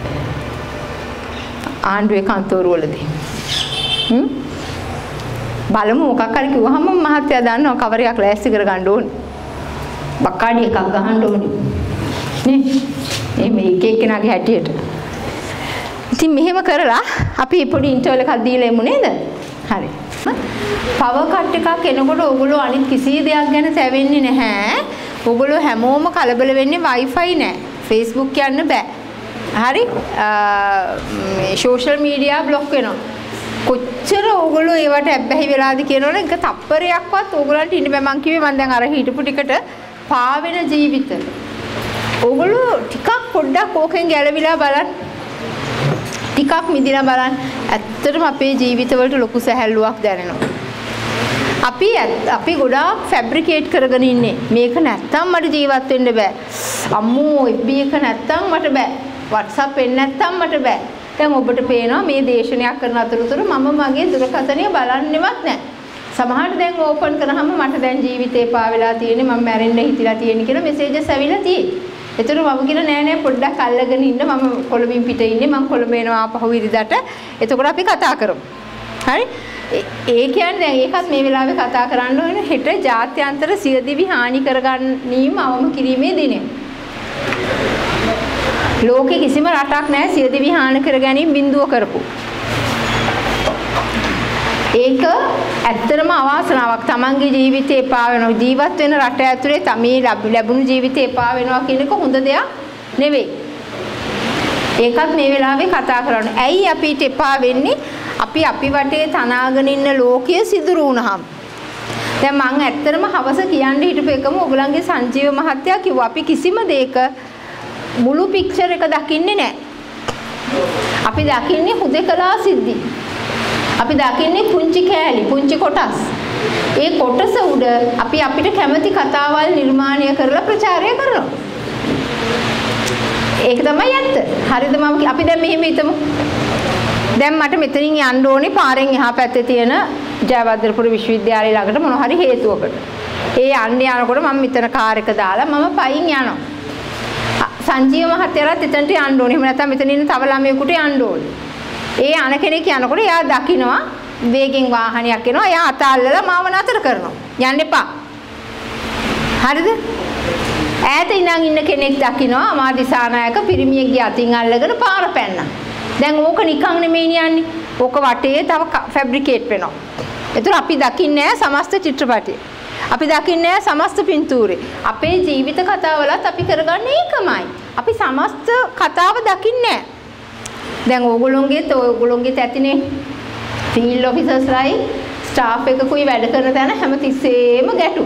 ආණ්ඩුවේ කන්තෝරු වලදී. හ්ම්? බලමු මොකක් හරි කිව්වහම මහත්තයා දන්නවා කවරයක් ලෑස්ති කරගන්න ඕනේ. බක්කාඩි එකක් ගහන්න ඕනේ. නේ? මේ එක එක්කෙනාගේ හැටියට. ඉතින් මෙහෙම කරලා අපි පොඩි ඉන්ටර්වල් එකක් දීලා එමු නේද? හරි. පවර් කට් එකක් එනකොට ඕගොල්ලෝ අනිත් කිසි දෙයක් ගැන සැවෙන්නේ නැහැ. ඕගොල්ලෝ හැමෝම කලබල වෙන්නේ Wi-Fi නෑ. Facebook යන්න බෑ. හරි? මේ සෝෂල් මීඩියා බ්ලොක් වෙනවා. කොච්චර ඕගොල්ලෝ ඒවට ඇබ්බැහි වෙලාද කියනවනේ එක තප්පරයක්වත් ඕගොල්ලන්ට ඉන්න බෑ. මං කිව්වේ මං දැන් අර හිටපු ටිකට පාවෙන ජීවිත. ඕගොල්ලෝ ටිකක් පොඩ්ඩක් ඕකෙන් ගැලවිලා බලන්න. ටිකක් මිදිලා බලන්න. ඇත්තටම අපේ ජීවිතවලට ලොකු සැහැල්ලුවක් දැනෙනවා. අපි අපි ගොඩාක් ෆැබ්‍රිකේට් කරගෙන ඉන්නේ. මේක නැත්තම් මට ජීවත් වෙන්න බෑ. අම්මෝ එෆ් බී එක නැත්තම් මට බෑ. WhatsApp එක නැත්තම් මට බෑ. දැන් ඔබට පේනවා මේ දේශනයක් කරන අතරතුර මම මගේ දුරකථනය බලන්නෙවත් නැහැ. සමහරට දැන් ඕපන් කරාම මට දැන් ජීවිතේ පා වෙලා තියෙන්නේ මම මැරෙන්න හිතිලා තියෙන්නේ කියලා මෙසේජස් ඇවිල්ලා තියෙන්නේ. ඒතර මම කියලා නෑ නෑ පොඩ්ඩක් අල්ලගෙන ඉන්න මම කොළඹින් පිට ඉන්නේ මම කොළඹ එනවා ආපහු ඉරිදට. එතකොට අපි කතා කරමු. හරි? ඒ කියන්නේ දැන් ඒකත් මේ වෙලාවේ කතා කරන්න ඕනේ හෙට ජාත්‍යන්තර සියදිවි හානි කරගන්නීම අවම කිරීමේ දිනය. ලෝකේ කිසිම රටක් නැහැ සියදිවි හානි කර ගැනීම බිඳුව කරපු. ඒක ඇත්තටම අවාසනාවක්. Tamanගේ ජීවිතේ එපා වෙනවා. ජීවත් වෙන රට ඇතුලේ තමේ ලැබුණු ජීවිතේ එපා වෙනවා කියන එක හොඳ දෙයක් නෙවෙයි. ඒකත් මේ වෙලාවේ කතා කරන්න. ඇයි අපිට එපා වෙන්නේ? අපි අපි වටේ තනාගෙන ඉන්න ලෝකයේ සිදුරු වුණාම. දැන් මම ඇත්තටම හවස කියන්න හිටපු එකම ඔයගලන්ගේ සංජීව මහත්තයා කිව්වා අපි කිසිම දෙයක මුළු පික්චර් එක දකින්නේ නැහැ. අපි දකින්නේ හුදකලා සිද්ධි. අපි දකින්නේ පුංචි කෑලි, පුංචි කොටස්. ඒ කොටස උඩ අපි අපිට කැමති කතාවල් නිර්මාණය කරලා ප්‍රචාරය කරනවා. ඒක තමයි ඇත්ත. හරිද? මම අපි දැන් මෙහෙම හිතමු. දැන් මට මෙතනින් යන්න ඕනේ පාරෙන් එහා පැත්තේ තියෙන ජයවර්ධනපුර විශ්වවිද්‍යාලය ළඟට මොන හරි හේතුවකට. ඒ යන්න යනකොට මම මෙතන කාර් එක දාලා මම පයින් යනවා. සංජීව මහත්තයාට එතනට යන්න ඕනේ. එහෙම නැත්නම් මෙතන ඉන්න තව ළමයෙකුට යන්න ඕනේ. ඒ අන කෙනෙක් යනකොට එයා දකිනවා වේගෙන් වාහනයක් එනවා. එයා අත අල්ලලා මාව නතර කරනවා. යන්න එපා. හරිද? ඈත ඉඳන් ඉන්න කෙනෙක් දකිනවා මා දිසානායක පිරිමියෙක්ගේ අතින් අල්ලගෙන පාර පැන්නා. දැන් ඕක නිකන් නෙමෙයි යන්නේ. ඕක වටේ තව ෆැබ්‍රිකේට් වෙනවා. ඒතර අපි දකින්නේ සමස්ත චිත්‍රපටය. අපි දකින්නේ සමස්ත පින්තූරේ. අපේ ජීවිත කතාවලත් අපි කරගන්නේ ඒකමයි. අපි සමස්ත කතාව දකින්නේ නැහැ. දැන් ඕගොල්ලෝන්ගේත් ඕගොල්ලෝන්ගේත් ඇතිනේ ෆීල්ඩ් ඔෆිසර්ස්ලායි ස්ටාෆ් එකකුයි වැඩ කරන තැන හැමතිස්සෙම ගැටු.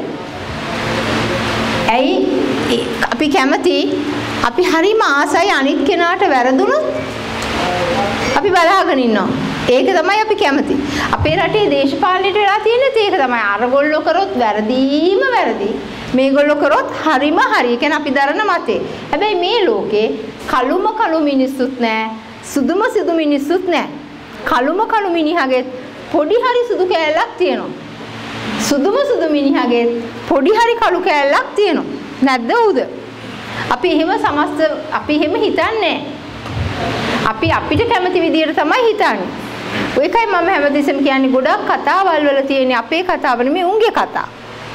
ඇයි අපි කැමති අපි හරිම ආසයි අනිත් කෙනාට වැරදුනොත් අපි බලාගෙන ඉන්නවා. ඒක තමයි අපි කැමති. අපේ රටේ දේශපාලනයට වෙලා තියෙන්නේ ඒක තමයි. අරගොල්ලෝ කරොත් වැරදීම වැරදි. මේගොල්ලෝ කරොත් හරිම හරි. ඒ කියන්නේ අපි දරන මතේ. හැබැයි මේ ලෝකේ කළුම කළු මිනිස්සුත් නැහැ. සුදුම සුදු මිනිස්සුත් නැහැ. කළුම කළු මිනිහගේ පොඩි හරි සුදු කෑල්ලක් තියෙනවා. සුදුම සුදු මිනිහගේ පොඩි හරි කළු කෑල්ලක් තියෙනවා. නැද්ද උද? අපි එහෙම සමස්ත අපි එහෙම හිතන්නේ අපි අපිට කැමති විදියට තමයි හිතන්නේ. ඔයකයි මම හැමදෙස්සම කියන්නේ ගොඩක් කතාවල් වල තියෙන අපේ කතාව නෙමෙයි උන්ගේ කතාව.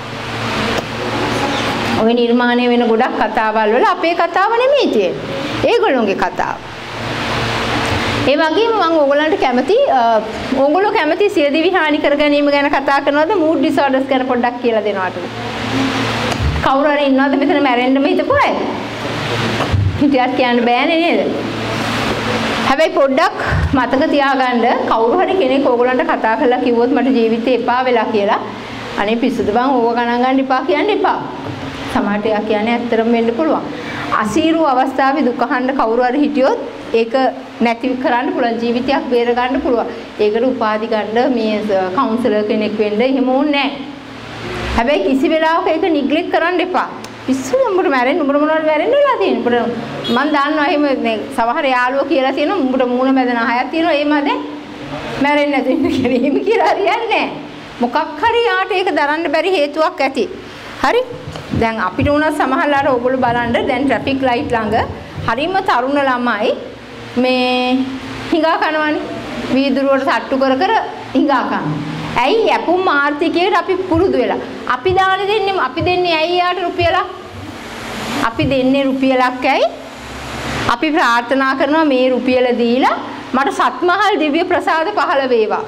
ඔය නිර්මාණය වෙන ගොඩක් කතාවල් වල අපේ කතාව නෙමෙයි තියෙන්නේ. ඒගොල්ලෝගේ කතාව. ඒ වගේම මම ඕගොල්ලන්ට කැමති ඕගොල්ලෝ කැමති සියදිවි හානි කර ගැනීම ගැන කතා කරනවද මූඩ් ඩිසෝඩර්ස් ගැන පොඩ්ඩක් කියලා දෙනවට. කවුරු හරි ඉන්නවද මෙතන මැරෙන්නම හිතපු අය? හිටියත් කියන්න බෑනේ නේද? හැබැයි පොඩ්ඩක් මතක තියාගන්න කවුරු හරි කෙනෙක් ඕගොල්ලන්ට කතා කරලා කිව්වොත් මට ජීවිතේ එපා වෙලා කියලා අනේ පිස්සුද බං ඕක ගණන් ගන්න එපා කියන්න එපා. සමහරට එයා කියන්නේ ඇත්තටම වෙන්න පුළුවන්. අසීරු අවස්ථාවේ දුක අහන්න කවුරු හරි හිටියොත් ඒක නැති කරන්න පුළුවන් ජීවිතයක් බේර ගන්න පුළුවන්. ඒකට උපාධි ගන්න මේ කවුන්සලර් කෙනෙක් වෙන්න එහෙම ඕනේ නැහැ. හැබැයි කිසි වෙලාවක ඒක නිග්ලෙක්ට් කරන්න එපා. පිස්සු උඹට මැරෙන්න උඹට මොනවද මැරෙන්න වෙලා තියෙන්නේ. උඹට මම දන්නවා එහෙම මේ සමහර යාළුවෝ කියලා තියෙනවා උඹට මූණ මැදන හයක් තියෙනවා ඒ මැද මැරෙන්න නැති වෙන්න කියලා. එහෙම කියලා හරියන්නේ නැහැ. මොකක් හරි යාට ඒක දරන්න බැරි හේතුවක් ඇති. හරි? දැන් අපිට උනත් සමහරලාට ඕගොල්ලෝ බලන්න දැන් ට්‍රැෆික් ලයිට් ළඟ හරිම තරුණ ළමයි මේ හිඟා කනවනේ. වීදුරුවට තට්ටු කර කර හිඟා කනවා. ඇයි යපුම් ආර්ථිකයට අපි පුරුදු වෙලා. අපි දාන දෙන්නේ අපි දෙන්නේ ඇයි යාට රුපියලක්? අපි දෙන්නේ රුපියලක් ඇයි? අපි ප්‍රාර්ථනා කරනවා මේ රුපියල දීලා මට සත්මහල් දිව්‍ය ප්‍රසාද පහළ වේවා.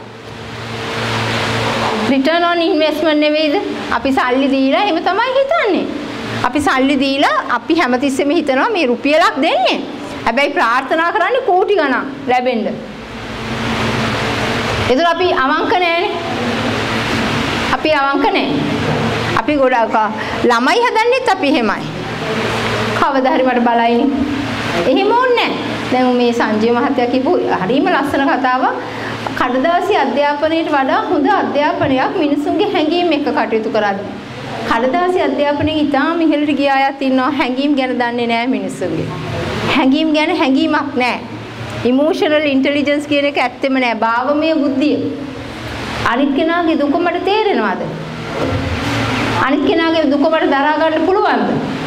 return on investment නෙවෙයිද? අපි සල්ලි දීලා එහෙම තමයි හිතන්නේ. අපි සල්ලි දීලා අපි හැමතිස්සෙම හිතනවා මේ රුපියලක් දෙන්නේ. හැබැයි ප්‍රාර්ථනා කරන්නේ කෝටි ගණන් ලැබෙන්න. ඒතර අපි අවංක නෑනේ. අපි අවංක නෑ. අපි ගොඩක් ළමයි හදන්නෙත් අපි එහෙමයි. කවදා හරි මට බලයිනේ. එහෙම ඕනේ නෑ. දැන් මේ සංජීව මහත්තයා කියපු හරිම ලස්සන කතාවක්. කඩදාසි අධ්‍යාපනයට වඩා හොඳ අධ්‍යාපනයක් මිනිසුන්ගේ හැඟීම් එක්ක කටයුතු කරන්නේ. කඩදාසි අධ්‍යාපනයේ ඉතාම ඉහළට ගිය අයත් ඉන්නවා හැඟීම් ගැන දන්නේ නෑ මිනිස්සුන්ගේ. හැඟීම් ගැන හැඟීමක් නෑ. ඉමෝෂනල් ඉන්ටෙලිජන්ස් කියන එක ඇත්තෙම නෑ. භාවමය බුද්ධිය. අනිත් කෙනාගේ දුක මට තේරෙනවද? අනිත් කෙනාගේ දුක මට දරා ගන්න පුළුවන්ද?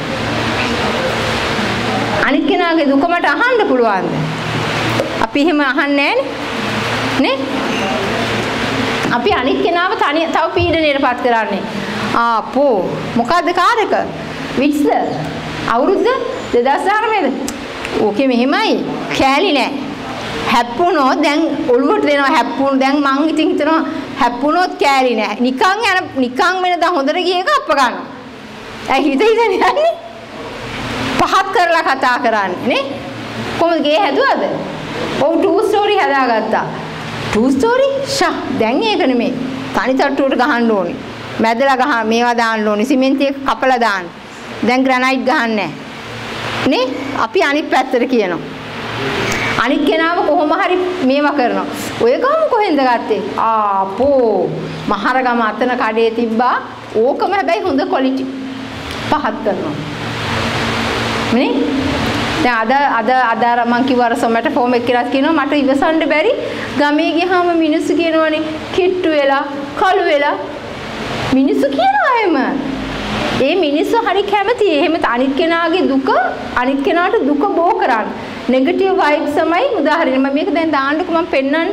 අනිත් කෙනාගේ දුක මට අහන්න පුළුවන්ද? අපි එහෙම අහන්නේ නෑනේ. නේ? අපි අනිත් කෙනාව තනි තව පීඩනයටපත් කරන්නේ. ආපෝ මොකද්ද කාර්යක? විත්ස්ද? අවුරුද්ද දෙදාස් දහනවයද? ඕකේ මෙහෙමයි. කෑලි නෑ. හැප්පුණොත් දැන් ඔළුවට දෙනවා හැප්පුණු දැන් මං ඉතින් හිතනවා හැප්පුණොත් කෑලි නෑ. නිකන් යන නිකන් වෙනදා හොඳට ගිය එක අප්ප ගන්නවා. ඇයි හිත හිත යන්නේ? පහත් කරලා කතා කරන්නේ නේ? කොහොමද ගේ හැදුවද? ඔව් ටූ ස්ටෝරි හදාගත්තා. Two story? ෂා දැන් ඒක නෙමෙයි. තනි තට්ටුවට ගහන්න ඕනේ. මැදලා ගහ මේවා දාන්න ඕනේ. සිමෙන්ති එක කපලා දාන්න. දැන් ග්‍රැනයිට් ගහන්නේ නෑ. නේ? අපි අනිත් පැත්තට කියනවා. අනිත් කෙනාව කොහොම හරි මේවා කරනවා. ඔය ගම කොහෙන්ද ගත්තේ? ආපෝ මහරගම අතන කඩේ තිබ්බා. ඕකම හැබැයි හොඳ ක්වොලිටි. පහත් කරනවා. නේ? දැන් අද අද අද අර මං කිව්ව අර සොමැටෝ ෆෝම් එක කියලා කියනවා මට ඉවසන්න බැරි. ගමේ ගියාම මිනිස්සු කියනවනේ කිට්ටු වෙලා, කළු වෙලා. මිනිස්සු කියනවා එහෙම. ඒ මිනිස්සු හරි කැමති. එහෙම අනිත් කෙනාගේ දුක අනිත් කෙනාට දුක බෝ කරන්න. නෙගටිව් වයිබ්ස් තමයි උදාහරණයක්. මම මේක දැන් දාන්නකෝ මම පෙන්නන්න.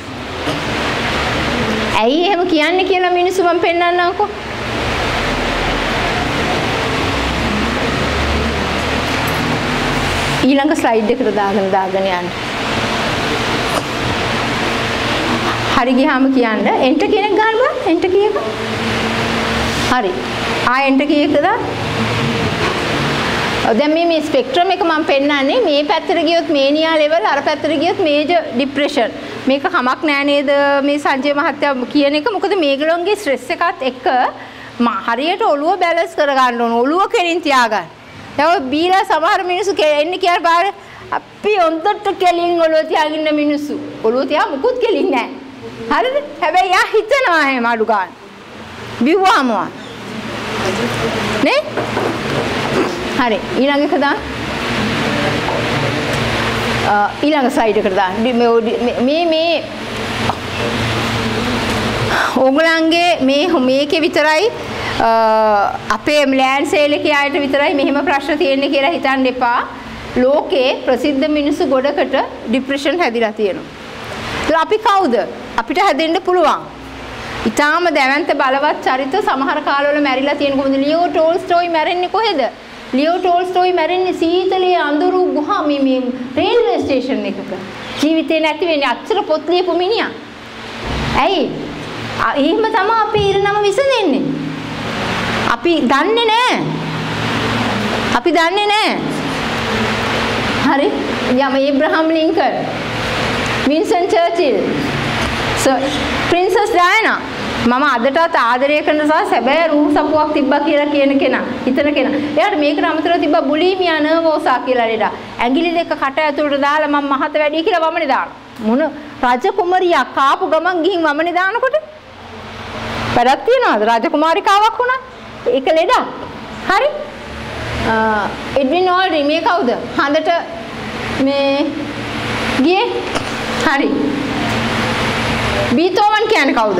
ඇයි එහෙම කියන්නේ කියලා මිනිස්සු මම පෙන්නන්නම්කෝ. ඊළඟ ස්ලයිඩ් එකට දාගෙන දාගෙන යන්න. හරි ගියාම කියන්න එන්ටර් කියන එක ගන්න බෑ. එන්ටර් කීයක. හරි. ආ එන්ටර් කීයකද? දැන් මේ මේ ස්පෙක්ට්‍රම් එක මම පෙන්නන්නේ මේ පැත්තට ගියොත් මේනියා ලෙවල් අර පැත්තට ගියොත් මේජර් ડિප්‍රෙෂන්. මේක කමක් නෑ නේද මේ සංජය මහත්තයා කියන එක. මොකද මේගොල්ලෝගේ ස්ට්‍රෙස් එකත් එක්ක හරියට ඔළුව බැලන්ස් කරගන්න ඕන. ඔළුව කෙලින් තියාගන්න. දැන් බීලා සමහර මිනිස්සු එන්නේ කියලා බාර අපි හොන්දට කෙලින් ඔළුව තියාගෙන මිනිස්සු. ඔළුව තියා මුකුත් කෙලින් නෑ. හරිද? හැබැයි යා හිතනවා එහෙම අඩු ගන්න. බිව්වම නේ? හරි ඊළඟ එක දාන්න. ඊළඟ ස්ලයිඩ් එකට දාන්න. මේ මේ ඕගොල්ලන්ගේ මේ මේකේ විතරයි අපේ ලෑන්ඩ් සේල් එකේ ආයත විතරයි මෙහෙම ප්‍රශ්න තියෙන්නේ කියලා හිතන්න එපා. ලෝකේ ප්‍රසිද්ධ මිනිස්සු ගොඩකට ડિප්‍රෙෂන් හැදිලා තියෙනවා. ඒත් අපි කවුද? අපිට හැදෙන්න පුළුවන්. ඊටාම දැවැන්ත බලවත් චරිත සමහර කාලවල මැරිලා තියෙන කොහොමද? ලියෝ ටෝල්ස්ටෝයි මැරෙන්නේ කොහෙද? ලියෝ ටෝල්ස්ටෝයි මැරෙන්නේ සීතලේ අඳුරු ගුහා මේ මේ රේල්වේ ස්ටේෂන් එකක. ජීවිතේ නැති වෙන්නේ අච්චර පොත් ලියපු මිනිහා. ඇයි? එහෙම තමයි අපි ඉරණම විසඳෙන්නේ. අපි දන්නේ නැහැ. අපි දන්නේ නැහැ. හරි? යම Abraham Lincoln, Winston Churchill, Princess Diana මම අදටත් ආදරය කරන සහ සැබෑ රූප සපුවක් තිබ්බා කියලා කියන කෙනා හිතන කෙනා. එයාට මේකට අමතරව තිබ්බා බුලිමියා නර්වෝසා කියලා ලෙඩ. ඇඟිලි දෙක කට ඇතුළට දාලා මම මහත වැඩි කියලා වමනේ දානවා. මොන රජකුමරියක් කාපු ගමන් ගිහින් වමනේ දානකොට වැඩක් තියනවාද? රජකුමාරිකාවක් වුණා. ඒක ලෙඩක්. හරි? එඩ්වින් ඕල්ඩ්‍රි මේ කවුද? හඳට මේ ගියේ. හරි. බීතෝවන් කියන්නේ කවුද?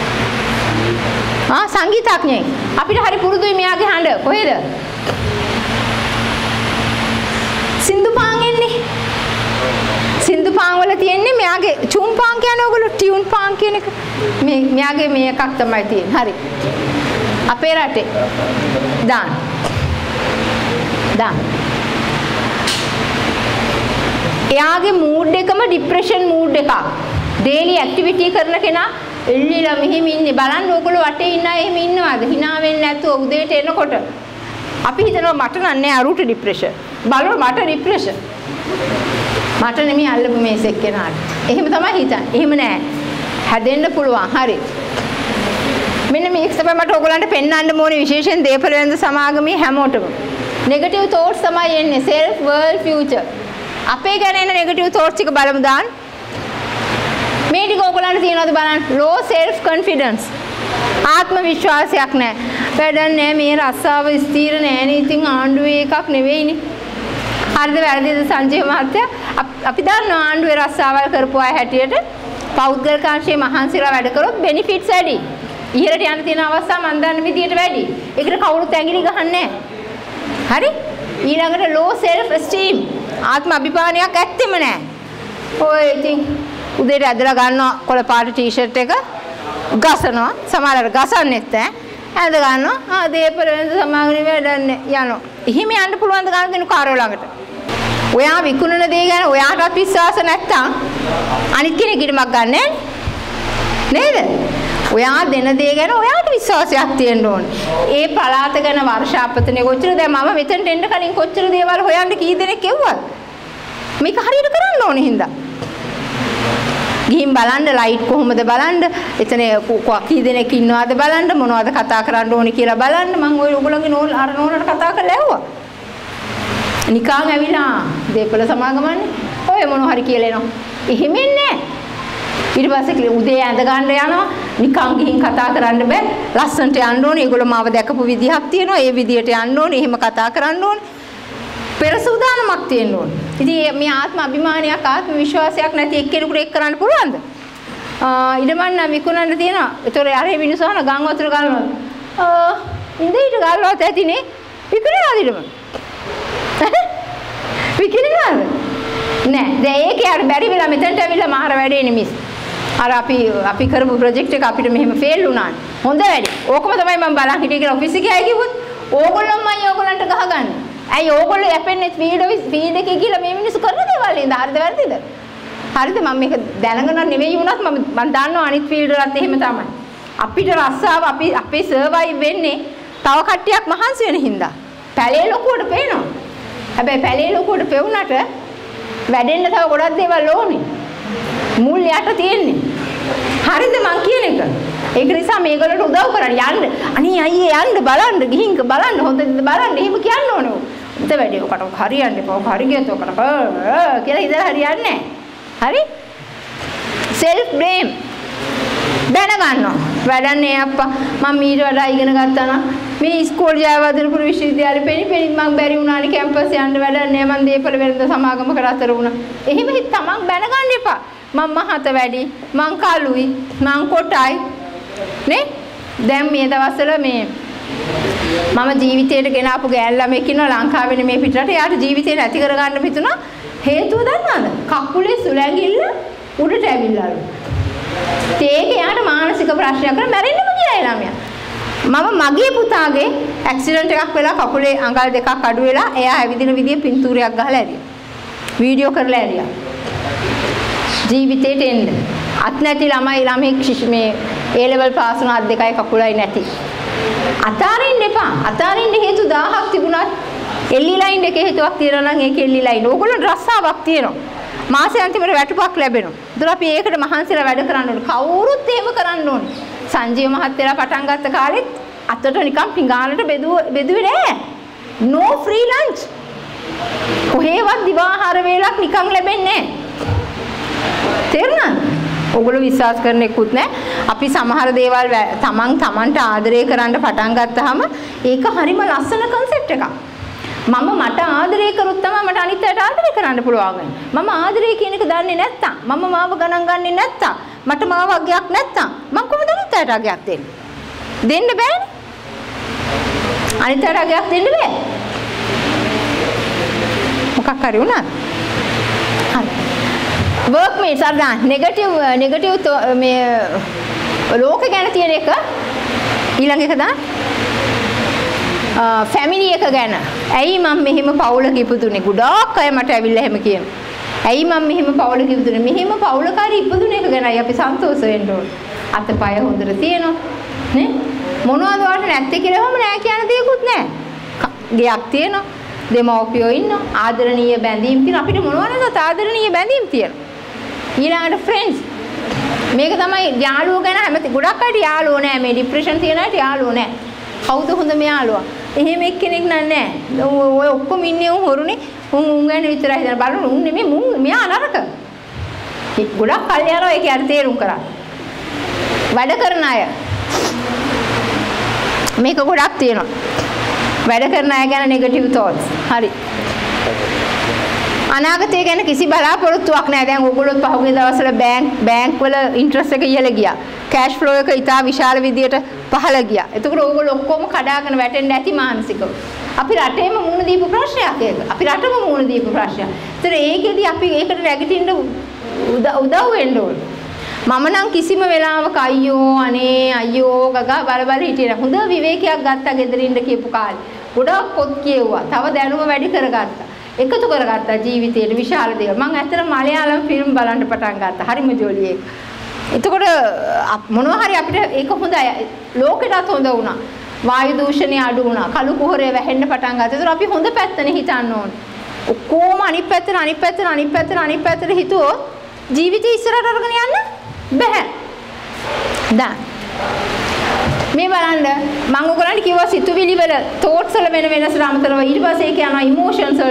ආ සංගීතඥයෙක්. අපිට හරි පුරුදුයි මෙයාගේ හඬ. කොහෙද? සින්දුපාන් එන්නේ. සින්දුපාන් වල තියෙන්නේ මෙයාගේ චුම්පාන් කියන්නේ ඔයගොල්ලෝ ටියුන් පාන් කියන එක. මේ මෙයාගේ මේ එකක් තමයි තියෙන්නේ. හරි. අපේ රටේ දාන්න. දාන්න. එයාගේ මූඩ් එකම ડિප්‍රෙෂන් මූඩ් එකක්. ඩේලි ඇක්ටිවිටි කරන කෙනා එල්ලිලා මෙහෙම ඉන්නේ. බලන්න ඕගොල්ලෝ වටේ ඉන්න අය එහෙම ඉන්නවද? hina වෙන්නේ නැතුව උදේට එනකොට. අපි හිතනවා මට නන්නේ අරුට ડિප්‍රෙෂන්. බලන්න මට ડિප්‍රෙෂන්. මට නෙමෙයි අල්ලපු මේසෙක් කෙනාට. එහෙම තමයි හිතන්නේ. එහෙම නෑ. හැදෙන්න පුළුවන්. හරි. මෙන්න මේක තමයි මට ඕගොල්ලන්ට පෙන්වන්න ඕනේ විශේෂයෙන් දේපල වෙනද සමාගමේ හැමෝටම. නෙගටිව් thoughts තමයි එන්නේ. self world future. අපේ ගැන එන නෙගටිව් thoughts ටික බලමු දාන්න. මේ ටික ඕගොල්ලන්ට තියෙනවද බලන්න. low self confidence. ආත්ම විශ්වාසයක් නැහැ. වැඩක් නැහැ මේ රස්සාව ස්ථිර නැහැ නේ. ඉතින් ආණ්ඩුවේ එකක් නෙවෙයිනේ. හරිද වැරදිද සංජය මහත්තයා? අපි දන්නවා ආණ්ඩුවේ රස්සාවල් කරපු අය හැටියට පෞද්ගලික අංශයේ මහන්සිලා වැඩ කරොත් benefits වැඩි. ඉහළට යන්න තියෙන අවස්ථා මන් දන්න විදියට වැඩි. ඒකට කවුරුත් ඇඟිලි ගහන්නේ නැහැ. හරි? ඊළඟට low self esteem. ආත්ම අභිමානයක් ඇත්තෙම නැහැ. ඔය ඉතින් උදේට ඇදලා ගන්නවා කොළ පාට ටී-ෂර්ට් එක ගසනවා. සමහරවල් ගසන්නෙත් නැහැ. ඇද ගන්නවා. ආ දේපල වෙනද සමාගමේ වැඩන්නේ යනවා. එහෙම යන්න පුළුවන් ද ගන්න දෙනු කාර්යෝ ළඟට. ඔයා විකුණන දේ ගැන ඔයාටවත් විශ්වාස නැත්තම් අනිත් කෙනෙක් ඉඩමක් ගන්නෑ නේද? ඔයා දෙන දේ ගැන ඔයාට විශ්වාසයක් තියෙන්න ඕනේ. ඒ පළාත ගැන වර්ෂාපතනේ කොච්චර දැන් මම මෙතනට එන්න කලින් කොච්චර දේවල් හොයන්න කී දෙනෙක් එව්වද? මේක හරියට කරන්න ඕනේ හින්දා. ගිහින් බලන්න ලයිට් කොහොමද බලන්න එතන කී දෙනෙක් ඉන්නවද බලන්න මොනවද කතා කරන්න ඕනේ කියලා බලන්න මම ඔය ඔයගොල්ලෝගේ නෝල් අර නෝනට කතා කරලා ඇහුවා. නිකාන් ඇවිලා දේපල සමාගමන්නේ ඔය මොන හරි කියලා එනවා. එහෙම ඉන්නේ. ඊට පස්සේ උදේ ඇඳ ගන්න යනවා. නිකන් ගිහින් කතා කරන්න බෑ. ලස්සන්ට යන්න ඕනේ. ඒගොල්ලෝ මාව දැකපු විදිහක් තියෙනවා. ඒ විදිහට යන්න ඕනේ. එහෙම කතා කරන්න ඕනේ. පෙර සූදානමක් තියෙන්න ඕනේ. ඉතින් මේ ආත්ම අභිමානයක් ආත්ම විශ්වාසයක් නැති එක්කෙනෙකුට ඒක කරන්න පුළුවන්ද? ආ ඉඩමන්න විකුණන්න තියෙනවා. ඒතොර අරේ මිනිස්සු අහන ගම් වතුර ගන්නවා. ආ ඉඳීට ගල්වත් ඇතිනේ. විකුණනවාද ඉඩම? විකුණනවාද? නෑ. දැන් ඒකේ අර බැරි වෙලා මෙතනට ඇවිල්ලා මාර වැඩේ නෙමිස්. අර අපි අපි කරපු ප්‍රොජෙක්ට් එක අපිට මෙහෙම ෆේල් වුණානේ. හොඳ වැඩි. ඕකම තමයි මම බලන් හිටියේ කියලා ඔෆිස් එකේ ආයි කිව්වොත් ඕගොල්ලෝමයි ඕගොල්ලන්ට ගහගන්නේ. ඇයි ඕගොල්ලෝ යැපෙන්නේ ස්පීඩ් ස්පීඩ් එකේ කියලා මේ මිනිස්සු කරන දේවල් නේද? හරිද වැරදිද? හරිද? මම මේක දැනගෙන නෙවෙයි වුණත් මම මම දන්නවා අනිත් ෆීල්ඩ් වලත් එහෙම තමයි. අපිට රස්සාව අපි අපේ සර්වයිව් වෙන්නේ තව කට්ටියක් මහන්සි වෙන හින්දා. පැලේ ලොකුවට පේනවා. හැබැයි පැලේ ලොකුවට පෙවුනට වැඩෙන්න තව ගොඩක් දේවල් ඕනේ. මුල් යට තියෙන්නේ. හරිද මං කියන එක? ඒක නිසා මේගොල්ලන්ට උදව් කරන්න යන්න. අනේ අයියේ යන්න බලන්න ගිහින් බලන්න හොඳද බලන්න එහෙම කියන්න ඕනේ. උත වැඩි ඔකට හරියන්නේ නැහැ. ඔක හරි ගියත් ඔකට කියලා ඉතල හරියන්නේ නැහැ. හරි? self blame දැනගන්නවා. වැඩන්නේ අප්පා මම ඊට වඩා ඉගෙන ගත්තා නම් මේ ඉස්කෝලේ ජයවර්ධනපුර විශ්වවිද්‍යාලේ පෙනි පෙනි මම බැරි වුණානේ කැම්පස් යන්න වැඩන්නේ මම දීපල වෙනද සමාගමකට අතර වුණා. එහෙම හිත තමන් දැනගන්න එපා. මම මහත වැඩි මං කලුයි මං කොටයි නේ දැන් මේ දවස්වල මේ මම ජීවිතේට ගෙන ආපු ගෑල් ළමෙක් ඉන්නවා ලංකාවේ මේ පිටරට යාට ජීවිතේ නැති කරගන්න හිතුණා හේතුව දන්නවද කකුලේ සුලැඟිල්ල උඩට ඇවිල්ලාලු ඒක යාට මානසික ප්‍රශ්නයක් කරලා මැරෙන්නම ගියා ඒ ළමයා මම මගේ පුතාගේ ඇක්සිඩන්ට් එකක් වෙලා කකුලේ අඟල් දෙකක් අඩු වෙලා එයා ඇවිදින විදිය පින්තූරයක් ගහලා ඇරියා වීඩියෝ කරලා ඇරියා ජීවිතේට එන්න අත් නැති ළමයි ළමෙක් මේ ඒ ලෙවල් පාස් වුණ අත් දෙකයි කකුලයි නැති අතාරින්න එපා අතාරින්න හේතු දහයක් තිබුණත් එල්ලි ලයින් එකේ හේතුවක් තියෙනවා නම් ඒක එල්ලි ලයින් ඕගොල්ලෝ රස්සාවක් තියෙනවා මාසෙ අන්තිමට වැටුපක් ලැබෙනවා ඒතර අපි ඒකට මහන්සිලා වැඩ කරන්න ඕනේ කවුරුත් එහෙම කරන්න ඕනේ සංජීව මහත්තයලා පටන් ගත්ත කාලෙත් අතට නිකන් පිඟානට බෙදුව බෙදුවේ නෑ no free lunch කොහේවත් දිවාහාර වේලක් නිකන් ලැබෙන්නේ නෑ තේරුණාද? ඔයගොල්ලෝ විශ්වාස කරන එකකුත් නැහැ. අපි සමහර දේවල් තමන් තමන්ට ආදරය කරන්න පටන් ගත්තාම ඒක හරිම ලස්සන concept එකක්. මම මට ආදරය කරොත් තමයි මට අනිත් අයට ආදරය කරන්න පුළුවන්. මම ආදරය කියන එක දන්නේ නැත්තම්, මම මාව ගණන් ගන්නේ නැත්තම්, මට මාව අගයක් නැත්තම් මම කොහොමද අනිත් අයට අගයක් දෙන්නේ? දෙන්න බෑනේ. අනිත් අයට අගයක් දෙන්න බෑ. මොකක් හරි වුණාද? හරි. workmates අර නෙගටිව් නෙගටිව් මේ ලෝක ගැන තියෙන එක ඊළඟ එක දා ෆැමිලි එක ගැන ඇයි මම මෙහෙම පවුලක ඉපදුනේ ගොඩාක් අය මට ඇවිල්ලා එහෙම කියන ඇයි මම මෙහෙම පවුලක ඉපදුනේ මෙහෙම පවුලකාරී ඉපදුන එක ගැනයි අපි සන්තෝෂ වෙන්න ඕනේ අතපය හොඳට තියෙනවා නේ මොනවද වලට නැත්තේ කියලාම නෑ කියන දේකුත් නෑ ගයක් තියෙනවා දෙමෝපියෝ ඉන්නවා ආදරණීය බැඳීම් තියෙන අපිට මොනවද ආදරණීය බැඳීම් තියෙන ඊළඟට ෆ්‍රෙන්ඩ්ස් මේක තමයි යාළුවෝ ගැන හැමති ගොඩක් අයට යාළුවෝ නෑ මේ ડિප්‍රෙෂන් තියෙන අයට යාළුවෝ නෑ කවුද හොඳ මෙයාළුවා එහෙම එක්කෙනෙක් නෑ ඔය ඔක්කොම ඉන්නේ උන් හොරුනේ උන් උන් ගැන විතරයි හිතන බලන්න උන් නෙමෙයි මුන් මෙයා නරක ගොඩක් කල් යනවා ඒක හරි තේරුම් කරා වැඩ කරන අය මේක ගොඩක් තියෙනවා වැඩ කරන අය ගැන නෙගටිව් thoughts හරි අනාගතය ගැන කිසි බලාපොරොත්තුවක් නැහැ දැන් ඕගොල්ලෝ පහුගිය දවස්වල බැංක් බැංක් වල ඉන්ට්‍රස්ට් එක ඉහළ ගියා කෑෂ් ෆ්ලෝ එක ඉතා විශාල විදියට පහළ ගියා එතකොට ඕගොල්ලෝ ඔක්කොම කඩාගෙන වැටෙන්න ඇති මානසිකව අපි රටේම මුණ දීපු ප්‍රශ්නයක් ඒක අපි රටම මුණ දීපු ප්‍රශ්නයක් ඒතර ඒකෙදි අපි ඒකට නැගිටින්න උදව් වෙන්න ඕනේ මම නම් කිසිම වෙලාවක අයියෝ අනේ අයියෝ ගගා බල බල හිටියේ හොඳ විවේකයක් ගත්තා ගෙදරින්ද කියපු කාලේ ගොඩක් පොත් කියුවා තව දැනුම වැඩි කරගත්තා එකතු කරගත්තා ජීවිතේට විශාල දේවල් මම ඇත්තට මලයාලම් ෆිල්ම් බලන්න පටන් ගත්තා හරිම ජොලි එක එතකොට මොනවා හරි අපිට ඒක හොඳයි ලෝකෙටත් හොඳ වුණා වායු දූෂණය අඩු වුණා කළු කුහරය වැහෙන්න පටන් ගත්තා ඒතර අපි හොඳ පැත්තනේ හිතන්න ඕනේ ඔක්කොම අනිත් පැත්තට අනිත් පැත්තට අනිත් පැත්තට අනිත් පැත්තට හිතුවොත් ජීවිතේ ඉස්සරහට අරගෙන යන්න බෑ දැන් මේ බලන්න මම ඔයගලන්ට කිව්වා සිතුවිලි වල thoughts වල වෙන වෙනසට අමතරව ඊට පස්සේ ඒක යනවා emotions වලට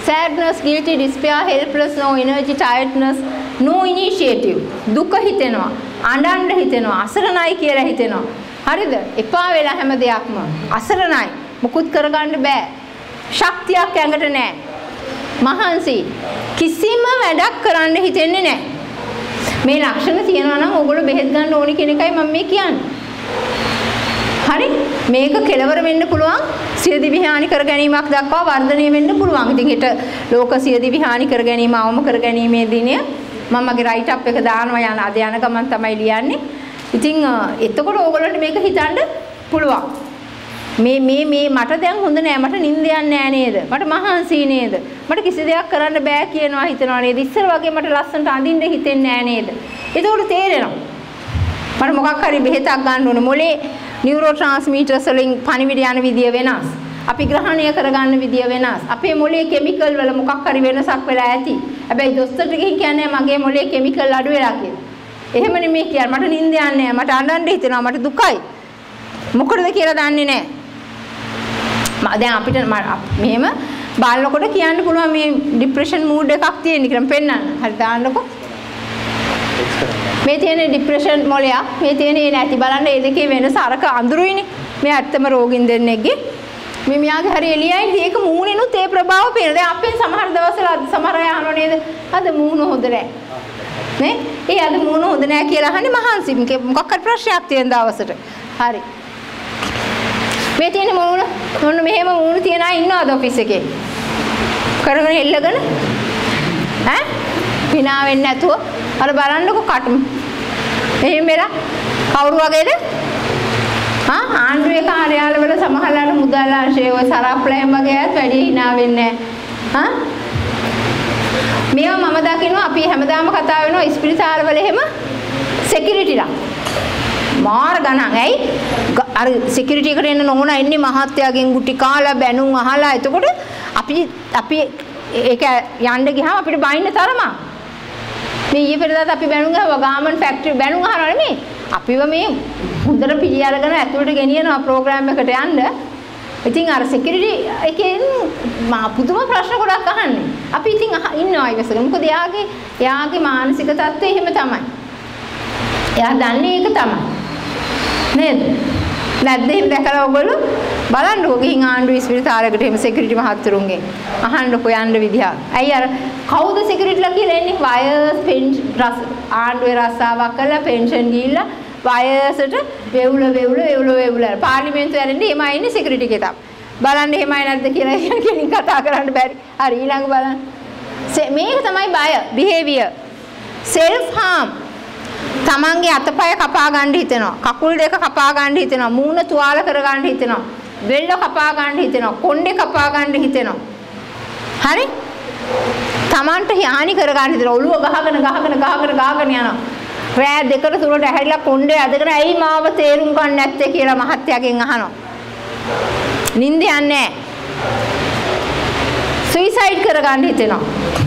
sadness, guilty, despair, helpless, no energy, tiredness, no initiative. දුක හිතෙනවා, අඬන්න හිතෙනවා, අසරණයි කියලා හිතෙනවා. හරිද? එපා වෙලා හැම දෙයක්ම අසරණයි. මුකුත් කරගන්න බෑ. ශක්තියක් ඇඟට නැහැ. මහන්සි. කිසිම වැඩක් කරන්න හිතෙන්නේ නැහැ. මේ ලක්ෂණ තියෙනවා නම් ඕගොල්ලෝ බෙහෙත් ගන්න ඕනි කියන එකයි මම මේ කියන්නේ. හරි? මේක කෙලවර වෙන්න පුළුවන් සියදිවි හානි කර ගැනීමක් දක්වා වර්ධනය වෙන්න පුළුවන්. ඉතින් හෙට ලෝක සියදිවි හානි කර ගැනීම අවම කර ගැනීමේ දිනය මම මගේ රයිට් අප් එක දානවා යන අද යන ගමන් තමයි ලියන්නේ. ඉතින් එතකොට ඕගොල්ලන්ට මේක හිතන්න පුළුවන්. මේ මේ මේ මට දැන් හොඳ නෑ, මට නිින්ද යන්නේ නෑ නේද? මට මහන්සි නේද? මට කිසි දෙයක් කරන්න බෑ කියනවා හිතනවා නේද? ඉස්සර වගේ මට ලස්සනට අඳින්න හිතෙන්නේ නෑ නේද? එතකොට තේරෙනවා. මට මොකක් හරි බෙහෙතක් ගන්න ඕනේ. මොලේ නියුරෝ ට්‍රාන්ස්මිටර්ස් වලින් පණිවිඩ යන විදිය වෙනස්. අපි ග්‍රහණය කරගන්න විදිය වෙනස්. අපේ මොලේ කිමිකල් වල මොකක් හරි වෙනසක් වෙලා ඇති. හැබැයි දොස්තරට ගිහින් කියන්නේ මගේ මොලේ කිමිකල් අඩු වෙලා කියලා. එහෙම නෙමෙයි කියන්නේ. මට නිින්ද යන්නේ නෑ. මට අඬන්න හිතෙනවා. මට දුකයි. මොකටද කියලා දන්නේ නෑ. දැන් අපිට මෙහෙම බලනකොට කියන්න පුළුවන් මේ ડિප්‍රෙෂන් මූඩ් එකක් තියෙන කියලා පෙන්නන්න. හරි දාන්නකො. මේ තියෙන ડિප්‍රෙෂන් මොලයක්, මේ තියෙන නැති බලන්න මේ දෙකේ වෙනස අරක අඳුරුයිනේ. මේ ඇත්තම රෝගින් දෙන්නෙක්ගේ මේ මියාගේ හරි එළියයි ඒක මූණෙනුත් ඒ ප්‍රභාව පේන. දැන් අපේ සමහර දවස්වල සමහර අය අහනවා නේද? අද මූණ හොඳ නැහැ. නේ? ඒ අද මූණ හොඳ නැහැ කියලා අහන්නේ මහන්සි. මොකක් හරි ප්‍රශ්නයක් තියෙන දවසට. හරි. මේ තියෙන මූණ මොන මෙහෙම මූණ තියන අය ඉන්නවද ඔෆිස් එකේ? කරගෙන එල්ලගෙන ඈ පිනා වෙන්නේ නැතුව අර බලන්නකො කටු. එහෙම වෙලා කවුරු වගේද? ආ ආණ්ඩුවේ කාර්යාලවල සමහරවල් මුදල් අංශයේ ඔය සරප්ලෑම් වගේ අයත් වැඩි hina වෙන්නේ නැහැ. ආ මේවා මම දකිනවා අපි හැමදාම කතා වෙනවා ස්පිරිතාලවල එහෙම securityලා. මාර ගණන් ඇයි අර security එකට එන්න නෝනා ඉන්නේ මහත්තයාගෙන් ගුටි කාලා බැනුම් අහලා එතකොට අපි අපි ඒක යන්න ගියාම අපිට බයින්න තරම මේ ඊයේ පෙරේදාත් අපි බැනුම් ගහුවා ගාමන් ෆැක්ටරි බැනුම් අහනවා නෙමෙයි අපිව මේ හොඳට පිළි අරගෙන ඇතුළට ගෙනියනවා ප්‍රෝග්‍රෑම් එකට යන්න. ඉතින් අර security එකෙන් මා පුදුම ප්‍රශ්න ගොඩක් අහන්නේ. අපි ඉතින් ඉන්නවා ඉවසගෙන. මොකද එයාගේ එයාගේ මානසික තත්ත්වය එහෙම තමයි. එයා දන්නේ ඒක තමයි. නේද? නැද්ද එහෙම දැකලා ඔයගොල්ලෝ බලන්නකෝ ගිහින් ආණ්ඩුවේ ස්පිරිතාලයකට එහෙම security මහත්තුරුන්ගෙන් අහන්නකෝ යන්න විදිහක්. ඇයි අර කවුද securityලා කියලා එන්නේ? වයස් පෙන්ෂන් ආණ්ඩුවේ රස්සාවක් කරලා පෙන්ෂන් ගිහිල්ලා වයසට වෙවුල වෙවුල වෙවුල වෙවුල පාර්ලිමේන්තුවේ යන්නේ එහෙමයි ඉන්නේ security එකේ. බලන්න එහෙමයි නැද්ද කියලා කෙලින් කතා කරන්න බැරි. හරි ඊළඟ බලන්න. මේක තමයි බය behavior. self harm. තමන්ගේ අතපය කපා ගන්න හිතෙනවා. කකුල් දෙක කපා ගන්න හිතෙනවා. මූණ තුවාල කර ගන්න හිතෙනවා. වෙල්ල කපා ගන්න හිතෙනවා. කොණ්ඩේ කපා ගන්න හිතෙනවා. හරි? තමන්ට හානි කර ගන්න හිතෙනවා. ඔළුව ගහගෙන ගහගෙන ගහගෙන ගහගෙන යනවා. රෑ දෙකට තුනට ඇහැරිලා කොණ්ඩේ අදගෙන ඇයි මාව තේරුම් ගන්න නැත්තේ කියලා මහත්තයාගෙන් අහනවා. නිින්ද යන්නේ නැහැ. සුයිසයිඩ් කර ගන්න හිතෙනවා.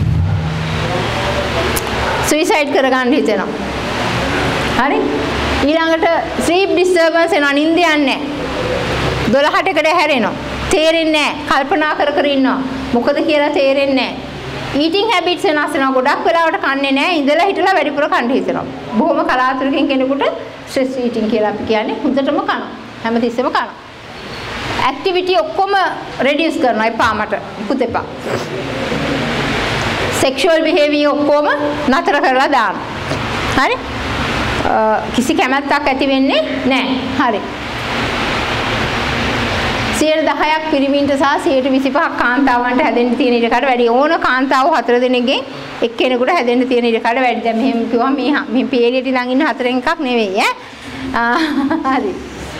සුයිසයිඩ් කර ගන්න හිතෙනවා. හරි ඊළඟට ස්ලීප් ඩිස්ටර්බන්ස් එනවා නිින්ද යන්නේ නැහැ දොළහට එකට හැරෙනවා තේරෙන්නේ නැහැ කල්පනා කර කර ඉන්නවා මොකද කියලා තේරෙන්නේ නැහැ ඊටින් හැබිට්ස් වෙනස් වෙනවා ගොඩක් වෙලාවට කන්නේ නැහැ ඉඳලා හිටලා වැඩිපුර කන්න හිතෙනවා බොහොම කලාතුරකින් කෙනෙකුට ස්ට්‍රෙස් ඊටින් කියලා අපි කියන්නේ හොඳටම කනවා හැමතිස්සෙම කනවා ඇක්ටිවිටි ඔක්කොම රෙඩියුස් කරනවා එපා මට මුකුත් එපා සෙක්ෂුවල් බිහේවියර් ඔක්කොම නතර කරලා දානවා හරි කිසි කැමැත්තක් ඇති වෙන්නේ නැහැ. හරි. සියයට දහයක් පිරිමින්ට සහ සියයට විසිපහක් කාන්තාවන්ට හැදෙන්න තියෙන ඉඩ කඩ වැඩි. ඕන කාන්තාව හතර දෙනෙක්ගෙන් එක්කෙනෙකුට හැදෙන්න තියෙන ඉඩ කඩ වැඩි. දැන් මෙහෙම කිව්වම මේ මේ පීරියඩ් ළඟ ඉන්න හතරෙන් එකක් නෙවෙයි ඈ. හරි.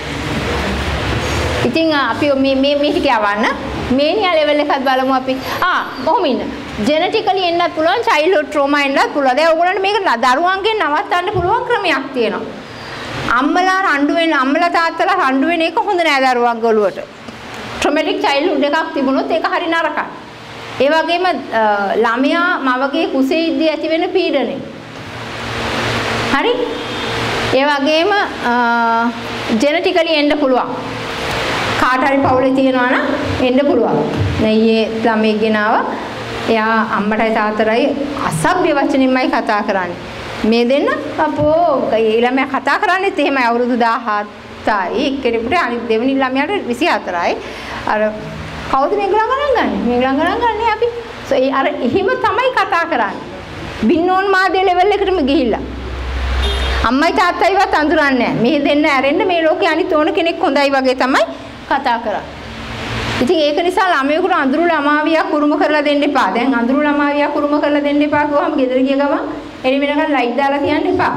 ඉතින් අපි මේ මේ මේ ටික යවන්න. මේනියා ලෙවල් එකත් බලමු අපි. ආ කොහොම ඉන්න. ජෙනටිකලි එන්නත් පුළුවන් චයිල්ඩ්හුඩ් ට්‍රෝමා එන්නත් පුළුවන්. දැන් ඕගොල්ලන්ට මේක දරුවන්ගෙන් නවත්තන්න පුළුවන් ක්‍රමයක් තියෙනවා. අම්මලා රණ්ඩු වෙන අම්මලා තාත්තලා රණ්ඩු වෙන එක හොඳ නෑ දරුවන්ගේ ඔළුවට. ට්‍රොමැටික් චයිල්ඩ්හුඩ් එකක් තිබුණොත් ඒක හරි නරකයි. ඒ වගේම ළමයා මවගේ කුසේ ඉද්දී ඇති වෙන පීඩනය. හරි? ඒ වගේම ජෙනටිකලි එන්න පුළුවන්. කාට හරි පවුලේ තියෙනවා නම් එන්න පුළුවන්. නෙయ్యේ ළමයි ගෙනාව එයා අම්මටයි තාත්තටයි අසභ්‍ය වචනින්මයි කතා කරන්නේ. මේ දෙන්න අපෝ ඒ ළමයා කතා කරන්නේත් එහෙමයි අවුරුදු දහහතයි එක්කෙනෙකුට අනිත් දෙවෙනි ළමයාට විසි හතරයි. අර කවුද මේ ගණන් ගන්න? මේ ගණන් ගන්න අපි. ඒ අර එහෙම තමයි කතා කරන්නේ. බින්නෝන් මාදේ ලෙවල් එකටම ගිහිල්ලා. අම්මයි තාත්තයිවත් අඳුරන්නේ නැහැ. මේ දෙන්න ඇරෙන්න මේ ලෝකේ අනිත් ඕන කෙනෙක් හොඳයි වගේ තමයි කතා කරන්නේ. ඉතින් ඒක නිසා ළමයෙකුට අඳුරු ළමාවියක් උරුම කරලා දෙන්න එපා. දැන් අඳුරු ළමාවියක් උරුම කරලා දෙන්න එපා කිව්වම ගෙදර ගිය ගමන් එළි වෙනකන් ලයිට් දාලා තියන්න එපා.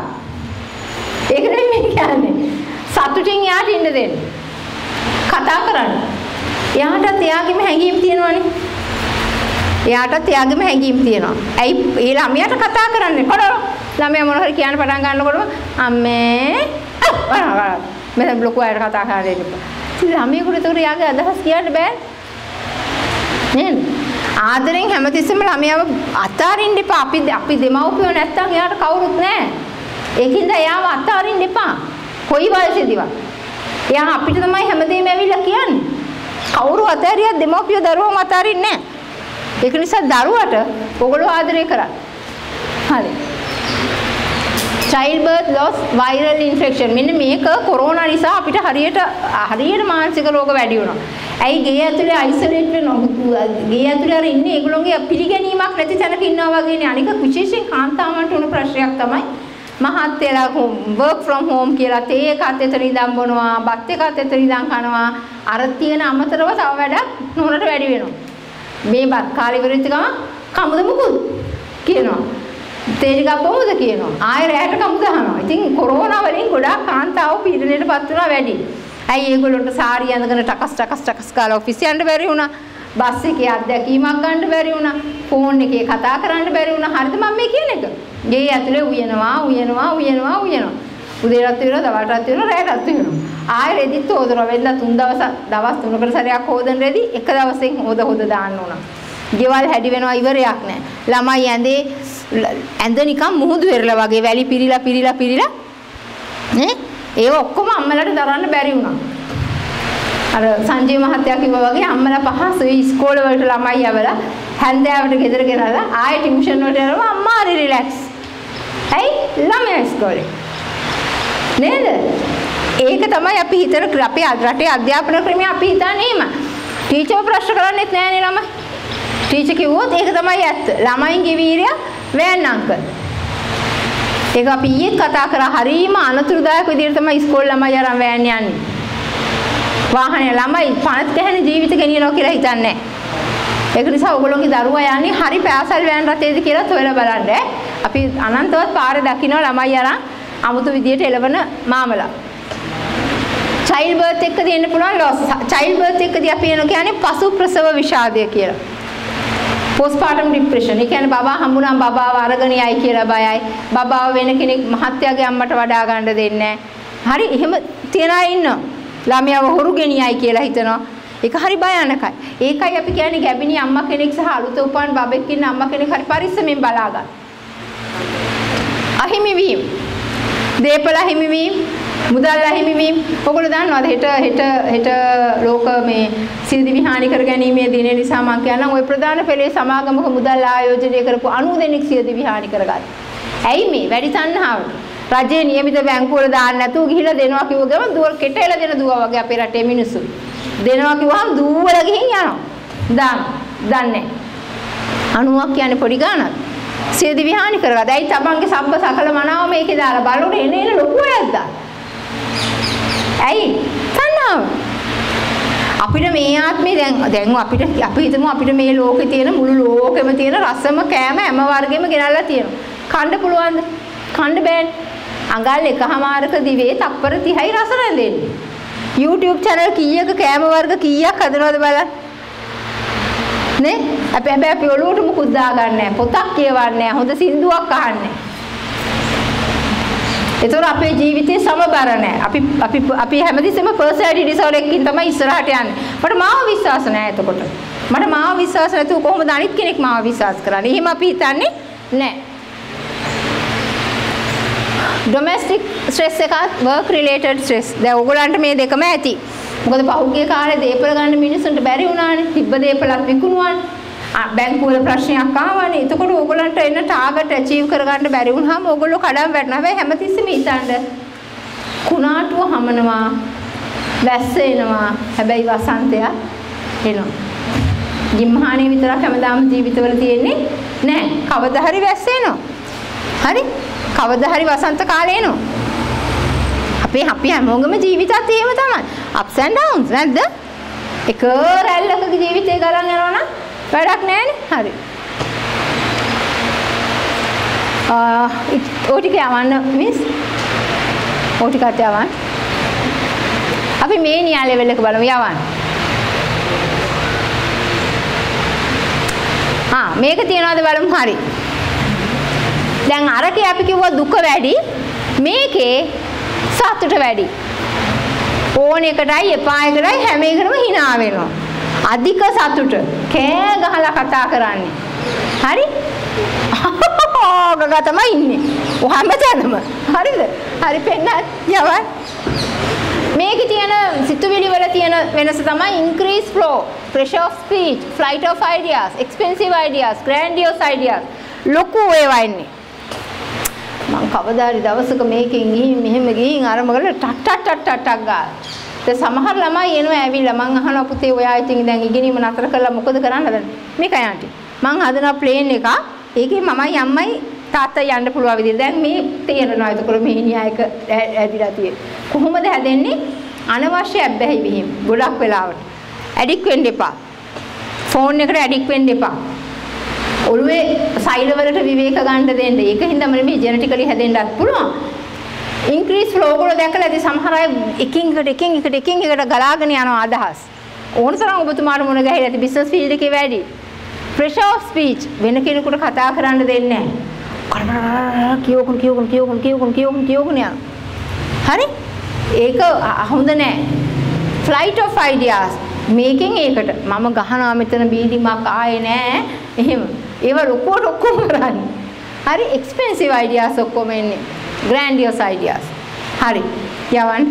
ඒක නෙමෙයි කියන්නේ. සතුටින් යාට ඉන්න දෙන්න. කතා කරන්න. එයාටත් එයාගේම හැඟීම් තියෙනවනේ. එයාටත් එයාගේම හැඟීම් තියෙනවා. ඇයි ඒ ළමයාට කතා කරන්නේ? කොරෝ ළමයා මොන හරි කියන්න පටන් ගන්නකොටම අම්මේ අර මෙතන ලොකු අයට කතා කරන්නේ ඉතින් ළමයෙකුට ඒකට යාගේ අදහස් කියන්න බෑ නේද? ආදරෙන් හැමතිස්සෙම ළමයාව අතාරින්න එපා. අපි අපි දෙමව්පියෝ නැත්තම් එයාට කවුරුත් නැහැ. ඒකින්ද එයාව අතාරින්න එපා. කොයි වයසේදීවත්. එයා අපිට තමයි හැමදේම ඇවිල්ලා කියන්නේ. කවුරු අතාරියත් දෙමව්පියෝ දරුවම අතාරින්නේ නැහැ. ඒක නිසා දරුවට ඔයගොල්ලෝ ආදරය කරන්න. හරි. child birth loss viral infection මෙන්න මේක කොරෝනා නිසා අපිට හරියට හරියට මානසික රෝග වැඩි වුණා. ඇයි ගේ ඇතුලේ අයිසොලේට් වෙනවා. ගේ ඇතුලේ අර ඉන්නේ ඒගොල්ලෝගේ පිළිගැනීමක් නැති තැනක ඉන්නවා වගේනේ. අනික විශේෂයෙන් කාන්තාවන්ට උණු ප්‍රශ්නයක් තමයි මහත්යලා work from home කියලා තේ එකත් එතන ඉඳන් බොනවා, බත් එකත් එතන ඉඳන් කනවා. අර තියෙන අමතරව තව වැඩක් නෝනට වැඩි වෙනවා. මේ බත් කාලේ ඉවරෙච්ච ගමන් කමුද මුකුත් කියනවා. තේරිකක් බොමුද කියනවා. ආයෙ රැයට කමුද අහනවා. ඉතින් කොරෝනා වලින් ගොඩාක් කාන්තාව පීඩනයටපත් වුණා වැඩි. ඇයි ඒගොල්ලන්ට සාරිය අඳගෙන ටකස් ටකස් ටකස් කාලා ඔෆිස් යන්න බැරි වුණා. බස් එකේ අත්දැකීමක් ගන්න බැරි වුණා. ෆෝන් එකේ කතා කරන්න බැරි වුණා. හරිද මම මේ කියන එක? ගේ ඇතුලේ උයනවා උයනවා උයනවා උයනවා. උදේටත් වෙනවා, දවල්ටත් වෙනවා, රැයටත් වෙනවා. ආයෙ රෙදිත් හොදනවා. වෙන්න තුන් දවස් දවස් තුනකට සැරයක් හොදන රෙදි එක දවසෙන් හොද හොද දාන්න ඕන. ගෙවල් හැදි වෙනවා ඉවරයක් නැහැ. ළමයි ඇඳේ ඇඳ නිකන් මුහුදු වෙරළ වගේ වැලි පිරීලා පිරීලා පිරීලා නේ ඒව ඔක්කොම අම්මලාට දරන්න බැරි වුණා. අර සංජය මහත්තයා කිව්වා වගේ අම්මලා පහසුයි ඉස්කෝලේ වලට ළමයි යවලා හැන්දෑවට ගෙදර ගෙනලා ආයෙ ටියුෂන් වලට යනවා අම්මා හරි රිලැක්ස්. ඇයි ළමයා ඉස්කෝලේ නේද? ඒක තමයි අපි හිතන අපේ රටේ අධ්‍යාපන ක්‍රමය අපි හිතන්නේ එහෙම. ටීචර් ප්‍රශ්න කරන්නේත් නැහැ නේ ළමයි. ටීචර් කිව්වොත් ඒක තමයි ඇත්ත. ළමයින්ගේ වීරිය වෑන් අංකල්. ඒක අපි ඊයේ කතා කරා හරීම අනතුරුදායක විදිහට තමයි ඉස්කෝලේ ළමයි අරන් වෑන් යන්නේ. වාහනේ ළමයි පණත් කැහෙන ජීවිත ගෙනියනවා කියලා හිතන්නේ නැහැ. ඒක නිසා ඔයගොල්ලෝගේ දරුවා යන්නේ හරි පාසල් වෑන් රථයේද කියලා හොයලා බලන්න. අපි අනන්තවත් පාරේ දකින්න ළමයි අරන් අමුතු විදිහට එළවන මාමලා. child birth එක්ක දෙන්න පුළුවන් loss. child birth එක්කදී අපි එනවා කියන්නේ පසු ප්‍රසව විෂාදය කියලා. postpartum depression. ඒ කියන්නේ බබා හම්බුනම බබාව අරගෙන යයි කියලා බයයි. බබාව වෙන කෙනෙක් මහත්යාගේ අම්මට වඩා ගන්න දෙන්නේ නැහැ. හරි එහෙම තියන අය ඉන්නවා. ළමයාව හොරු ගෙනියයි කියලා හිතනවා. ඒක හරි භයානකයි. ඒකයි අපි කියන්නේ ගැබිනි අම්මා කෙනෙක් සහ අලුත උපන් බබෙක් ඉන්න අම්මා කෙනෙක් හරි පරිස්සමෙන් බලා ගන්න. අහිමි වීම. දේපල අහිමි වීම, මුදල් අහිමි වීම. ඔයගොල්ලෝ දන්නවද හෙට හෙට හෙට ලෝක මේ සියදිවි හානි කර ගැනීමේ දිනේ නිසා මම කියනවා ওই ප්‍රධාන පෙළේ සමාගමක මුදල් ආයෝජනය කරපු අනූ දෙනෙක් සියදිවි හානි කරගත්තා. ඇයි මේ වැඩි තණ්හාවට? රජයේ නියමිත බැංකු වල දාන්න නැතුව ගිහිල්ලා දෙනවා කිව්ව ගමන් දුව කෙටේල දෙන දුව වගේ අපේ රටේ මිනිස්සු. දෙනවා කිව්වහම දුවවල ගිහින් යනවා. දාන්න. දන්නේ. අණුවක් කියන්නේ පොඩි ගාණක්. සියදිවි හානි කරගත්තා. ඇයි තමන්ගේ සබ්බ සකල මනාව මේකේ දාලා බලුන එන එන ලොකු අයක් දාන්න. ඇයි? තණ්හාව. අපිට මේ ආත්මේ දැන් දැන් අපිට අපි හිතමු අපිට මේ ලෝකේ තියෙන මුළු ලෝකෙම තියෙන රසම කෑම හැම වර්ගෙම ගෙනල්ලා තියෙනවා. කන්න පුළුවන්ද? කන්න බෑනේ. අඟල් එකමාරක දිවේ තප්පර තිහයි රස රැඳෙන්නේ. YouTube channel කීයක කෑම වර්ග කීයක් හදනවද බලන්න. නේ? අපි හැබැයි අපි ඔලුවට මුකුත් දාගන්නේ නැහැ. පොතක් කියවන්නේ නැහැ. හොඳ සින්දුවක් අහන්නේ නැහැ. ඒතර අපේ ජීවිතේ සමබර නැහැ. අපි අපි අපි හැමදෙස්සෙම personality disorder එකකින් තමයි ඉස්සරහට යන්නේ. මට මාව විශ්වාස නැහැ එතකොට. මට මාව විශ්වාස නැතුව කොහොමද අනිත් කෙනෙක් මාව විශ්වාස කරන්නේ? එහෙම අපි හිතන්නේ නැහැ. domestic stress එකත් work related stress. දැන් ඔයගොල්ලන්ට මේ දෙකම ඇති. මොකද පහුගිය කාලේ දීපල ගන්න මිනිස්සුන්ට බැරි වුණානේ. තිබ්බ දීපලත් විකුණුවානේ. බැංකුවල ප්‍රශ්නයක් ආවනේ. එතකොට ඕගොල්ලන්ට එන ටාගට් ඇචීව් කරගන්න බැරි වුණාම ඕගොල්ලෝ කඩම් වැටෙනවා. හැබැයි හැමතිස්සෙම හිතන්න කුණාටුව හමනවා, වැස්ස එනවා. හැබැයි වසන්තය එනවා. ගිම්හානේ විතරක් හැමදාම ජීවිතවල තියෙන්නේ නෑ. කවදා හරි වැස්ස එනවා. හරි? කවදා හරි වසන්ත කාලේ එනවා. අපේ අපි හැමෝගම ජීවිතත් එහෙම තමයි. ups and downs නැද්ද? එක රැල්ලක ජීවිතේ ගලන් යනවනම් වැඩක් නෑනේ. හරි. ආ ඔය ටික යවන්න මිස්. ඔය ටිකට යවන්න. අපි මේ නියා ලෙවල් එක බලමු යවන්න. ආ මේක තියනවාද බලමු. හරි. දැන් අරකේ අපි කිව්වා දුක වැඩි. මේකේ සතුට වැඩි. ඕන එකටයි එපා එකටයි හැම එකටම hina වෙනවා. අධික සතුට. කෑ ගහලා කතා කරන්නේ. හරි? ගගා තමයි ඉන්නේ. ඔහම තැනම. හරිද? හරි පෙන්නන්න යවන්න. මේකේ තියෙන සිතුවිලි වල තියෙන වෙනස තමයි increase flow, pressure of speech, flight of ideas, expensive ideas, grandiose ideas. ලොකු ඒවා ඉන්නේ. මං කවදාරි දවසක මේකෙන් ගිහින් මෙහෙම ගිහින් ආරම්භ කරලා ටක් ටක් ටක් ටක් ටක් ගාලා. ඒ සමහර ළමයි එනවා ඇවිල්ලා මං අහනවා පුතේ ඔයා ඉතින් දැන් ඉගෙනීම නතර කරලා මොකද කරන්න හදන්නේ? මේක යන්ටි. මං හදනවා ප්ලේන් එක. ඒකේ මමයි අම්මයි තාත්තා යන්න පුළුවන් විදිහට. දැන් මේ තේරෙනවා එතකොට මේ න්‍යායක ඇදිලා තියෙන්නේ. කොහොමද හැදෙන්නේ? අනවශ්‍ය අබ්බැහි වීම. ගොඩක් වෙලාවට. ඇඩික් වෙන්න එපා. ෆෝන් එකට ඇඩික් වෙන්න එපා. ඔළුවේ සෛල වලට විවේක ගන්න දෙන්න. ඒක හින්දාම මේ ජෙනටිකලි හැදෙන්නත් පුළුවන්. ඉන්ක්‍රීස් ෆ්ලෝ වල දැකලා ඉතින් සමහර අය එකින් එකට එකින් එකට එකින් එකට ගලාගෙන යනවා අදහස්. ඕන තරම් ඔබතුමාට මොන ගහලා ඇති බිස්නස් ෆීල්ඩ් එකේ වැඩි. pressure of speech වෙන කෙනෙකුට කතා කරන්න දෙන්නේ නැහැ. කියෝකුන් කියෝකුන් කියෝකුන් කියෝකුන් කියෝකුන් කියෝකුන් යන. හරි? ඒක හොඳ නැහැ. flight of ideas මේකෙන් ඒකට මම ගහනවා මෙතන බීඩිමක් ආයේ නැහැ. එහෙම. ඒව ලොකුවට ඔක්කොම කරන්නේ. හරි expensive ideas ඔක්කොම එන්නේ. grandiose ideas. හරි. යවන්න.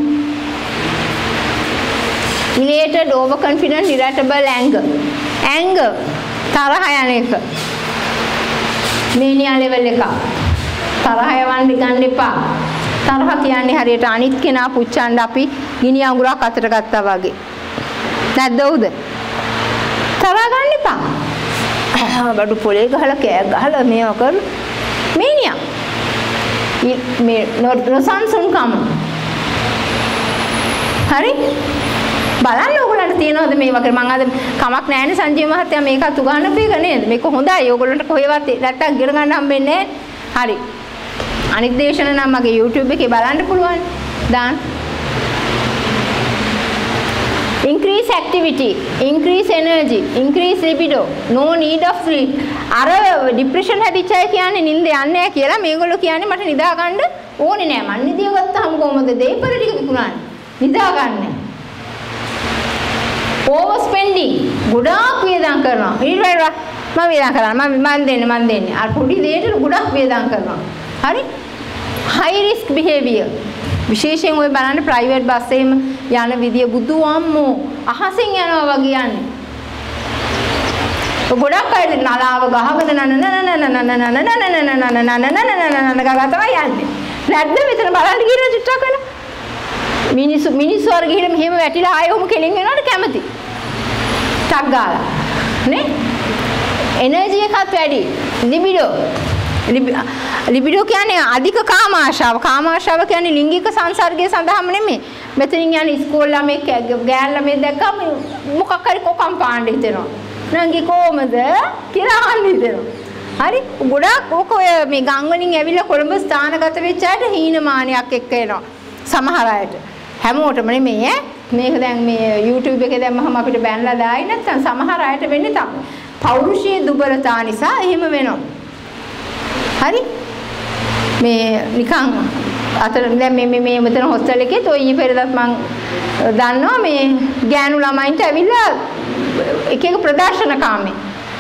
elated, overconfident, irritable, anger. anger තරහ යන එක. මේනියා ලෙවල් එක. තරහ යවන්න ගන්න එපා. තරහ කියන්නේ හරියට අනිත් කෙනා පුච්චන්න අපි ගිනි අඟුරක් අතට ගත්තා වගේ. නැද්ද උද? තරහ ගන්න එපා. බඩු පොලේ ගහලා කෑ ගහලා මේව කර මේනියා. මේ නොසන්සුන්කම. හරි? බලන්න ඕගොල්ලන්ට තියෙනවද මේ වගේ මම අද කමක් නැහැනේ සංජීව මහත්තයා මේකත් උගන්නපු එක නේද මේක හොඳයි ඕගොල්ලන්ට කොහෙවත් නැත්තම් ඉගෙන ගන්න හම්බෙන්නේ නැහැ හරි අනිත් දේශන නම් මගේ YouTube එකේ බලන්න පුළුවන් දාන්න increase activity increase energy increase libido no need of sleep අර depression හැදිච්ච අය කියන්නේ නිින්ද යන්නේ නැහැ කියලා මේගොල්ලෝ කියන්නේ මට නිදා ගන්න ඕනේ නැහැ මන් නිදිය ගත්තාම කොහොමද දෙයිපර ටික විකුණන්නේ නිදා ගන්න over spending ගොඩාක් වියදම් කරනවා ඊට වඩා මම වියදම් කරනවා මම මන් දෙන්නේ මන් දෙන්නේ අර පොඩි දෙයකට ගොඩක් වියදම් කරනවා හරි high risk behavior විශේෂයෙන් ඔය බලන්න ප්‍රයිවට් බස් එකෙම යන විදිය බුදු අම්මෝ අහසින් යනවා වගේ යන්නේ ගොඩක් අය නලාව ගහගෙන නන නන නන නන නන නන නන නන නන නන ගා තමයි යන්නේ නැද්ද මෙතන බලන්න ගිහින් චුට්ටක් වෙන මිනිස්සු මිනිස්සු වර ගිහින් මෙහෙම වැටිලා ආයෙ ඔහම කෙලින් වෙනවට කැමති ටක් ගාලා නේ එනර්ජි එකත් වැඩි ලිබිඩෝ ලිබිඩෝ කියන්නේ අධික කාම ආශාව කාම ආශාව කියන්නේ ලිංගික සංසර්ගය සඳහාම නෙමෙයි මෙතනින් යන ඉස්කෝල ළමයි ගෑල් ළමයි දැක්කම මොකක් හරි කොකම් පාන්න හිතෙනවා නංගි කොහමද කියලා අහන්න හිතෙනවා හරි ගොඩක් ඕක ඔය මේ ගම් වලින් ඇවිල්ලා කොළඹ ස්ථානගත වෙච්ච අයට හීනමානයක් එක්ක එනවා සමහර අයට හැමෝටම නෙමෙයි ඈ මේක දැන් මේ YouTube එකේ දැම්මම අපිට බැනලා දායි නැත්නම් සමහර අයට වෙන්නේ තමයි පෞරුෂයේ දුබලතා නිසා එහෙම වෙනවා හරි මේ නිකන් අතන දැන් මේ මේ මේ මෙතන හොස්ටල් එකේ toy ඊ පෙරදත් මම දන්නවා මේ ගෑනු ළමයින්ට ඇවිල්ලා එක එක ප්‍රදර්ශන කාමේ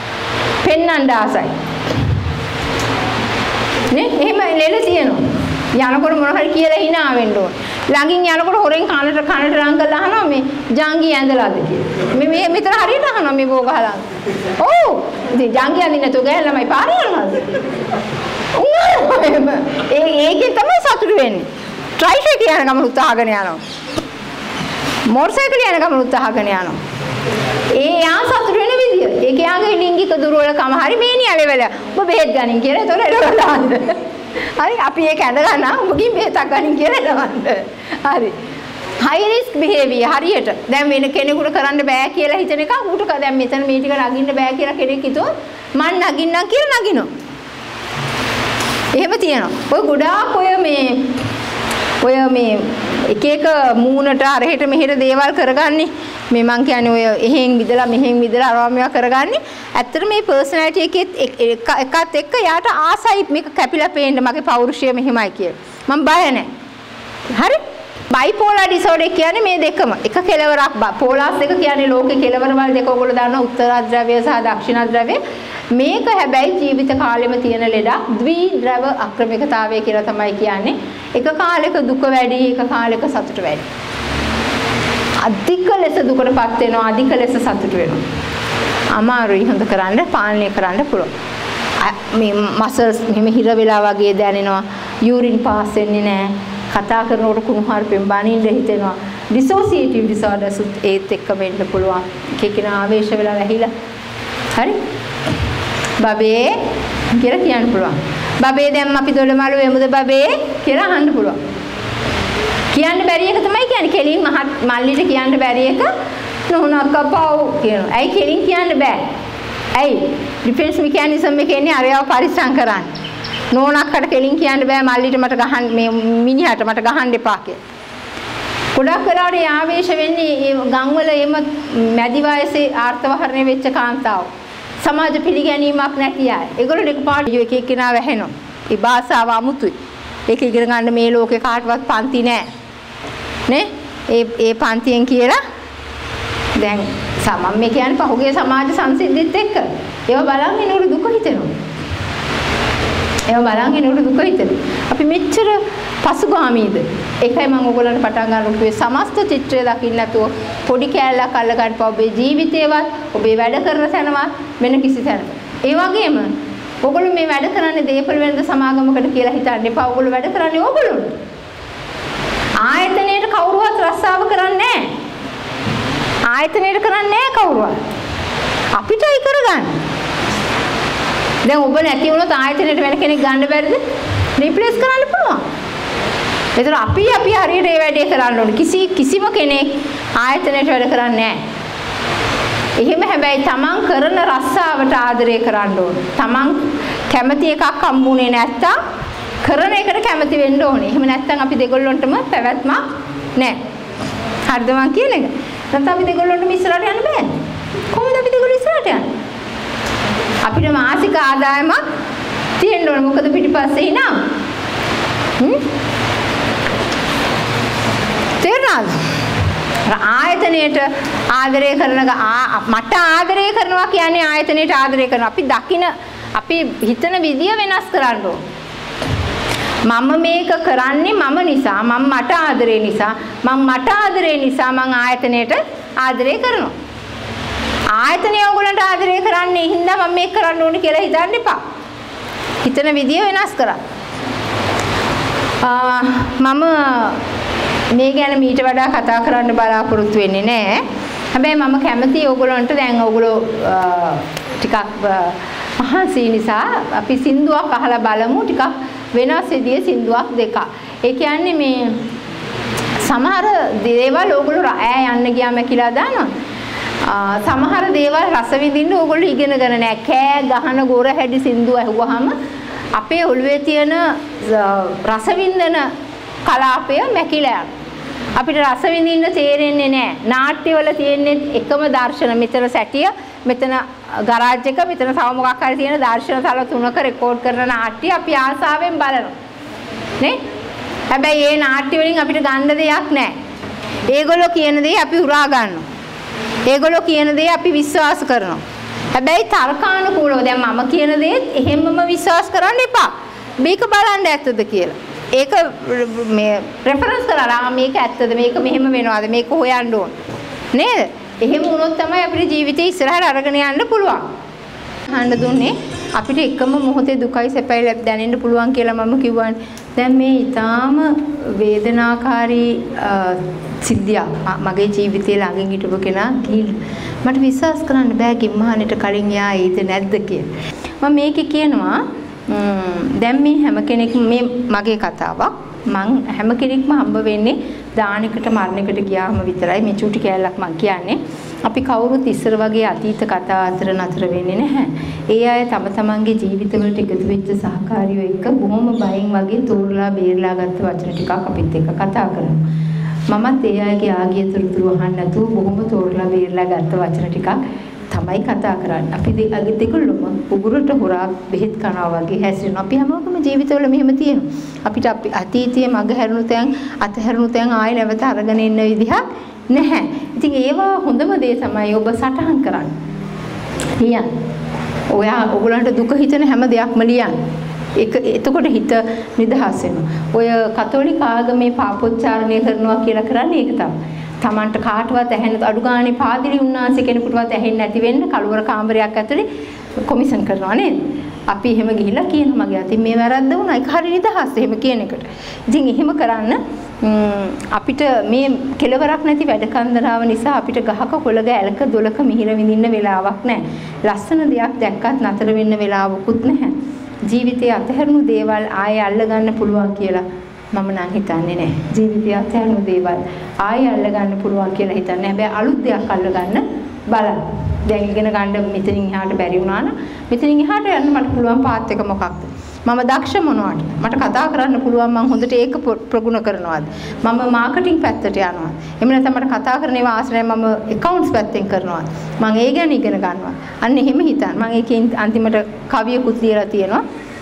පෙන්නන්න ආසයි නේ එහෙම ලෙල තියෙනවා යනකොට මොන හරි කියලා hina වෙන්න ඕන. ළඟින් යනකොට හොරෙන් කනට කනට රංග ගහනවා මේ ජංගි ඇඳලාද කියලා. මේ මේ මෙතන හරියට අහනවා මේ බෝ ගහලා. ඔව්. ඉතින් ජංගි අඳින්න නැතුව ගෑන් ළමයි පාරේ යනවාද? ඒ ඒකේ තමයි සතුටු වෙන්නේ. ට්‍රයිසයිකල් යන ගමන උත්සාහගෙන යනවා. මෝටර් සයිකල් යන ගමන උත්සාහගෙන යනවා. ඒ යා සතුටු වෙන විදිය. ඒක යාගේ ලිංගික දුර්වලකම හරි මේනිය ලෙවල. ඔබ බෙහෙත් ගනින් කියලා ඒතොර එළවලා. හරි අපි ඒක ඇඳ ගන්නා උඹකින් බෙහෙතක් ගනින් කියලා එළවන්න. හරි. high risk behavior හරියට. දැන් වෙන කෙනෙකුට කරන්න බෑ කියලා හිතන එක ඌට දැන් මෙතන මේ ටික නගින්න බෑ කියලා කෙනෙක් හිතුවොත් මං නගින්නම් කියලා නගිනවා. එහෙම තියෙනවා. ඔය ගොඩාක් ඔය මේ ඔය මේ එක එක මූණට අරහෙට මෙහෙට දේවල් කරගන්නේ මේ මං කියන්නේ ඔය එහෙන් විදලා මෙහෙන් විදලා අරවා මේවා කරගන්නේ ඇත්තට මේ පර්සනැලිටි එකෙත් එකත් එක්ක යාට ආසයි මේක කැපිලා පේන්න මගේ පෞරුෂය මෙහෙමයි කියලා මං බය නැහැ හරි බයිපෝලර් ඩිසෝඩර් කියන්නේ මේ දෙකම එක කෙලවරක් පෝලාස් දෙක කියන්නේ ලෝකේ කෙලවරවල දෙක ඔයගොල්ලෝ දන්නවා උත්තරාද්‍රව්‍ය සහ දක්ෂිණාද්‍රව්‍ය මේක හැබැයි ජීවිත කාලෙම තියෙන ලෙඩක් ද්විද්‍රව අක්‍රමිකතාවය කියලා තමයි කියන්නේ එක කාලයක දුක වැඩි එක කාලයක සතුට වැඩි අධික ලෙස දුකටපත් වෙනවා අධික ලෙස සතුට වෙනවා අමාරුයි හොඳ කරන්න පාලනය කරන්න පුළුවන් මේ මසල්ස් මෙහෙම හිර වෙලා වගේ දැනෙනවා යූරින් පාස් වෙන්නේ නැහැ කතා කරනකොට කුණුහරුපෙන් බනින්න හිතෙනවා ඩිසෝසියේටිව් ඩිසෝඩර්ස් ඒත් එක්ක වෙන්න පුළුවන් එකකින ආවේශ වෙලා වැහිලා හරි බබේ කියලා කියන්න පුළුවන් බබේ දැන් අපි දොළමළු එමුද බබේ කියලා අහන්න පුළුවන් කියන්න බැරි එක තමයි කියන්නේ කෙලින් මහත් මල්ලිට කියන්න බැරි එක නෝනක් අපව කියනවා ඇයි කෙලින් කියන්න බෑ ඇයි ඩිෆෙන්ස් මෙකැනිසම් එකේ ඉන්නේ අරයව පරිස්සම් කරන්න නෝනක්කට කෙලින් කියන්න බෑ මල්ලිට මට ගහන්න මේ මිනිහට මට ගහන්න එපා කියලා. ගොඩක් වෙලාවට ආවේශ වෙන්නේ ඒ ගම්වල එම මැදි වයසේ ආර්ථවහරණය වෙච්ච කාන්තාව. සමාජ පිළිගැනීමක් නැති අය. ඒගොල්ලෝ එකපාරට එක එක්කෙනා වැහෙනවා. ඒ භාෂාව අමුතුයි. ඒක ඉගෙන ගන්න මේ ලෝකේ කාටවත් පන්ති නෑ. නේ? ඒ ඒ පන්තියෙන් කියලා දැන් සමම් මේ කියන්නේ පහුගිය සමාජ සංසිද්ධිත් එක්ක ඒව බලන් ඉන්නකොට දුක හිතෙනවා. ඒව බලන් ඉන්නකොට දුක හිතෙනවා. අපි මෙච්චර පසුගාමීද? ඒකයි මම ඔයගොල්ලන්ට පටන් ගන්නකොට මේ සමස්ත චිත්‍රය දකින්න නැතුව පොඩි කෑල්ලක් අල්ල ගන්නපුවා ඔබේ ජීවිතේවත් ඔබේ වැඩ කරන තැනවත් වෙන කිසි තැනක. ඒ වගේම ඔයගොල්ලෝ මේ වැඩ කරන්නේ දීපල වෙනද සමාගමකට කියලා හිතන්න එපා. ඔයගොල්ලෝ වැඩ කරන්නේ ඔයගොල්ලෝ. ආයතනයේට කවුරුවත් රස්සාව කරන්නේ නැහැ. ආයතනයේට කරන්නේ නැහැ කවුරුවත්. අපිටයි කරගන්න. දැන් ඔබ නැති වුණොත් ආයතනයේට වෙන කෙනෙක් ගන්න බැරිද? රිප්ලේස් කරන්න පුළුවන්. ඒතර අපි අපි හරියට මේ වැඩේ කරන්න ඕනේ. කිසි කිසිම කෙනෙක් ආයතනයට වැඩ කරන්නේ නැහැ. එහෙම හැබැයි තමන් කරන රස්සාවට ආදරය කරන්න ඕනේ. තමන් කැමති එකක් හම්බුනේ නැත්තම් කරන එකට කැමති වෙන්න ඕනේ. එහෙම නැත්තම් අපි දෙගොල්ලොන්ටම පැවැත්මක් නැහැ. හරිද මං කියන එක? නැත්නම් අපි දෙගොල්ලොන්ටම ඉස්සරහට යන්න බෑ. කොහොමද අපි දෙගොල්ලෝ ඉස්සරහට යන්නේ? අපිට මාසික ආදායමක් තියෙන්න ඕනේ. මොකද පිටිපස්සේ ඉනා. හ්ම්? තේරුණාද? ආයතනයේට ආදරය කරන මට ආදරය කරනවා කියන්නේ ආයතනයේට ආදරය කරනවා. අපි දකින අපි හිතන විදිය වෙනස් කරන්න ඕන. මම මේක කරන්නේ මම නිසා, මම මට ආදරේ නිසා, මම මට ආදරේ නිසා මම ආයතනයේට ආදරය කරනවා. ආයතනය ඕගොල්ලන්ට ආදරය කරන්නේ හින්දා මම මේක කරන්න ඕනේ කියලා හිතන්න එපා. හිතන විදිය වෙනස් කරා. ආ මම මේ ගැන මීට වඩා කතා කරන්න බලාපොරොත්තු වෙන්නේ නැහැ. හැබැයි මම කැමතියි ඕගොල්ලන්ට දැන් ඕගොල්ලෝ ටිකක් මහන්සි නිසා අපි සින්දුවක් අහලා බලමු ටිකක් වෙනස් විදිහේ සින්දුවක් දෙකක්. ඒ කියන්නේ මේ සමහර දේවල් ඕගොල්ලෝ ඈ යන්න ගියාම කියලා දානවා. සමහර දේවල් රස විඳින්න ඕගොල්ලෝ ඉගෙනගෙන නැහැ. කෑ ගහන ගොර හැඩි සින්දුව ඇහුවාම අපේ ඔළුවේ තියෙන රස විඳින කලාපය මැකිලා යනවා. අපිට රස විඳින්න තේරෙන්නේ නැහැ. නාට්‍යවල තියෙන්නේ එකම දර්ශන. මෙතන සැටිය, මෙතන ගරාජ් එක, මෙතන තව මොකක් හරි තියෙන දර්ශන තල තුනක රෙකෝඩ් කරන නාට්‍ය අපි ආසාවෙන් බලනවා. නේ? හැබැයි මේ නාට්‍ය වලින් අපිට ගන්න දෙයක් නැහැ. ඒගොල්ලෝ කියන දේ අපි උරා ගන්නවා. ඒගොල්ලෝ කියන දේ අපි විශ්වාස කරනවා. හැබැයි තර්කානුකූලව දැන් මම කියන දේත් එහෙමම විශ්වාස කරන්න එපා. මේක බලන්න ඇත්තද කියලා. ඒක මේ රෙෆරන්ස් කරලා මේක ඇත්තද මේක මෙහෙම වෙනවද මේක හොයන්න ඕන නේද? එහෙම වුණොත් තමයි අපිට ජීවිතේ ඉස්සරහට අරගෙන යන්න පුළුවන්. අහන්න දුන්නේ අපිට එකම මොහොතේ දුකයි සැපයි දැනෙන්න පුළුවන් කියලා මම කිව්වනේ. දැන් මේ ඊටාම වේදනාකාරී සිද්ධියක් මගේ ජීවිතේ ළඟින් හිටපු කෙනා ගිහිල්ලා මට විශ්වාස කරන්න බෑ ගිම්මහනට කලින් යා ඊට නැද්ද කියලා. මම මේකේ කියනවා දැන් මේ හැම කෙනෙක්ම මේ මගේ කතාවක් මං හැම කෙනෙක්ම හම්බ වෙන්නේ දානයකට මරණයකට ගියාම විතරයි මේ චූටි කෑල්ලක් මං කියන්නේ. අපි කවුරුත් ඉස්සර වගේ අතීත කතා අතර නතර වෙන්නේ නැහැ. ඒ අය තම තමන්ගේ ජීවිතවලට එකතු වෙච්ච සහකාරියෝ එක්ක බොහොම බයෙන් වගේ තෝරලා බේරලා ගත්ත වචන ටිකක් අපිත් එක්ක කතා කරනවා. මමත් ඒ අයගේ ආගිය තොරතුරු අහන්න නැතුව බොහොම තෝරලා බේරලා ගත්ත වචන ටිකක් තමයි කතා කරන්නේ. අපි දෙකගේ දෙකළොම උගුරට හොරා බෙහෙත් කනවා වගේ හැසිරෙනවා. අපි හැමෝගම ජීවිතවල මෙහෙම තියෙනවා. අපිට අපි අතීතයේ මග හැරුණු තැන් අතහැරුණු තැන් ආයෙ නැවත අරගෙන ඉන්න විදිහක් නැහැ. ඉතින් ඒවා හොඳම දේ තමයි ඔබ සටහන් කරන්න. ලියන්න. ඔයා ඔයගලන්ට දුක හිතෙන හැම දෙයක්ම ලියන්න. ඒක එතකොට හිත නිදහස් වෙනවා. ඔය කතෝලික ආගමේ පාපොච්චාරණය කරනවා කියලා කරන්නේ ඒක තමයි. තමන්ට කාටවත් ඇහෙන්න අඩු ගානේ පාදිලි උන්නාන්සේ කෙනෙකුටවත් ඇහෙන්නේ නැති වෙන්න කලවර කාමරයක් ඇතුලේ කොමිෂන් කරනවා නේද? අපි එහෙම ගිහිල්ලා කියනවා මගේ අතින් මේ වැරද්ද වුණා. ඒක හරි නිදහස් එහෙම කියන එකට. ඉතින් එහෙම කරන්න අපිට මේ කෙලවරක් නැති වැඩ කන්දරාව නිසා අපිට ගහක කොළක ඇලක දොලක මිහිර විඳින්න වෙලාවක් නැහැ. ලස්සන දෙයක් දැක්කත් නතර වෙන්න වෙලාවකුත් නැහැ. ජීවිතයේ අතහැරුණු දේවල් ආයෙ අල්ල ගන්න පුළුවන් කියලා මම නම් හිතන්නේ නැහැ. ජීවිතය අතහැරුණු දේවල් ආයෙ අල්ල ගන්න පුළුවන් කියලා හිතන්නේ. හැබැයි අලුත් දෙයක් අල්ල ගන්න බලන්න. දැන් ඉගෙන ගන්න මෙතනින් එහාට බැරි වුණා නම් මෙතනින් එහාට යන්න මට පුළුවන් පාත් එක මොකක්ද? මම දක්ෂ මොනවද? මට කතා කරන්න පුළුවන් මම හොඳට ඒක ප්‍රගුණ කරනවාද? මම මාකටිං පැත්තට යනවා. එහෙම නැත්නම් මට කතා කරන ඒවා ආශ්‍රය මම accounts පැත්තෙන් කරනවා. මම ඒ ගැන ඉගෙන ගන්නවා. අන්න එහෙම හිතන්න. මම ඒකෙන් අන්තිමට කවියකුත් ලියලා තියෙනවා.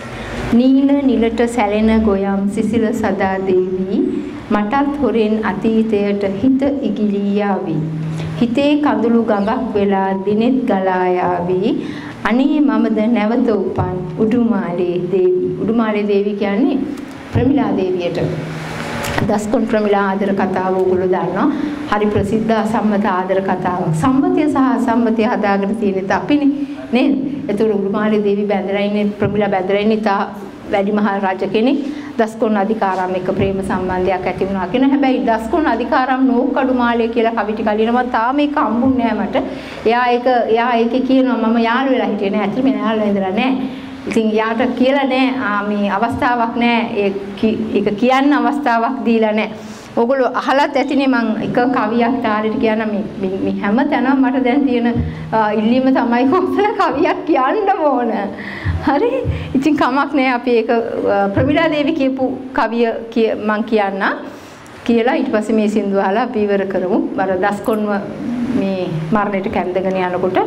නීල නිලට සැලෙන ගොයම් සිසිල සදා දේවි මටත් හොරෙන් අතීතයට හිත ඉගිලී යාවි. හිතේ කඳුළු ගඟක් වෙලා දිනෙත් ගලා යාවි. අනේ මමද නැවත උපන් උඩුමාලේ දේවි. උඩුමාලේ දේවි කියන්නේ ප්‍රමිලා දේවියට. දස්කොන් ප්‍රමිලා ආදර කතාව ඕගොල්ලෝ දන්නවා. හරි ප්‍රසිද්ධ සම්මත ආදර කතාවක්. සම්මතය සහ අසම්මතය හදාගෙන තියෙනෙත් අපිනේ නේද? ඒතර උඩුමාලේ දේවි බැඳලා ඉන්නේ ප්‍රමිලා බැඳලා ඉන්නේ තා වැඩිමහල් රජ කෙනෙක්. දස්කොන් අධිකාරම් එක්ක ප්‍රේම සම්බන්ධයක් ඇති වුණා කියන හැබැයි දස්කොන් අධිකාරම් නෝකඩුමාලය කියලා කවි ටික ලියනවා තාම ඒක හම්බුන්නේ නැහැ මට. එයා ඒක එයා ඒකේ කියනවා මම යාළු වෙලා හිටියේ නෑ. ඇත්තටම යාළු වෙලා නෑ. ඉතින් යාට කියලා නෑ මේ අවස්ථාවක් නෑ. ඒක කියන්න අවස්ථාවක් දීලා නෑ. ඔයගොල්ලෝ අහලත් ඇතිනේ මම එක කවියක් තාලෙට කියන මේ මේ හැම තැනම මට දැන් තියෙන ඉල්ලීම තමයි කොහොමද කවියක් කියන්න ඕන. හරි. ඉතින් කමක් නෑ අපි ඒක ප්‍රමිලා දේවි කියපු කවිය මම කියන්න කියලා ඊට පස්සේ මේ සින්දුව අහලා අපි ඉවර කරමු. අර දස්කොන්ව මේ මරණයට කැඳගෙන යනකොට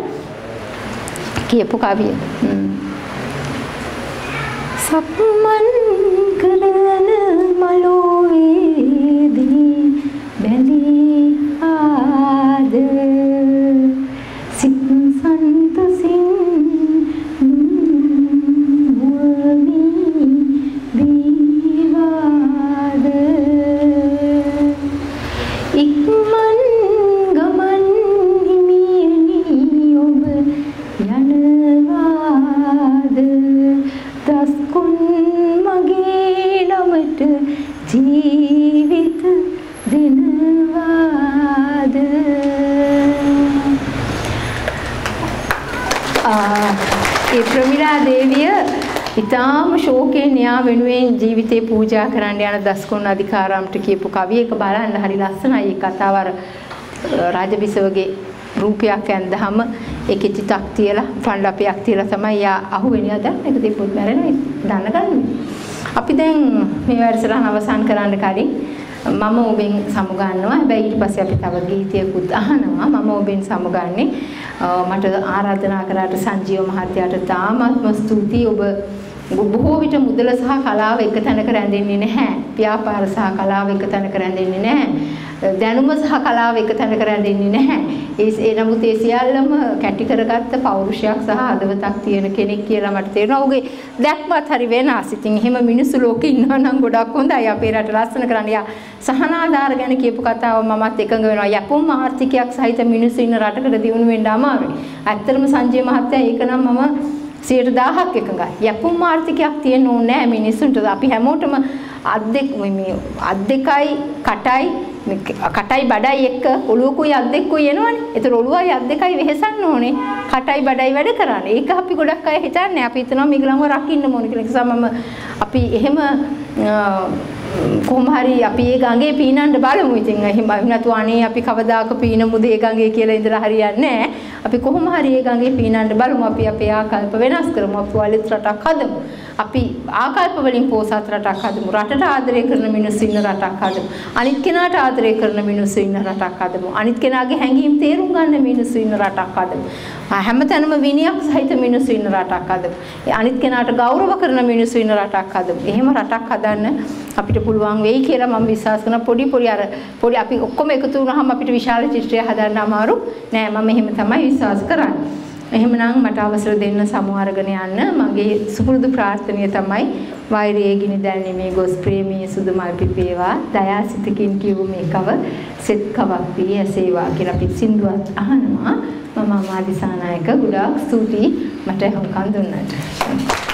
කියපු කවිය. සප්මන් කරන මලෝවේදී බැලී ආද සිත් සන්තසින් මුවනි දීවාද ඉක්මන් ගමන් හිමියනි ඔබ යනවාද දස්කොන් මගේ ළමට ජීවිත දෙනවාද. ඒ ප්‍රමිලා දේවිය ඉතාම ශෝකයෙන් න්යා වෙනුවෙන් ජීවිතේ පූජා කරන්න යන දස්කොන් අධිකාරම්ට කියපු කවිය එක බලන්න හරි ලස්සනයි. ඒ කතාව අර රාජබිසවගේ රූපයක් ඇඳහම ඒකේ චිතක් තියලා පණ්ඩපයක් තියලා තමයි යා අහුවෙන්නේ. අද මේක දෙපොත් මැරෙනවා දැනගන්න. අපි දැන් මේ වැඩසටහන අවසන් කරන්න කලින් මම ඔබෙන් සමුගන්නවා. හැබැයි ඊට පස්සේ අපි තව ගීතයකුත් අහනවා. මම ඔබෙන් සමුගන්නේ මට ආරාධනා කරාට සංජීව මහත්තයාට තාමත්ම ස්තුතියි. ඔබ බොහෝ විට මුදල සහ කලාව එක තැනක රැඳෙන්නේ නැහැ. ව්‍යාපාර සහ කලාව එක තැනක රැඳෙන්නේ නැහැ. දැනුම සහ කලාව එක තැන කරන් දෙන්නේ නැහැ. ඒ ඒ නමුත් ඒ සියල්ලම කැටි කරගත්ත පෞරුෂයක් සහ හදවතක් තියෙන කෙනෙක් කියලා මට තේරෙනවා. ඔහුගේ දැක්මත් හරි වෙනස්. ඉතින් එහෙම මිනිස්සු ලෝකේ ඉන්නවා නම් ගොඩක් හොඳයි. අපේ රට ලස්සන කරන්න. යා සහනාධාර ගැන කියපු කතාව මමත් එකඟ වෙනවා. යපුම් ආර්ථිකයක් සහිත මිනිස්සු ඉන්න රටකට දියුණු වෙන්න අමාරුයි. ඇත්තටම සංජය මහත්තයා ඒක නම් මම සියයට දහයක් එකඟයි. යපුම් ආර්ථිකයක් තියෙන්න ඕනේ නැහැ මිනිස්සුන්ට. අපි හැමෝටම අත් දෙක මේ අත් දෙකයි කටයි කටයි බඩයි එක්ක ඔළුවකුයි අත් දෙකකුයි එනවනේ. ඒතර ඔළුවයි අත් දෙකයි වෙහෙසන්න ඕනේ. කටයි බඩයි වැඩ කරන්නේ. ඒක අපි ගොඩක් අය හිතන්නේ. අපි හිතනවා මේගොල්ලන්ව රකින්න ඕනේ කියලා. ඒ නිසා මම අපි එහෙම කොහොම හරි අපි ඒ ගඟේ පීනන්න බලමු. ඉතින් එහෙම නැතුව අනේ අපි කවදාක පීනමුද ඒ ගඟේ කියලා ඉඳලා හරියන්නේ නැහැ. අපි කොහොම හරි ඒ ගඟේ පීනන්න බලමු. අපි අපේ ආකල්ප වෙනස් කරමු. අපි වලිත් රටක් හදමු. අපි ආකල්ප වලින් පෝසත් රටක් හදමු. රටට ආදරය කරන මිනිස්සු ඉන්න රටක් හදමු. අනිත් කෙනාට ආදරය කරන මිනිස්සු ඉන්න රටක් හදමු. අනිත් කෙනාගේ හැඟීම් තේරුම් ගන්න මිනිස්සු ඉන්න රටක් හදමු. හැමතැනම විනයක් සහිත මිනිස්සු ඉන්න රටක් හදමු. අනිත් කෙනාට ගෞරව කරන මිනිස්සු ඉන්න රටක් හදමු. එහෙම රටක් හදන්න අපිට පුළුවන් වෙයි කියලා මම විශ්වාස කරනවා. පොඩි පොඩි අර පොඩි අපි ඔක්කොම එකතු වුණාම අපිට විශාල චිත්‍රයක් හදන්න අමාරු නෑ. මම එහෙම තමයි විශ්වාස කරන්නේ. එහෙමනම් මට අවසර දෙන්න සමු අරගෙන යන්න. මගේ සුපුරුදු ප්‍රාර්ථනීය තමයි වෛරයේ ගිනි දැල්ීමේ ගොස් ප්‍රේමී සුදු මල් පිපේවා දයාසිතකින් කියු මේකව සෙත් කවක් වී ඇසේවා කියලා අපි සින්දුවක් අහනවා. මම මාදිසානායක ගොඩාක් ස්තුතියි මට හුඟක් දුන්නට.